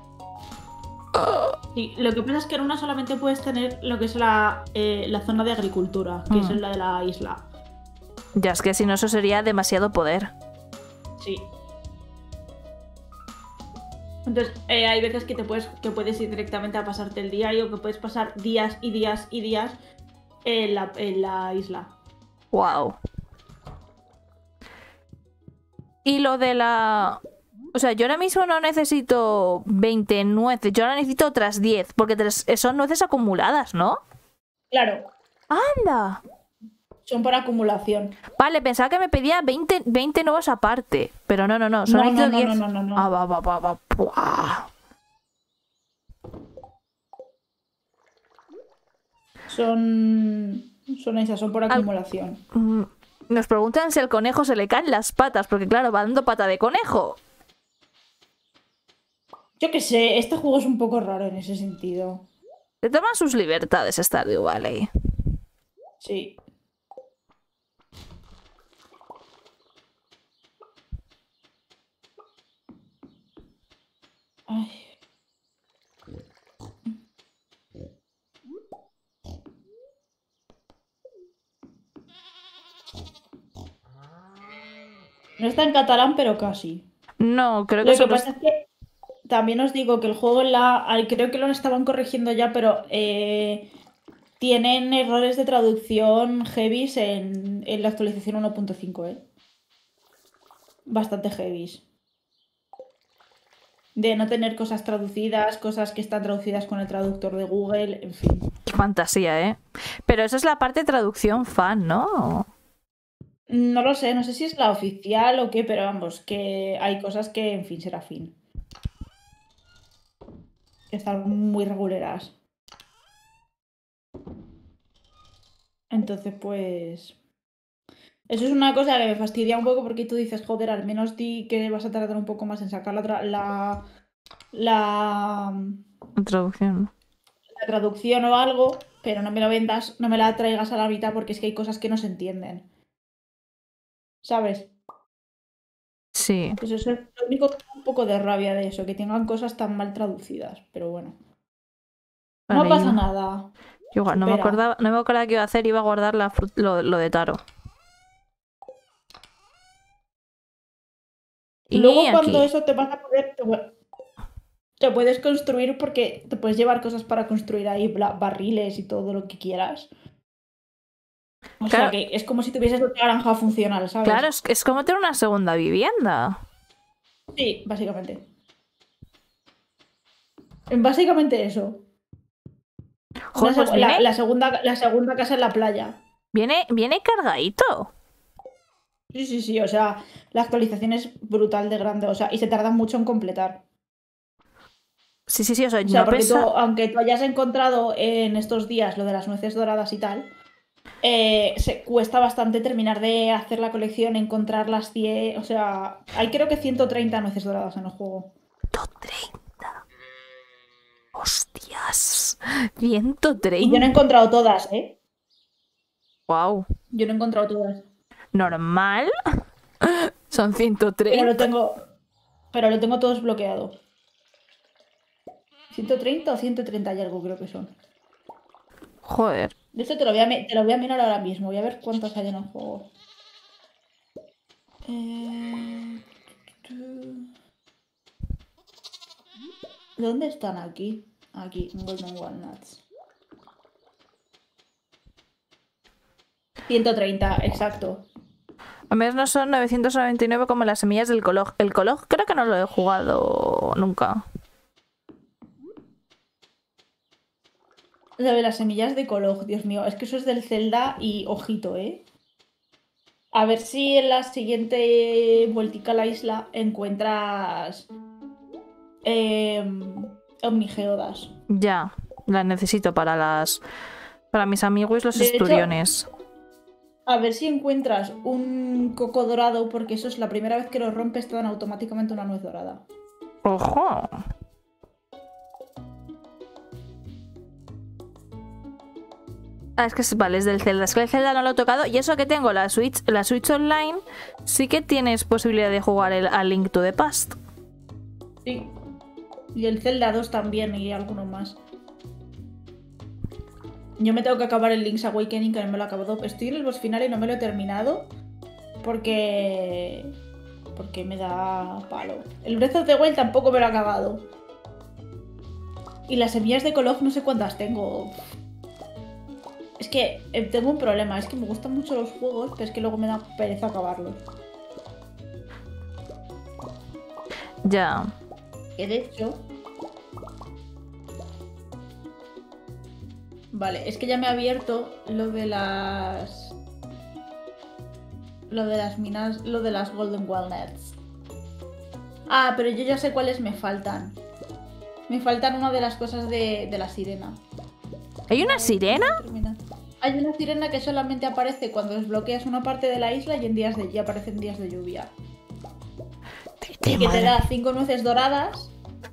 Sí, lo que pasa es que en una solamente puedes tener lo que es la, eh, la zona de agricultura, que es Mm. la de la isla. Ya es que si no eso sería demasiado poder. Sí. Entonces, eh, hay veces que te puedes, que puedes ir directamente a pasarte el diario, que puedes pasar días y días y días en la, en la isla. Wow. Y lo de la... O sea, yo ahora mismo no necesito veinte nueces, yo ahora necesito otras diez, porque tres- son nueces acumuladas, ¿no? Claro, ¡Anda! son por acumulación. Vale, pensaba que me pedía veinte, veinte nuevos aparte, pero no, no, no, solo No, no, necesito no, diez. no, no, no, no. Ah, va, va, va, va. Buah. Son, son esas, son por acumulación. Mm, Nos preguntan si al conejo se le caen las patas, porque claro, va dando pata de conejo. Yo qué sé, este juego es un poco raro en ese sentido. Se toman sus libertades Stardew Valley. Sí. Ay. No está en catalán, pero casi. No, creo que Lo que solo pasa es que también os digo que el juego en la... ay, creo que lo estaban corrigiendo ya, pero eh, tienen errores de traducción heavies en, en la actualización uno punto cinco, ¿eh? Bastante heavies. De no tener cosas traducidas, cosas que están traducidas con el traductor de Google, en fin. Qué fantasía, ¿eh? Pero esa es la parte de traducción fan, ¿no? No lo sé, no sé si es la oficial o qué, pero vamos, que hay cosas que, en fin, será fin. Que están muy reguleras. Entonces, pues... Eso es una cosa que me fastidia un poco porque tú dices, joder, al menos di que vas a tardar un poco más en sacar la, tra- la, la, Traducción. la traducción o algo, pero no me lo vendas, no me la traigas a la mitad porque es que hay cosas que no se entienden. ¿Sabes? Sí. Pues eso es lo único que me da un poco de rabia de eso, que tengan cosas tan mal traducidas, pero bueno. No Vale, pasa yo- nada. yo igual, no me Supera. acordaba, no me acordaba que iba a hacer, iba a guardar la fru- lo, lo de Taro. Y Luego cuando aquí. eso te vas a poder... Te, pu- te puedes construir porque te puedes llevar cosas para construir ahí bla- barriles y todo lo que quieras. O sea Claro, que es como si tuvieses una granja funcional, ¿sabes? claro, es, es como tener una segunda vivienda. Sí, básicamente. Básicamente eso. Joder, Una pues seg- la, viene, la segunda, la segunda casa en la playa. viene, viene cargadito. Sí, sí, sí. O sea, la actualización es brutal de grande. O sea, y se tarda mucho en completar. Sí, sí, sí, o sea, O sea, no porque tú, pensa... aunque tú hayas encontrado en estos días lo de las nueces doradas y tal, eh, se cuesta bastante terminar de hacer la colección, encontrar las cien. O sea, hay creo que ciento treinta nueces doradas en el juego. ciento treinta. Hostias. ciento Y yo no he treinta. encontrado todas, ¿eh? Wow. Yo no he encontrado todas. Normal. Son ciento Pero lo treinta. tengo. Pero lo tengo todos bloqueado. ¿ciento treinta o ciento treinta y algo creo que son? Joder. De hecho, te lo voy a, mi- te lo voy a mirar ahora mismo. Voy a ver cuántas hay en el juego. Eh, tu- ¿Dónde están aquí? Aquí, Golden Walnuts. ciento treinta, exacto. A menos no son novecientos noventa y nueve como las semillas del Colog. El Colog creo que no lo he jugado nunca. Lo de las semillas de Kolog, Dios mío. Es que eso es del Zelda y ojito, ¿eh? A ver si en la siguiente vueltica a la isla encuentras eh, Omnigeodas. Ya, las necesito para las... Para mis amigos los De hecho, esturiones. A ver si encuentras un coco dorado, porque eso es la primera vez que lo rompes, te dan automáticamente una nuez dorada. ¡Ojo! Ah, es que es, vale, es del Zelda. Es que el Zelda no lo he tocado. Y eso que tengo, la Switch, la Switch Online, sí que tienes posibilidad de jugar el, a Link to the Past. Sí. Y el Zelda dos también, y algunos más. Yo me tengo que acabar el Link's Awakening, que no me lo he acabado. Estoy en el boss final y no me lo he terminado. Porque... Porque me da palo. El Breath of the Wild tampoco me lo he acabado. Y las semillas de Kolov no sé cuántas tengo. Es que eh, tengo un problema. Es que me gustan mucho los juegos, pero es que luego me da pereza acabarlos. Ya. Que de hecho... Vale, es que ya me ha abierto lo de las... Lo de las minas, lo de las Golden Walnuts. Ah, pero yo ya sé cuáles me faltan. Me faltan una de las cosas de, de la sirena. ¿Hay una sirena? Hay una sirena que solamente aparece cuando desbloqueas una parte de la isla y en días de, y aparece en días de lluvia. Y que te da cinco nueces doradas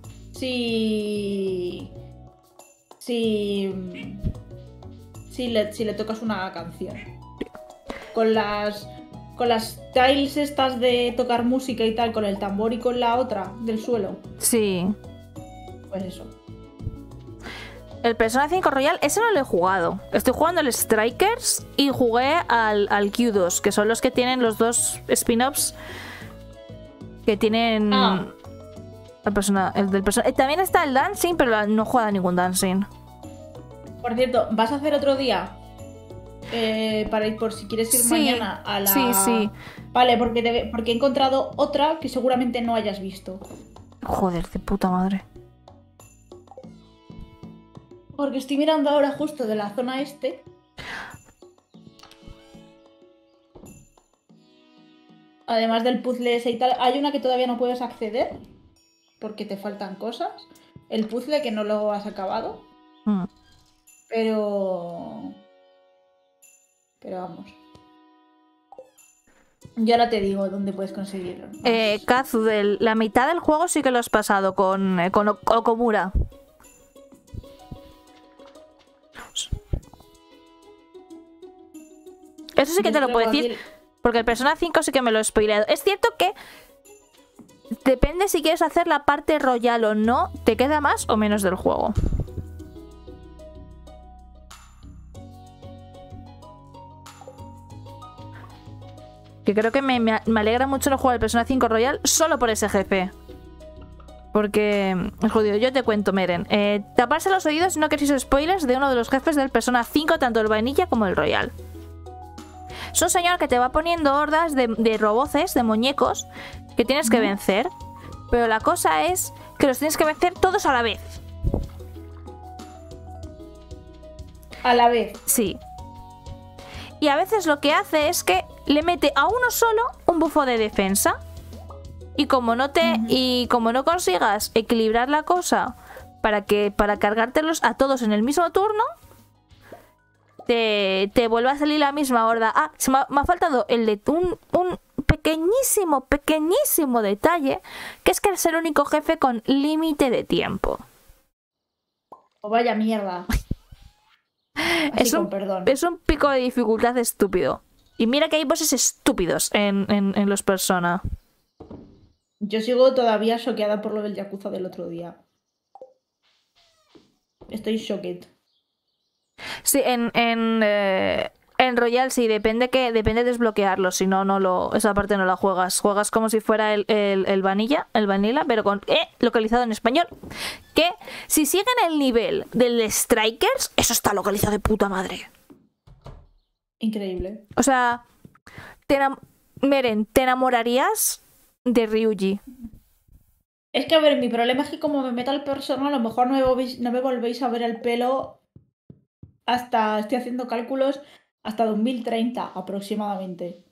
si... Si... Si le, si le tocas una canción. Con las... Con las tiles estas de tocar música y tal, con el tambor y con la otra del suelo. Sí. Pues eso. El Persona cinco Royal, ese no lo he jugado. Estoy jugando el Strikers y jugué al, al Q dos, que son los que tienen los dos spin-offs que tienen... Ah. El, persona, el del persona, también está el Dancing, pero no juega ningún Dancing. Por cierto, ¿vas a hacer otro día? Eh, para ir por si quieres ir sí, mañana a la... Sí, sí. Vale, porque, te... porque he encontrado otra que seguramente no hayas visto. Joder, de puta madre. Porque estoy mirando ahora justo de la zona este. Además del puzzle ese y tal, hay una que todavía no puedes acceder porque te faltan cosas. El puzzle que no lo has acabado. Mm. Pero... Pero vamos. Yo ahora te digo dónde puedes conseguirlo. Eh, Kazu, del, la mitad del juego sí que lo has pasado con, eh, con Okomura. Eso sí que te lo puedo decir, porque el Persona cinco sí que me lo he spoileado. Es cierto que depende si quieres hacer la parte royal o no, te queda más o menos del juego. Que creo que me, me, me alegra mucho no jugar el Persona cinco Royal solo por ese jefe. Porque, jodido, yo te cuento, Meren. Eh, taparse los oídos si no queréis spoilers de uno de los jefes del Persona cinco, tanto el Vanilla como el Royal. Es un señor que te va poniendo hordas de, de roboces, de muñecos, que tienes que vencer. Pero la cosa es que los tienes que vencer todos a la vez. A la vez. Sí. Y a veces lo que hace es que le mete a uno solo un bufo de defensa. Y como no te. Uh-huh. Y como no consigas equilibrar la cosa para que. Para cargártelos a todos en el mismo turno. Te, te vuelve a salir la misma horda. Ah, se me ha, me ha faltado el de un, un pequeñísimo, pequeñísimo detalle. Que es que es el único jefe con límite de tiempo. Oh, vaya mierda. Así es, un, perdón. es un pico de dificultad estúpido. Y mira que hay bosses estúpidos en, en, en los Persona. Yo sigo todavía choqueada por lo del Yakuza del otro día. Estoy shocked. Sí, en, en, eh, en Royal sí, depende que depende de desbloquearlo. Si no, no lo, esa parte no la juegas. Juegas como si fuera el, el, el vanilla, el vanilla, pero con eh, localizado en español. Que si siguen el nivel del Strikers, eso está localizado de puta madre. Increíble. O sea, te Meren, te enamorarías de Ryuji. Es que, a ver, mi problema es que como me meta el Persona, a lo mejor no me, volvéis, no me volvéis a ver el pelo hasta, estoy haciendo cálculos, hasta dos mil treinta aproximadamente.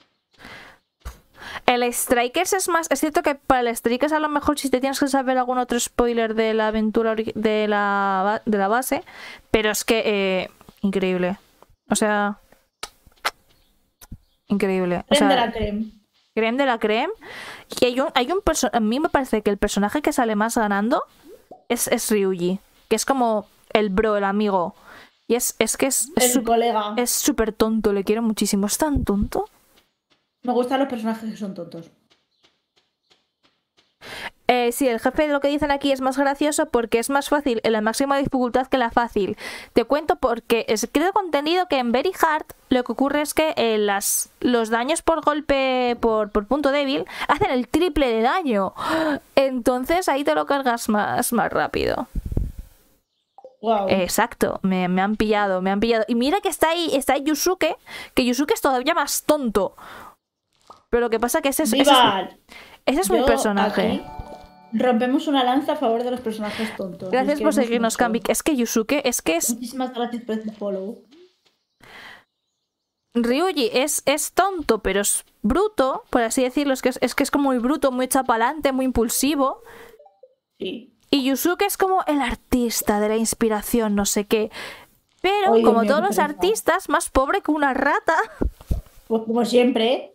El Strikers es más... Es cierto que para el Strikers a lo mejor si te tienes que saber algún otro spoiler de la aventura de la, de la base, pero es que... Eh, increíble. O sea... increíble. O Creme sea, de la creme. creme de la creme. Y hay un, hay un perso- a mí me parece que el personaje que sale más ganando es, es Ryuji, que es como el bro, el amigo. Y es, es que es El es colega. es súper tonto, le quiero muchísimo. Es tan tonto. Me gustan los personajes que son tontos. Eh, sí, el jefe de lo que dicen aquí es más gracioso porque es más fácil en la máxima dificultad que la fácil. Te cuento porque es creo contenido que en Very Hard lo que ocurre es que eh, las, los daños por golpe por, por punto débil hacen el triple de daño. Entonces ahí te lo cargas más, más rápido. Wow. Exacto, me, me han pillado, me han pillado. Y mira que está ahí, está ahí Yusuke, que Yusuke es todavía más tonto. Pero lo que pasa que ese es, ese es, ¡Viva! ese es mi Yo personaje. aquí rompemos una lanza a favor de los personajes tontos. Gracias Los por queremos seguirnos, mucho. Cambi. Es que Yusuke, es que es... Muchísimas gracias por este follow. Ryuji es, es tonto, pero es bruto, por así decirlo. Es que es, es que es como muy bruto, muy chapalante, muy impulsivo. Sí. Y Yusuke es como el artista de la inspiración, no sé qué. Pero, Ay, Dios como mío, todos qué los pereza. artistas, más pobre que una rata. Pues como siempre.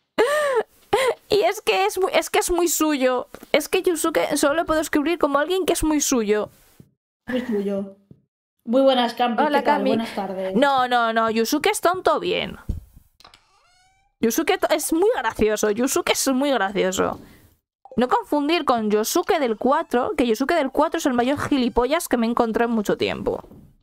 Y es que es, muy- es que es muy suyo. Es que Yusuke solo lo puedo escribir como alguien que es muy suyo. Es tuyo. Muy buenas, Campi. Hola, ¿Qué tal? Cami. Buenas tardes. No, no, no. Yusuke es tonto bien. Yusuke to- es muy gracioso. Yusuke es muy gracioso. No confundir con Yosuke del cuatro, que Yosuke del cuatro es el mayor gilipollas que me he encontrado en mucho tiempo.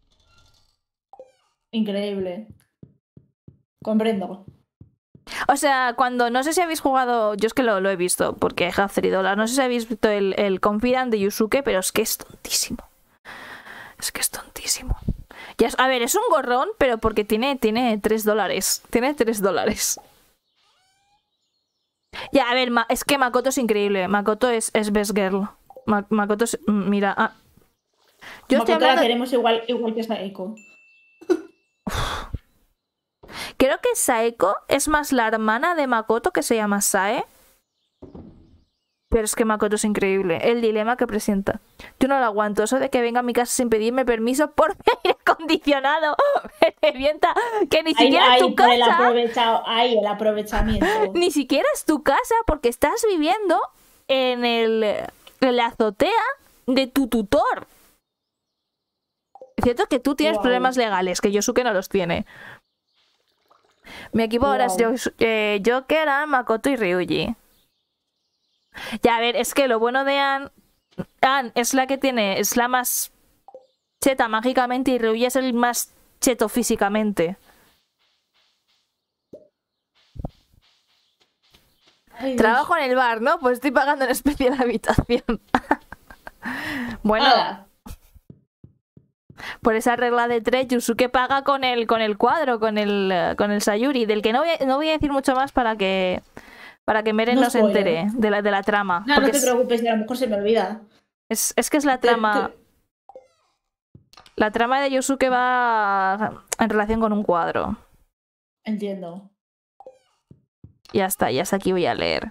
Increíble. Comprendo. O sea, cuando, no sé si habéis jugado, yo es que lo, lo he visto, porque have three dollars, no sé si habéis visto el, el Confidant de Yusuke, pero es que es tontísimo. Es que es tontísimo. Ya es- a ver, es un gorrón, pero porque tiene, tiene tres dólares. Tiene tres dólares. Ya, a ver, Ma- es que Makoto es increíble. Makoto es, es best girl. Ma- Makoto es... Mira, ah. Yo estoy Makoto la hablando... queremos igual, igual que Saeko. Creo que Saeko es más la hermana de Makoto, que se llama Sae. Pero es que Makoto es increíble. El dilema que presenta. Yo no lo aguanto. Eso de que venga a mi casa sin pedirme permiso por mi aire acondicionado. Me revienta. Que ni Ahí, siquiera es ahí, tu por el casa. aprovechado, ahí, el aprovechamiento. Ni siquiera es tu casa porque estás viviendo en, el, en la azotea de tu tutor. Es cierto que tú tienes Wow. problemas legales, que Yosuke no los tiene. Mi equipo ahora es Wow. Yos- eh, Joker, Ann, Makoto y Ryuji. Ya, a ver, es que lo bueno de Ann... Ann es la que tiene... Es la más cheta mágicamente y Ryuji es el más cheto físicamente. Ay, Dios. Trabajo en el bar, ¿no? Pues estoy pagando en especie la habitación. Bueno, Ala. por esa regla de tres, Yusuke paga con el, con el cuadro, con el, eh, con el Sayuri, del que no voy, a, no voy a decir mucho más para que para que Meren No no, se spoiler. entere de la, de la trama. No, no porque te es, preocupes, a lo mejor se me olvida. es, es que es la Te- trama. te- La trama de Yusuke va en relación con un cuadro. Entiendo. Ya está, ya hasta aquí voy a leer.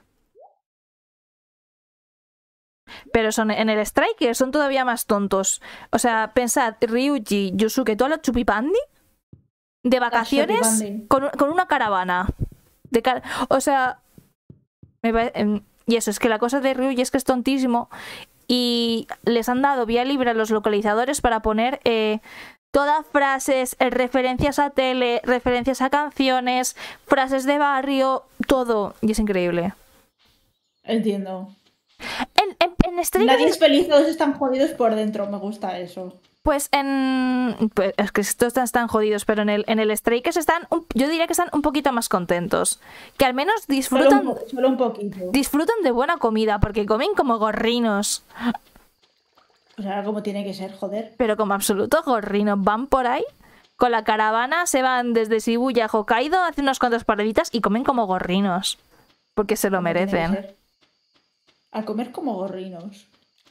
Pero son en el Striker son todavía más tontos. O sea, pensad, Ryuji, Yusuke, todos los chupipandi de vacaciones chupipandi. con, con una caravana. De car- o sea, me pare- em, y eso, es que la cosa de Ryuji es que es tontísimo. Y les han dado vía libre a los localizadores para poner eh, todas frases, eh, referencias a tele, referencias a canciones, frases de barrio, todo. Y es increíble. Entiendo. En, en, en Striker Nadie es feliz, todos están jodidos por dentro. Me gusta eso. Pues en... Pues es que estos están, están jodidos, pero en el, en el Strikers están... un- yo diría que están un poquito más contentos. Que al menos Solo disfrutan, un, po- solo un poquito. disfrutan de buena comida, porque comen como gorrinos. O sea, como tiene que ser, joder. Pero como absolutos gorrinos. Van por ahí, con la caravana, se van desde Shibuya a Hokkaido, hacen unas cuantas paraditas y comen como gorrinos. Porque se lo Como tiene que merecen. ser. A comer como gorrinos.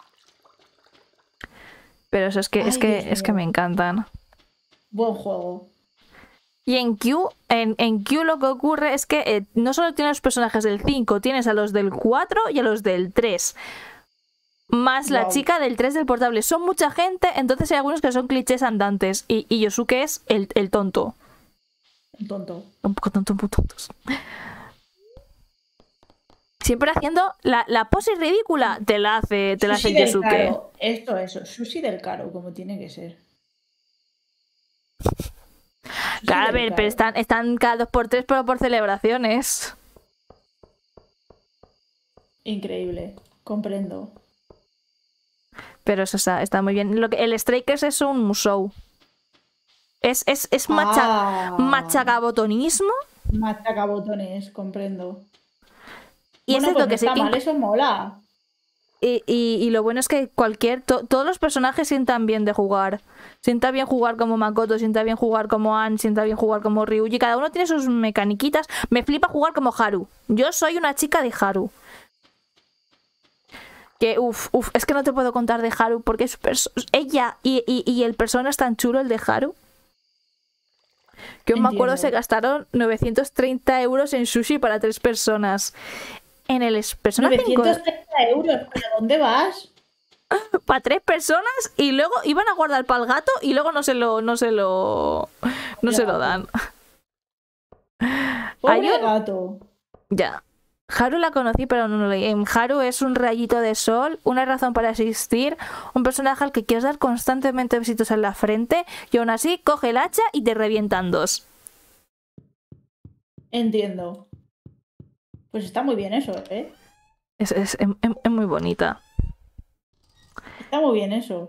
Pero eso es que, es Ay, que, Dios es que mío. me encantan. Buen juego. Y en Q, en, en Q lo que ocurre es que eh, no solo tienes los personajes del cinco, tienes a los del cuatro y a los del tres. Más la Guau. chica del tres del portable. Son mucha gente, entonces hay algunos que son clichés andantes. Y, y Yosuke es el, el tonto. Un tonto. Un poco tontos, muy tontos. Siempre haciendo la, la pose ridícula. Te la hace, te la hace Sushi del Yusuke. caro. Esto, eso. Sushi del caro, como tiene que ser. Sushi Claro, a del ver, caro. pero están, están cada dos por tres, pero por celebraciones. Increíble. Comprendo. Pero eso está, está muy bien. Lo que, el Strikers es un musou. Es, es, es macha, Ah, machacabotonismo. machacabotones, comprendo. Y Bueno, es pues cierto no que sí está que mal, eso mola. Y, y, y lo bueno es que cualquier to- todos los personajes sientan bien de jugar. Sienta bien jugar como Makoto, sienta bien jugar como Ann, sienta bien jugar como Ryuji. Cada uno tiene sus mecaniquitas. Me flipa jugar como Haru. Yo soy una chica de Haru. Que uff, uff, es que no te puedo contar de Haru porque es perso- ella y, y, y el persona es tan chulo, el de Haru. Que yo me acuerdo se Entiendo. gastaron novecientos treinta euros en sushi para tres personas. En el es- personaje novecientos treinta euros, ¿pero dónde vas? para tres personas y luego iban a guardar para el gato y luego no se lo no se lo no se lo dan. Hay Pobre un- gato. Ya. Haru la conocí pero no lo leí. En Haru es un rayito de sol, una razón para existir, un personaje al que quieres dar constantemente besitos en la frente y aún así coge el hacha y te revientan dos. Entiendo. Pues está muy bien eso, ¿eh? Es, es- es- es muy bonita. Está muy bien eso.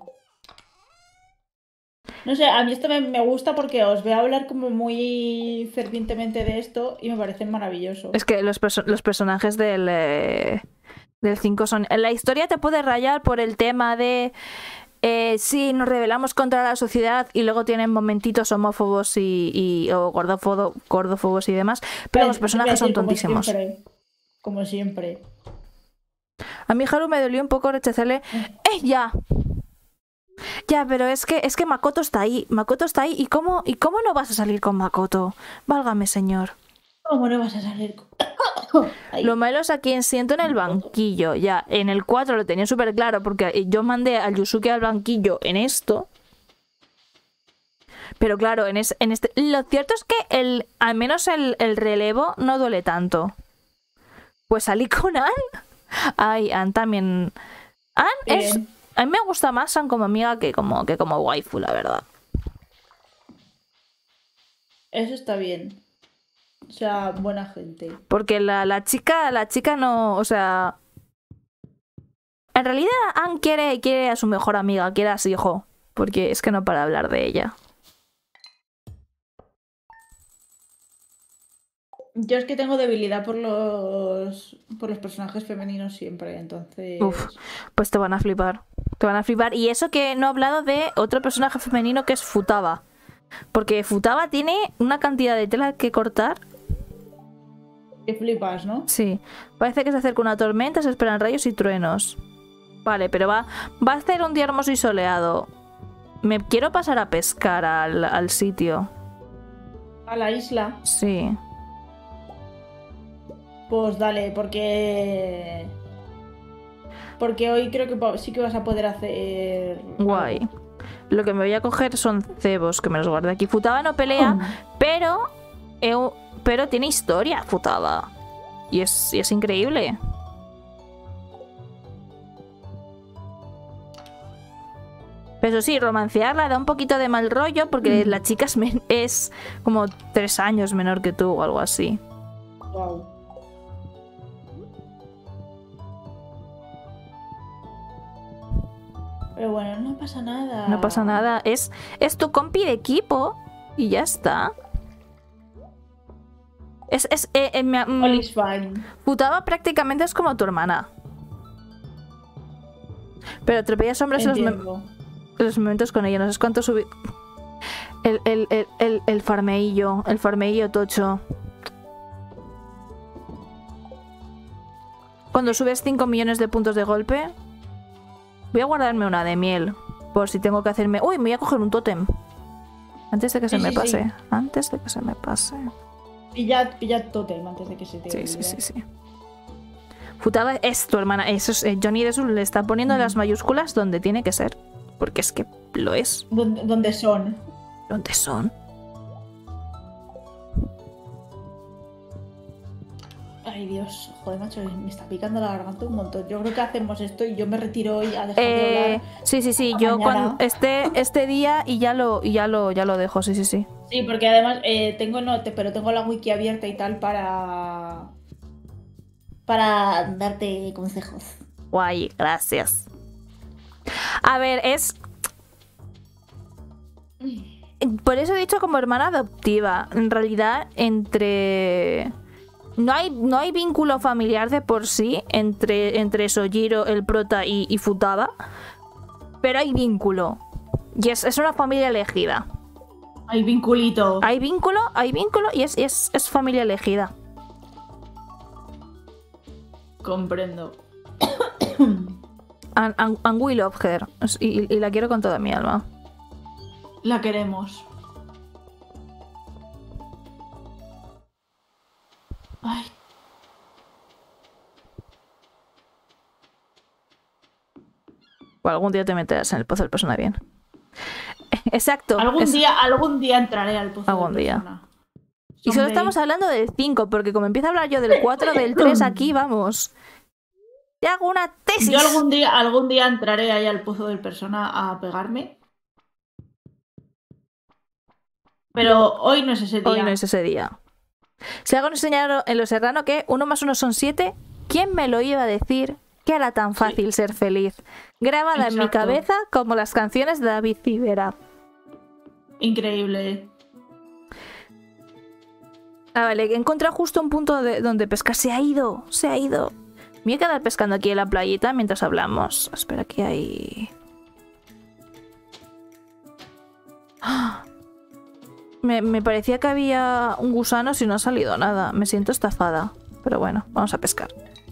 No sé, a mí esto me, me gusta porque os veo hablar como muy fervientemente de esto y me parece maravilloso. Es que los, perso- los personajes del, eh, del cinco son... La historia te puede rayar por el tema de... Eh, sí, nos rebelamos contra la sociedad y luego tienen momentitos homófobos y, y o gordofobo- gordófobos y demás, pero los Pues, personajes son iba a decir, tontísimos. Como siempre. Como siempre. A mí Haru me dolió un poco rechazarle. ¡Eh, ya! Ya, pero es que es que Makoto está ahí. Makoto está ahí. ¿Y cómo, ¿Y cómo no vas a salir con Makoto? Válgame, señor. ¿Cómo no vas a salir? con- Ahí. Lo malo es a quien siento en el banquillo. Ya, en el cuatro lo tenía súper claro porque yo mandé al Yusuke al banquillo en esto. Pero claro, en, es- en este... Lo cierto es que el, al menos el, el relevo no duele tanto. Pues salí con Ann. Ay, Ann también... Ann es... Bien. A mí me gusta más Ann como amiga que como, que como waifu, la verdad. Eso está bien. O sea, buena gente. Porque la, la chica, la chica no, o sea... En realidad Ann quiere, quiere a su mejor amiga, quiere a su hijo. Porque es que no para hablar de ella. Yo es que tengo debilidad por los por los personajes femeninos siempre, entonces. Uf. Pues te van a flipar. Te van a flipar. Y eso que no he hablado de otro personaje femenino que es Futaba. Porque Futaba tiene una cantidad de tela que cortar. Que flipas, ¿no? Sí. Parece que se acerca una tormenta, se esperan rayos y truenos. Vale, pero va, va a ser un día hermoso y soleado. Me quiero pasar a pescar al, al sitio. A la isla. Sí. Pues dale, porque. Porque hoy creo que po- sí que vas a poder hacer. Guay. algo. Lo que me voy a coger son cebos, que me los guardé aquí. Futaba no pelea, pero... eu- pero tiene historia, Futaba. Y es, y es increíble. Pero sí, romancearla da un poquito de mal rollo porque Mm. la chica es, men- es como tres años menor que tú o algo así. Guau. Pero bueno, no pasa nada. No pasa nada. Es, es tu compi de equipo y ya está. Es, es, eh, eh, me- mm, All is fine. Futaba prácticamente es como tu hermana. Pero atropellas hombres en los, mom- Entiendo. los momentos con ella. No sé cuánto subí. El, el, el, el, el farmeillo. El farmeillo tocho. Cuando subes cinco millones de puntos de golpe. Voy a guardarme una de miel. Por si tengo que hacerme. Uy, me voy a coger un tótem. Antes de que se Sí, me sí, pase. sí. Antes de que se me pase. Pillad, pillad totem antes de que se te Sí, olvide. sí, sí, sí. Futaba es tu hermana. Eso es, eh, Johnny Desu le está poniendo las mayúsculas donde tiene que ser. Porque es que lo es. ¿Dónde, dónde son? ¿Dónde son? Ay, Dios, joder, macho, me está picando la garganta un montón. Yo creo que hacemos esto y yo me retiro hoy a dejar Eh, de hablar. sí, sí, sí, hasta yo mañana. cuando este, este día y ya lo, y ya lo, ya lo dejo, sí, sí, sí. Sí, porque además eh, tengo no, te- pero tengo la wiki abierta y tal para. Para darte consejos. Guay, gracias. A ver, es... Por eso he dicho como hermana adoptiva. En realidad, entre... No hay, no hay vínculo familiar de por sí entre, entre Sojiro, el prota y, y Futaba. Pero hay vínculo. Y es, es una familia elegida. Hay vinculito. Hay vínculo, hay vínculo y es, es, es familia elegida. Comprendo. And, and, and we love her. Y, y la quiero con toda mi alma. La queremos. Ay. O algún día te meterás en el pozo del persona bien. Exacto. Algún es... día, algún día entraré al pozo Algún de día. persona. Y solo estamos hablando del cinco, porque como empiezo a hablar yo del cuatro, del tres aquí, vamos. Te hago una tesis. Yo algún día, algún día entraré ahí al pozo del persona a pegarme. Pero hoy no es ese día. Hoy no es ese día. Si algo nos enseñaron en Los Serrano que uno más uno son siete, ¿quién me lo iba a decir que era tan fácil sí. ser feliz? Grabada Exacto. en mi cabeza como las canciones de David Civera. Increíble. Ah, vale, he encontrado justo un punto de, donde pescar. Se ha ido, se ha ido. Me voy a quedar pescando aquí en la playita mientras hablamos. Espera, que hay... ¡Ah! Me, me parecía que había un gusano si no ha salido nada. Me siento estafada. Pero bueno, vamos a pescar.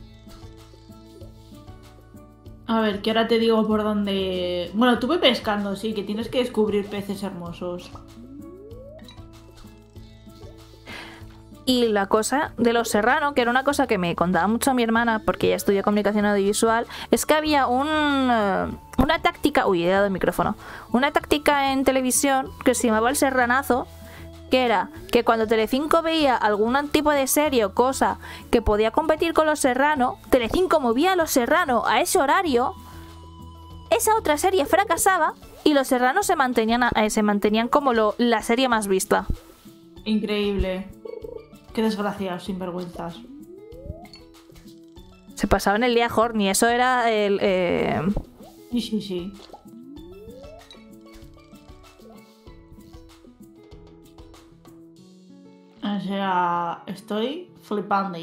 A ver, que ahora te digo por dónde... Bueno, tú ve pescando, sí, que tienes que descubrir peces hermosos. Y la cosa de Los Serrano, que era una cosa que me contaba mucho mi hermana, porque ella estudia comunicación audiovisual, es que había un, uh, una táctica... Uy, he dado el micrófono. Una táctica en televisión que se llamaba el serranazo, que era que cuando Telecinco veía algún tipo de serie o cosa que podía competir con Los Serrano, Telecinco movía a Los Serrano a ese horario, esa otra serie fracasaba y Los Serranos se mantenían, eh, se mantenían como lo, la serie más vista. Increíble. Qué desgraciados, sinvergüenzas. Se pasaba en el día horny, eso era el... Eh... Sí, sí, sí. O sea, estoy flipando.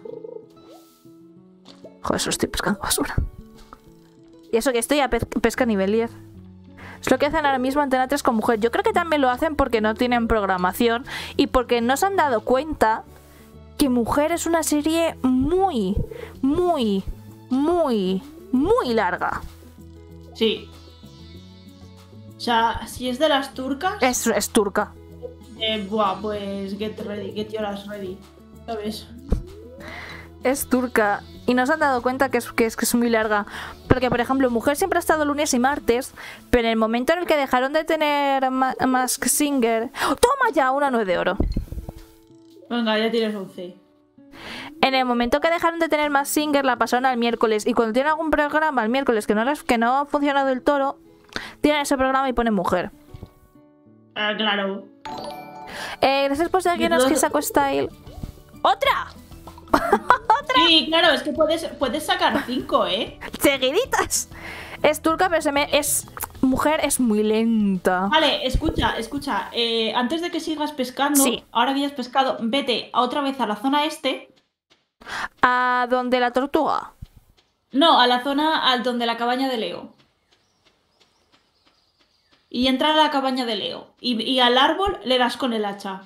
Joder, solo estoy pescando basura. Y eso que estoy a pe pesca nivel diez. Es lo que hacen ahora mismo Antena tres con Mujer. Yo creo que también lo hacen porque no tienen programación y porque no se han dado cuenta que Mujer es una serie muy, muy, muy, muy larga. Sí. O sea, si es de las turcas... Es, es turca. Eh, buah, pues get ready, get your ass ready. ¿Sabes? Es turca. Y no se han dado cuenta que es, que es, que es muy larga. Porque, por ejemplo, Mujer siempre ha estado lunes y martes, pero en el momento en el que dejaron de tener Ma Mask Singer... ¡Toma ya una nueve de oro! Venga, ya tienes once. En el momento que dejaron de tener Mask Singer, la pasaron al miércoles. Y cuando tienen algún programa el miércoles que no, les, que no ha funcionado del todo, tienen ese programa y ponen Mujer. Ah, claro. Eh, gracias por seguirnos, que saco style. ¡Otra! ¿Otra? Sí, claro, es que puedes, puedes sacar cinco, ¿eh? Seguiditas. Es turca, pero se me... es... Mujer es muy lenta. Vale, escucha, escucha. Eh, antes de que sigas pescando, sí. Ahora que ya has pescado, vete a otra vez a la zona este. ¿A donde la tortuga? No, a la zona al donde la cabaña de Leo. Y entra a la cabaña de Leo. Y, y al árbol le das con el hacha.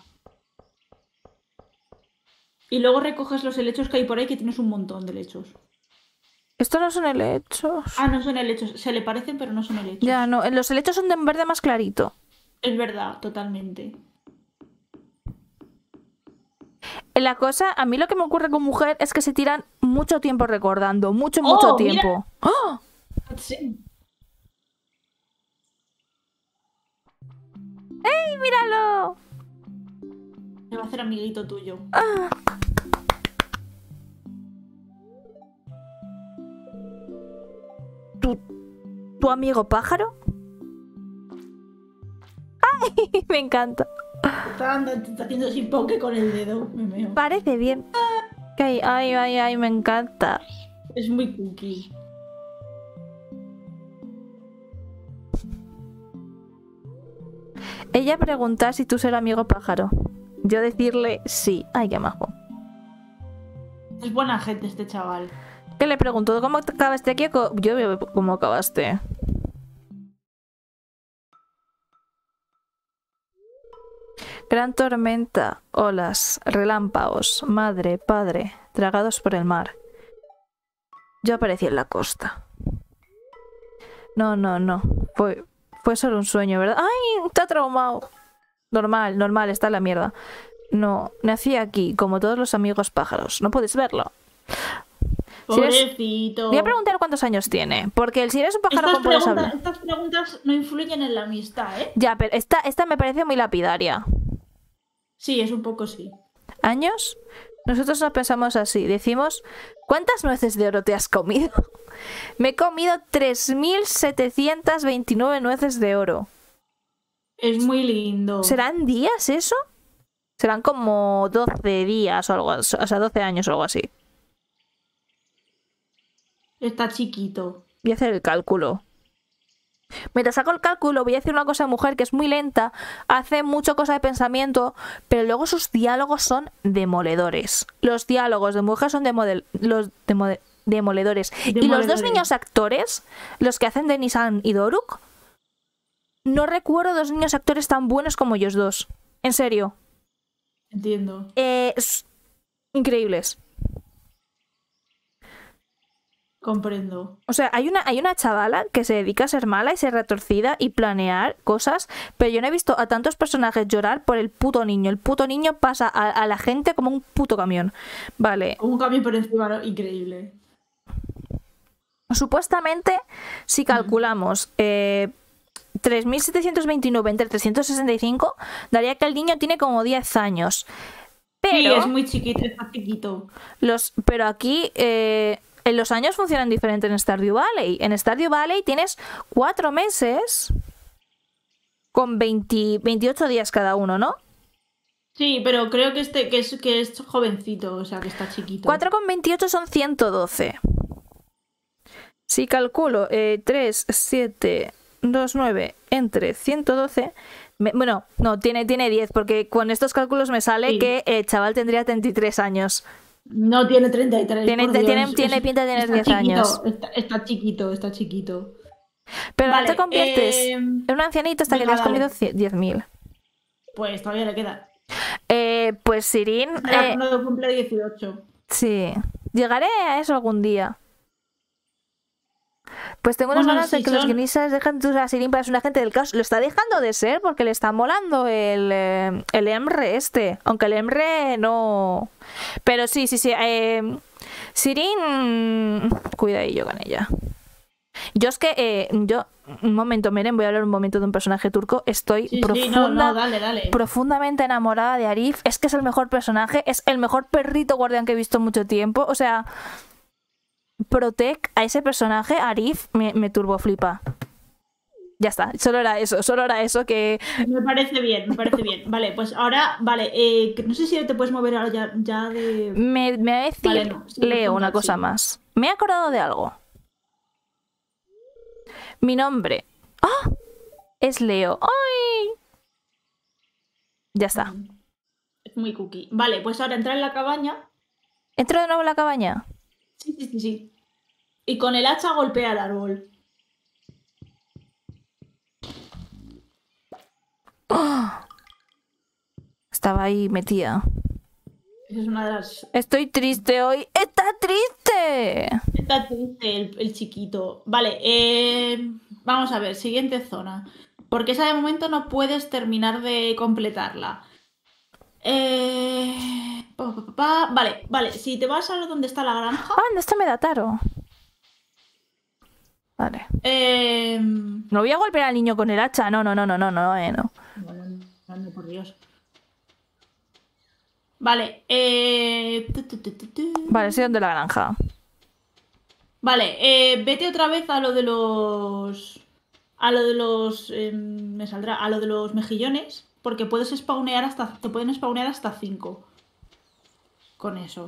Y luego recoges los helechos que hay por ahí, que tienes un montón de helechos. Estos no son helechos. Ah, no son helechos. Se le parecen, pero no son helechos. Ya, no. Los helechos son de un verde más clarito. Es verdad, totalmente. La cosa, a mí lo que me ocurre con Mujer es que se tiran mucho tiempo recordando. Mucho, mucho oh, tiempo. ¡Oh! Sí. ¡Ey, míralo! Me va a hacer amiguito tuyo. Ah. ¿Tu amigo pájaro? ¡Ay! Me encanta. Está, andando, está haciendo así poke con el dedo. Me meo. Parece bien. Ay, ay, ay, ay, me encanta. Es muy cookie. Ella pregunta si tú serás amigo pájaro. Yo decirle sí. Ay, qué majo. Es buena gente este chaval. ¿Qué le pregunto? ¿Cómo acabaste aquí? Yo veo cómo acabaste. Gran tormenta, olas, relámpagos, madre, padre, tragados por el mar. Yo aparecí en la costa. No, no, no. Fue, fue solo un sueño, ¿verdad? ¡Ay! Está traumado. Normal, normal, está en la mierda. No, nací aquí, como todos los amigos pájaros. No puedes verlo. Pobrecito. Si eres... Voy a preguntar cuántos años tiene. Porque el si eres un pájaro, estas ¿cómo puedes preguntas, hablar? estas preguntas no influyen en la amistad, ¿eh? Ya, pero esta, esta me parece muy lapidaria. Sí, es un poco sí. ¿Años? Nosotros no pensamos así. Decimos, ¿cuántas nueces de oro te has comido? Me he comido tres mil setecientas veintinueve nueces de oro. Es muy lindo. ¿Serán días eso? Serán como doce días o algo así. O sea, doce años o algo así. Está chiquito. Voy a hacer el cálculo. Mientras saco el cálculo, voy a decir una cosa de mujer que es muy lenta, hace mucho cosa de pensamiento, pero luego sus diálogos son demoledores. Los diálogos de mujer son demodel los demode demoledores. demoledores. Y los dos niños actores, los que hacen de Nissan y Doruk, no recuerdo dos niños actores tan buenos como ellos dos. En serio. Entiendo. Eh, increíbles. Comprendo. O sea, hay una, hay una chavala que se dedica a ser mala y ser retorcida y planear cosas, pero yo no he visto a tantos personajes llorar por el puto niño. El puto niño pasa a, a la gente como un puto camión. Vale. Un camión por encima, ¿no? Increíble. Supuestamente, si calculamos eh, tres mil setecientos veintinueve entre trescientos sesenta y cinco, daría que el niño tiene como diez años. Pero, sí, es muy chiquito, está chiquito. Los, pero aquí... Eh, En los años funcionan diferente en Stardew Valley. En Stardew Valley tienes cuatro meses con veinte, veintiocho días cada uno, ¿no? Sí, pero creo que este que es, que es jovencito, o sea, que está chiquito. cuatro con veintiocho son ciento doce. Si calculo eh, tres, siete, dos, nueve entre ciento doce... Me, bueno, no, tiene, tiene diez, porque con estos cálculos me sale sí. que el chaval tendría treinta y tres años. No tiene treinta y tres. Tiene, tiene, tiene pinta de tener diez años. Está, está chiquito, está chiquito. Pero vale, no te conviertes eh... en un ancianito hasta venga, que te has comido diez mil. Pues todavía le queda. Eh, pues Sirin. Eh, cuando cumple dieciocho. Sí. Llegaré a eso algún día. Pues tengo unas bueno, ganas si de que son... los guionistas dejen a Sirin para ser un agente del caos. Lo está dejando de ser porque le está molando el, eh, el Emre este. Aunque el Emre no... Pero sí, sí, sí. Eh, Sirin... Cuidadillo con ella. Yo es que... Eh, yo... Un momento, miren, voy a hablar un momento de un personaje turco. Estoy sí, profunda, sí, no, no, dale, dale. profundamente enamorada de Arif. Es que es el mejor personaje. Es el mejor perrito guardián que he visto en mucho tiempo. O sea... Protec a ese personaje, Arif, me, me turbo flipa. Ya está, solo era eso, solo era eso que... Me parece bien, me parece bien. Vale, pues ahora, vale, eh, no sé si te puedes mover ahora ya, ya de... Me, me va a decir, vale, no, sí, leo una cosa sí. más. Me he acordado de algo. Mi nombre... ¡Ah! ¡Oh! Es Leo. ¡Ay! Ya está. Es muy cookie. Vale, pues ahora entra en la cabaña. ¿Entro de nuevo en la cabaña? Sí, sí, sí, sí. Y con el hacha golpea el árbol. ¡Oh! Estaba ahí metida. Esa es una de las... Estoy triste hoy. ¡Está triste! Está triste el, el chiquito. Vale, eh... vamos a ver, siguiente zona. Porque esa de momento no puedes terminar de completarla. Eh... Pa, pa, pa, pa. Vale, vale, si te vas a donde está la granja... Ah, ¿dónde está Medataro? Vale. Eh... No voy a golpear al niño con el hacha. No, no, no, no, no, no, eh, no. Bueno, no, por Dios. Vale, eh... Tu, tu, tu, tu, tu. Vale, estoy donde la granja. Vale, eh, vete otra vez a lo de los... A lo de los... eh, me saldrá. A lo de los mejillones. Porque puedes spawnear hasta... Te pueden spawnear hasta cinco. Con eso.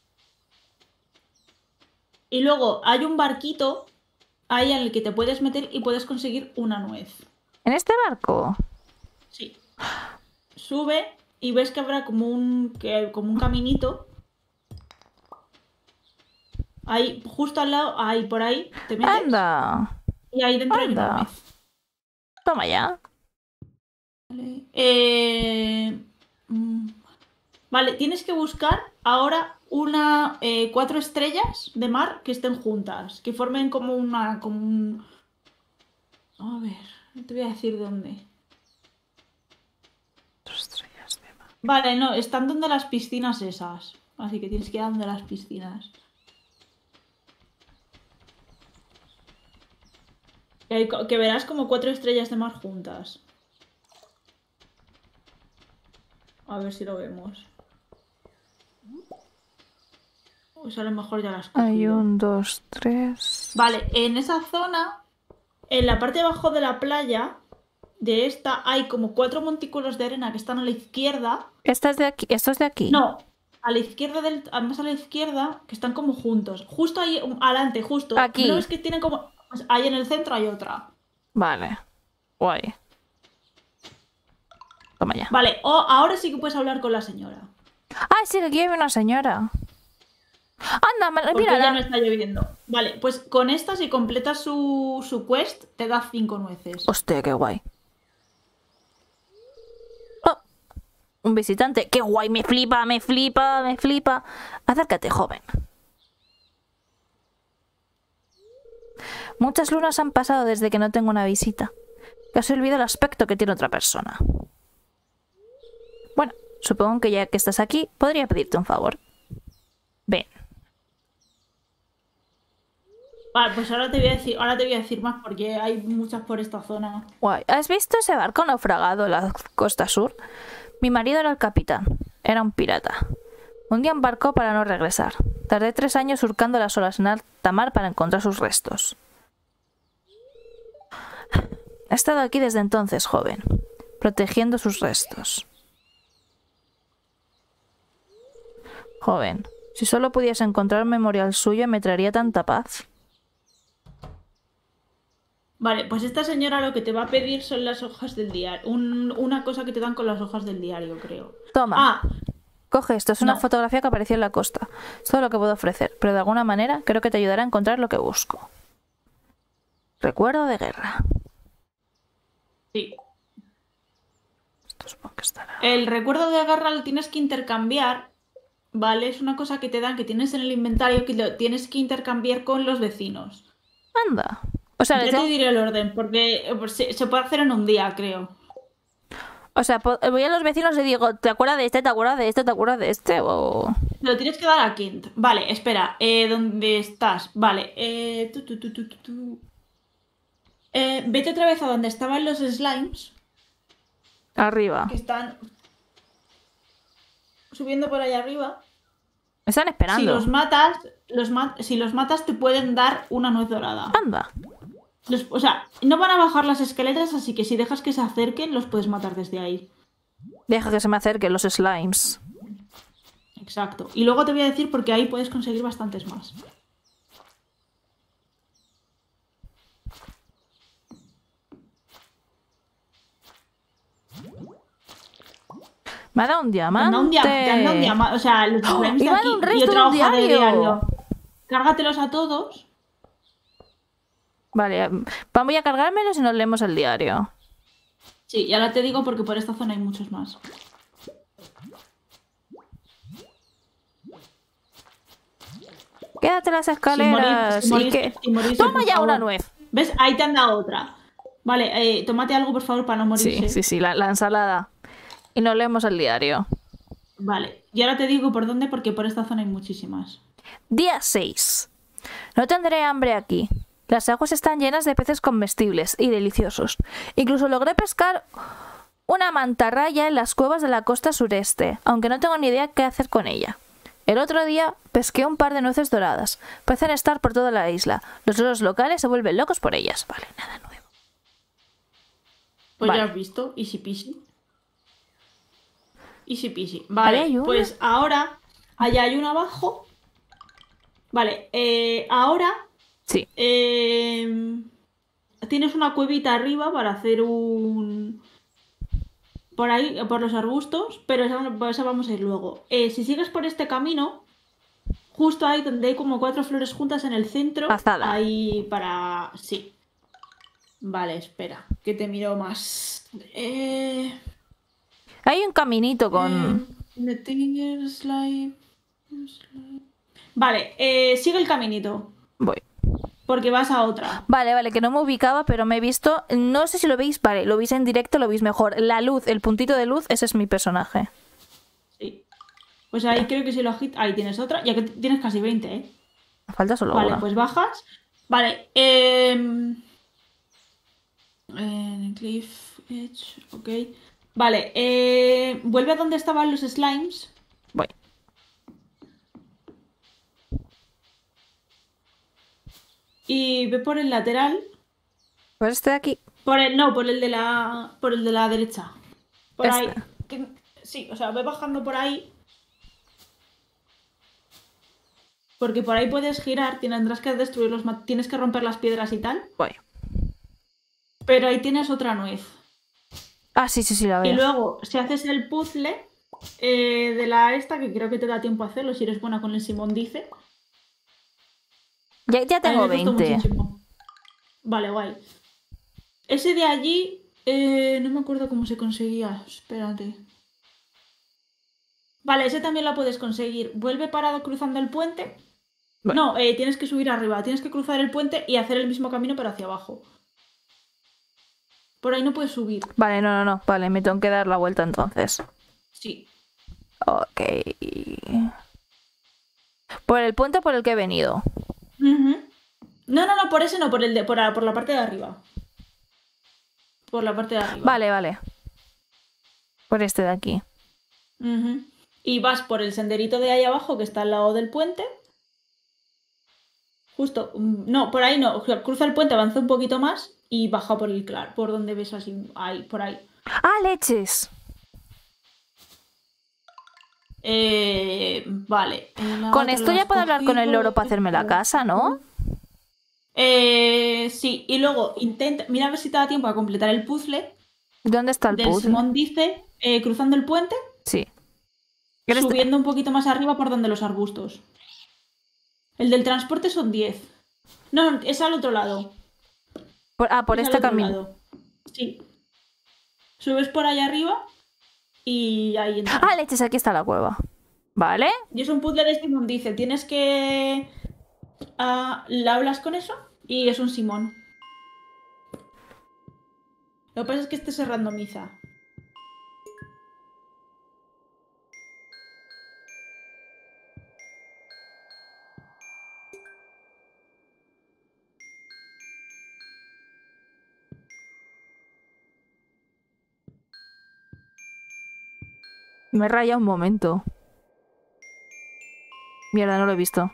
Y luego hay un barquito ahí en el que te puedes meter y puedes conseguir una nuez. ¿En este barco? Sí. Sube y ves que habrá como un, que, como un caminito. Ahí, justo al lado, ahí por ahí, te metes. ¡Anda! Y ahí dentro Anda. hay una nuez. Toma ya. Vale. Eh... mm, Vale, tienes que buscar ahora una eh, cuatro estrellas de mar que estén juntas, que formen como una, como un... A ver, no te voy a decir dónde. Dos estrellas de mar. Vale, no, están donde las piscinas esas, así que tienes que ir a donde las piscinas. Que, hay co- que verás como cuatro estrellas de mar juntas. A ver si lo vemos. Pues a lo mejor ya las has Hay cogido. un, dos, tres. Vale, en esa zona, en la parte de abajo de la playa, de esta, hay como cuatro montículos de arena que están a la izquierda. ¿Esta es de aquí? ¿Esto es de aquí? No, a la izquierda del. Además a la izquierda, que están como juntos. Justo ahí, um, adelante, justo. Aquí. ¿No ves que tienen como. Pues ahí en el centro hay otra. Vale. Guay. Toma ya. Vale, o ahora sí que puedes hablar con la señora. Ah, sí, que aquí hay una señora. Anda, me- Porque mira. ya no está lloviendo. Vale, pues con esta, si completas su, su quest, te da cinco nueces. Hostia, qué guay. Oh, un visitante. Qué guay, me flipa, me flipa, me flipa. Acércate, joven. Muchas lunas han pasado desde que no tengo una visita. Casi olvido el aspecto que tiene otra persona. Bueno, supongo que ya que estás aquí, podría pedirte un favor. Ven. Vale, pues ahora te voy a decir, ahora te voy a decir más porque hay muchas por esta zona. Guay. ¿Has visto ese barco naufragado en la costa sur? Mi marido era el capitán. Era un pirata. Un día embarcó para no regresar. Tardé tres años surcando las olas en alta mar para encontrar sus restos. He estado aquí desde entonces, joven, protegiendo sus restos. Joven, si solo pudiese encontrar un memorial suyo me traería tanta paz. Vale, pues esta señora lo que te va a pedir son las hojas del diario. Un- una cosa que te dan con las hojas del diario, creo. Toma. Ah, Coge esto, es una No. fotografía que apareció en la costa. Es todo lo que puedo ofrecer, pero de alguna manera creo que te ayudará a encontrar lo que busco. Recuerdo de guerra. sí. Esto supongo que estará. El recuerdo de guerra lo tienes que intercambiar, ¿vale? Es una cosa que te dan, que tienes en el inventario, que lo tienes que intercambiar con los vecinos. Anda. O sea, Ya les te tengo- diré el orden, porque eh, pues, se, se puede hacer en un día, creo. o sea, po- voy a los vecinos y digo, ¿te acuerdas de este? ¿Te acuerdas de este? ¿Te acuerdas de este? O... Lo tienes que dar a Kent. Vale, espera. Eh, ¿dónde estás? Vale. Eh, tu, tu, tu, tu, tu, tu. Eh, vete otra vez a donde estaban los slimes, Arriba. que están subiendo por ahí arriba. Me están Si esperando. los matas, los ma- si los matas te pueden dar una nuez dorada. Anda. Los- o sea, no van a bajar las esqueletas, así que si dejas que se acerquen, los puedes matar desde ahí. Deja que se me acerquen los slimes. Exacto. Y luego te voy a decir porque ahí puedes conseguir bastantes más. Me ha dado un Te han diamante. dado un dia- te han dado un diamante. O sea, los ¡Oh! slimes de Iba a aquí dar un y resto otra de un hoja de diario. diario. Cárgatelos a todos. Vale, em, voy a cargármelos y nos leemos el diario. Sí, y ahora te digo porque por esta zona hay muchos más. Quédate las Sin escaleras. morir- sin y morirse- que... sin morirse, Toma por ya favor. una nuez. ¿Ves? Ahí te han dado otra. Vale, eh, tómate algo por favor para no morirse. Sí, sí, sí, la, la ensalada. Y nos leemos el diario. Vale, y ahora te digo por dónde porque por esta zona hay muchísimas. Día seis. No tendré hambre aquí. Las aguas están llenas de peces comestibles y deliciosos. Incluso logré pescar una mantarraya en las cuevas de la costa sureste, aunque no tengo ni idea qué hacer con ella. El otro día pesqué un par de nueces doradas. Parecen estar por toda la isla. Los loros locales se vuelven locos por ellas. Vale, nada nuevo. Pues Vale. ya has visto, easy peasy. Easy peasy. Vale, Ahí hay una. pues ahora, allá hay uno abajo. Vale, eh, ahora Sí. eh, tienes una cuevita arriba para hacer un... Por ahí, por los arbustos, pero esa, por esa vamos a ir luego. Eh, si sigues por este camino, justo ahí donde hay como cuatro flores juntas en el centro, Azada. ahí para... Sí. Vale, espera, que te miro más. Eh... Hay un caminito con... Eh, the Tiger Slide- Slide- Vale, eh, sigue el caminito, Voy. porque vas a otra. Vale, vale, que no me ubicaba, pero me he visto... No sé si lo veis, vale, lo veis en directo, lo veis mejor. La luz, el puntito de luz, ese es mi personaje. Sí. Pues ahí creo que si lo agit... Ahí tienes otra, ya que tienes casi veinte, ¿eh? Me falta solo Vale, una. pues bajas. Vale, eh... eh, Cliff Edge, ok. Vale, eh... vuelve a donde estaban los slimes. Voy. Y ve por el lateral. Pues este de aquí. Por el, no, por el de la. Por el de la derecha. Por Este. ahí. Que- sí, o sea, ve bajando por ahí. Porque por ahí puedes girar, tendrás que destruir los ma- tienes que romper las piedras y tal. Voy. Pero ahí tienes otra nuez. Ah, sí, sí, sí, la Y veo. luego, si haces el puzzle eh, de la esta, que creo que te da tiempo a hacerlo, si eres buena con el Simón dice. Ya, ya A mí tengo me costó veinte. muchísimo. Vale, guay. Ese de allí, eh, no me acuerdo cómo se conseguía. Espérate. Vale, ese también lo puedes conseguir. Vuelve parado cruzando el puente. Bueno. No, eh, tienes que subir arriba. Tienes que cruzar el puente y hacer el mismo camino pero hacia abajo. Por ahí no puedes subir. Vale, no, no, no. Vale, me tengo que dar la vuelta entonces. Sí. Ok. Por el puente por el que he venido. Ujú. No, no, no, por ese no, por el de, por, la, por la parte de arriba. Por la parte de arriba. Vale, vale. Por este de aquí. Ujú. Y vas por el senderito de ahí abajo que está al lado del puente. Justo. mm, No, por ahí no. O sea, cruza el puente, avanza un poquito más y baja por el claro. Por donde ves así. Ahí, por ahí. ¡Ah, leches! Eh, vale. La Con otra esto la ya has puedo hablar con el cogido. loro para hacerme la casa, ¿no? Eh, sí, y luego intenta. Mira a ver si te da tiempo a completar el puzzle. ¿Dónde está el Del puzzle? Simón dice, eh, cruzando el puente, Sí. ¿Quieres- subiendo un poquito más arriba por donde los arbustos. El del transporte son diez. No, no, es al otro lado. por- ah, por Es al este otro camino. lado. Sí. Subes por ahí arriba y ahí entras. Ah, leches, aquí está la cueva. ¿Vale? Y es un puzzle de Simón dice, tienes que... ah, ¿la hablas con eso? Y es un Simón. Lo que pasa es que este se randomiza. Me raya un momento. Mierda, no lo he visto.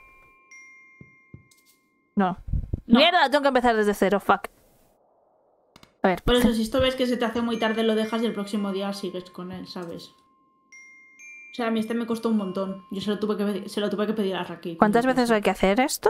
No. No. Mierda, tengo que empezar desde cero, fuck. A ver. Por eso, si esto ves que se te hace muy tarde, lo dejas y el próximo día sigues con él, ¿sabes? O sea, a mí este me costó un montón. Yo se lo tuve que, pedir- se lo tuve que pedir a Raquel. ¿Cuántas veces hay que hacer esto?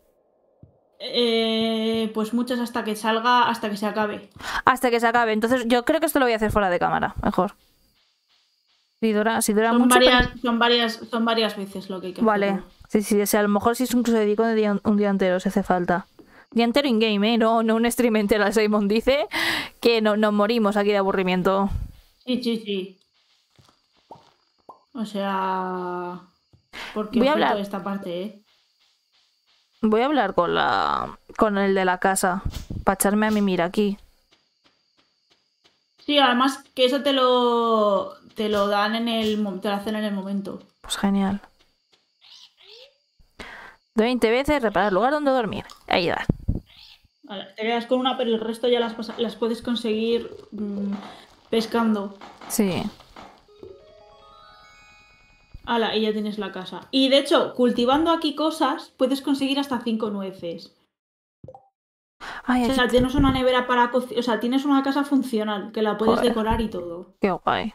Eh, pues muchas hasta que salga, hasta que se acabe. Hasta que se acabe. Entonces yo creo que esto lo voy a hacer fuera de cámara, mejor. Si dura, si dura Son mucho. varias, pero- son varias, son varias veces lo que hay que Vale. hacerlo. Sí, sí, o sea, a lo mejor si es incluso dedico un día, un día entero si hace falta. Día entero in-game, ¿eh? No, no un stream entero. Simon dice que no, nos morimos aquí de aburrimiento. Sí, sí, sí. O sea... Porque Voy a ojito hablar. esta parte, ¿eh? Voy a hablar con la con el de la casa para echarme a mimir aquí. Sí, además que eso te lo te lo dan en el mo- te lo hacen en el momento. Pues genial. De veinte veces, reparar lugar donde dormir. Ahí va. Vale, te quedas con una, pero el resto ya las, pasa- las puedes conseguir mm, pescando. Sí. A Ala, y ya tienes la casa. Y de hecho, cultivando aquí cosas, puedes conseguir hasta cinco nueces. Ay, O sea, tienes una nevera para cocinar. O sea, tienes una casa funcional que la puedes Joder. decorar y todo. qué guay.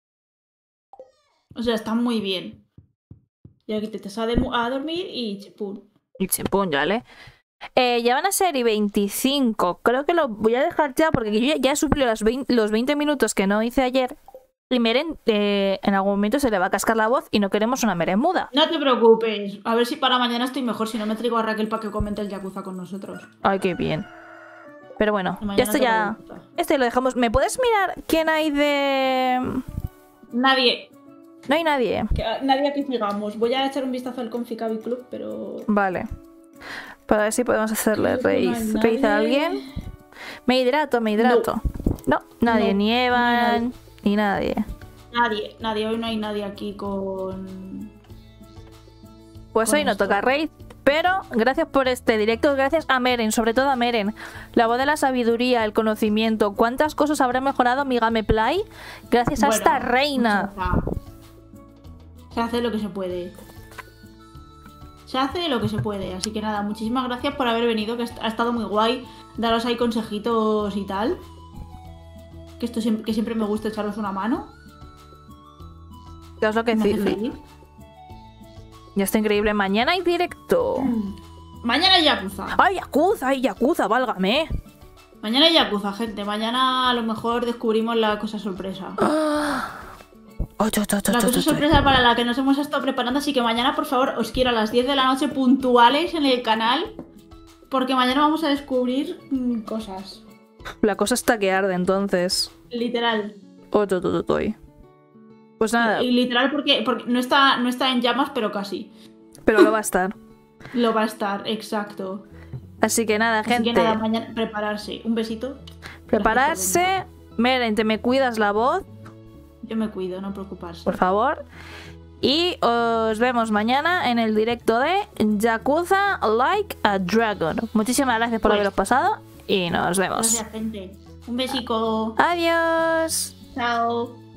O sea, está muy bien. Y aquí te te sale a dormir y chipún. Y chimpún, ya, ¿vale? Eh, ya van a ser y veinticinco. Creo que lo voy a dejar ya porque yo ya, ya he suplido los veinte, los veinte minutos que no hice ayer. Y Meren eh, en algún momento se le va a cascar la voz y no queremos una Meren muda. No te preocupes. A ver si para mañana estoy mejor. Si no, me traigo a Raquel para que comente el Yakuza con nosotros. Ay, qué bien. Pero bueno, Y mañana ya esto te ya. pregunto. Este lo dejamos. ¿Me puedes mirar quién hay de.? Nadie. No hay nadie. Que, nadie aquí sigamos. Voy a echar un vistazo al Conficabi Club, pero. Vale. Para ver si podemos hacerle Creo que no hay raíz, raíz a nadie. alguien. Me hidrato, me hidrato. No, nadie. No, ni no hay Evan, nadie. ni nadie. Nadie, nadie. Hoy no hay nadie aquí con. Pues Con hoy no esto. toca raid. Pero gracias por este directo, gracias a Meren, sobre todo a Meren. La voz de la sabiduría, el conocimiento. ¿Cuántas cosas habrá mejorado mi gameplay gracias a Bueno, esta reina? Se hace lo que se puede. Se hace lo que se puede. Así que nada, muchísimas gracias por haber venido, que ha estado muy guay. Daros ahí consejitos y tal. Que esto siempre, que siempre me gusta echaros una mano. ¿Qué es lo que Me hace decir? feliz. Ya está increíble. Mañana hay directo. Mañana hay Yakuza. ¡Ay, Yakuza! ¡Ay, Yakuza! ¡Válgame! Mañana hay Yakuza, gente. Mañana a lo mejor descubrimos la cosa sorpresa. Ah. Ay, ay, ay, ay, La ay, cosa ay. sorpresa para la que nos hemos estado preparando, así que mañana, por favor, os quiero a las diez de la noche puntuales en el canal, porque mañana vamos a descubrir mm, cosas. La cosa está que arde, entonces. Literal. Oh, to, to, to, toy. Pues nada, Y literal porque, porque no, está, no está en llamas, pero casi. pero lo va a estar. Lo va a estar, exacto. Así que nada, Así gente. que nada, mañana prepararse. Un besito. Prepararse. Meren, te me cuidas la voz, Yo me cuido, no preocuparse. por favor. Y os vemos mañana en el directo de Yakuza Like a Dragon. Muchísimas gracias por Pues- haberos pasado y nos vemos. Gracias, gente. Un besico. Adiós. Chao.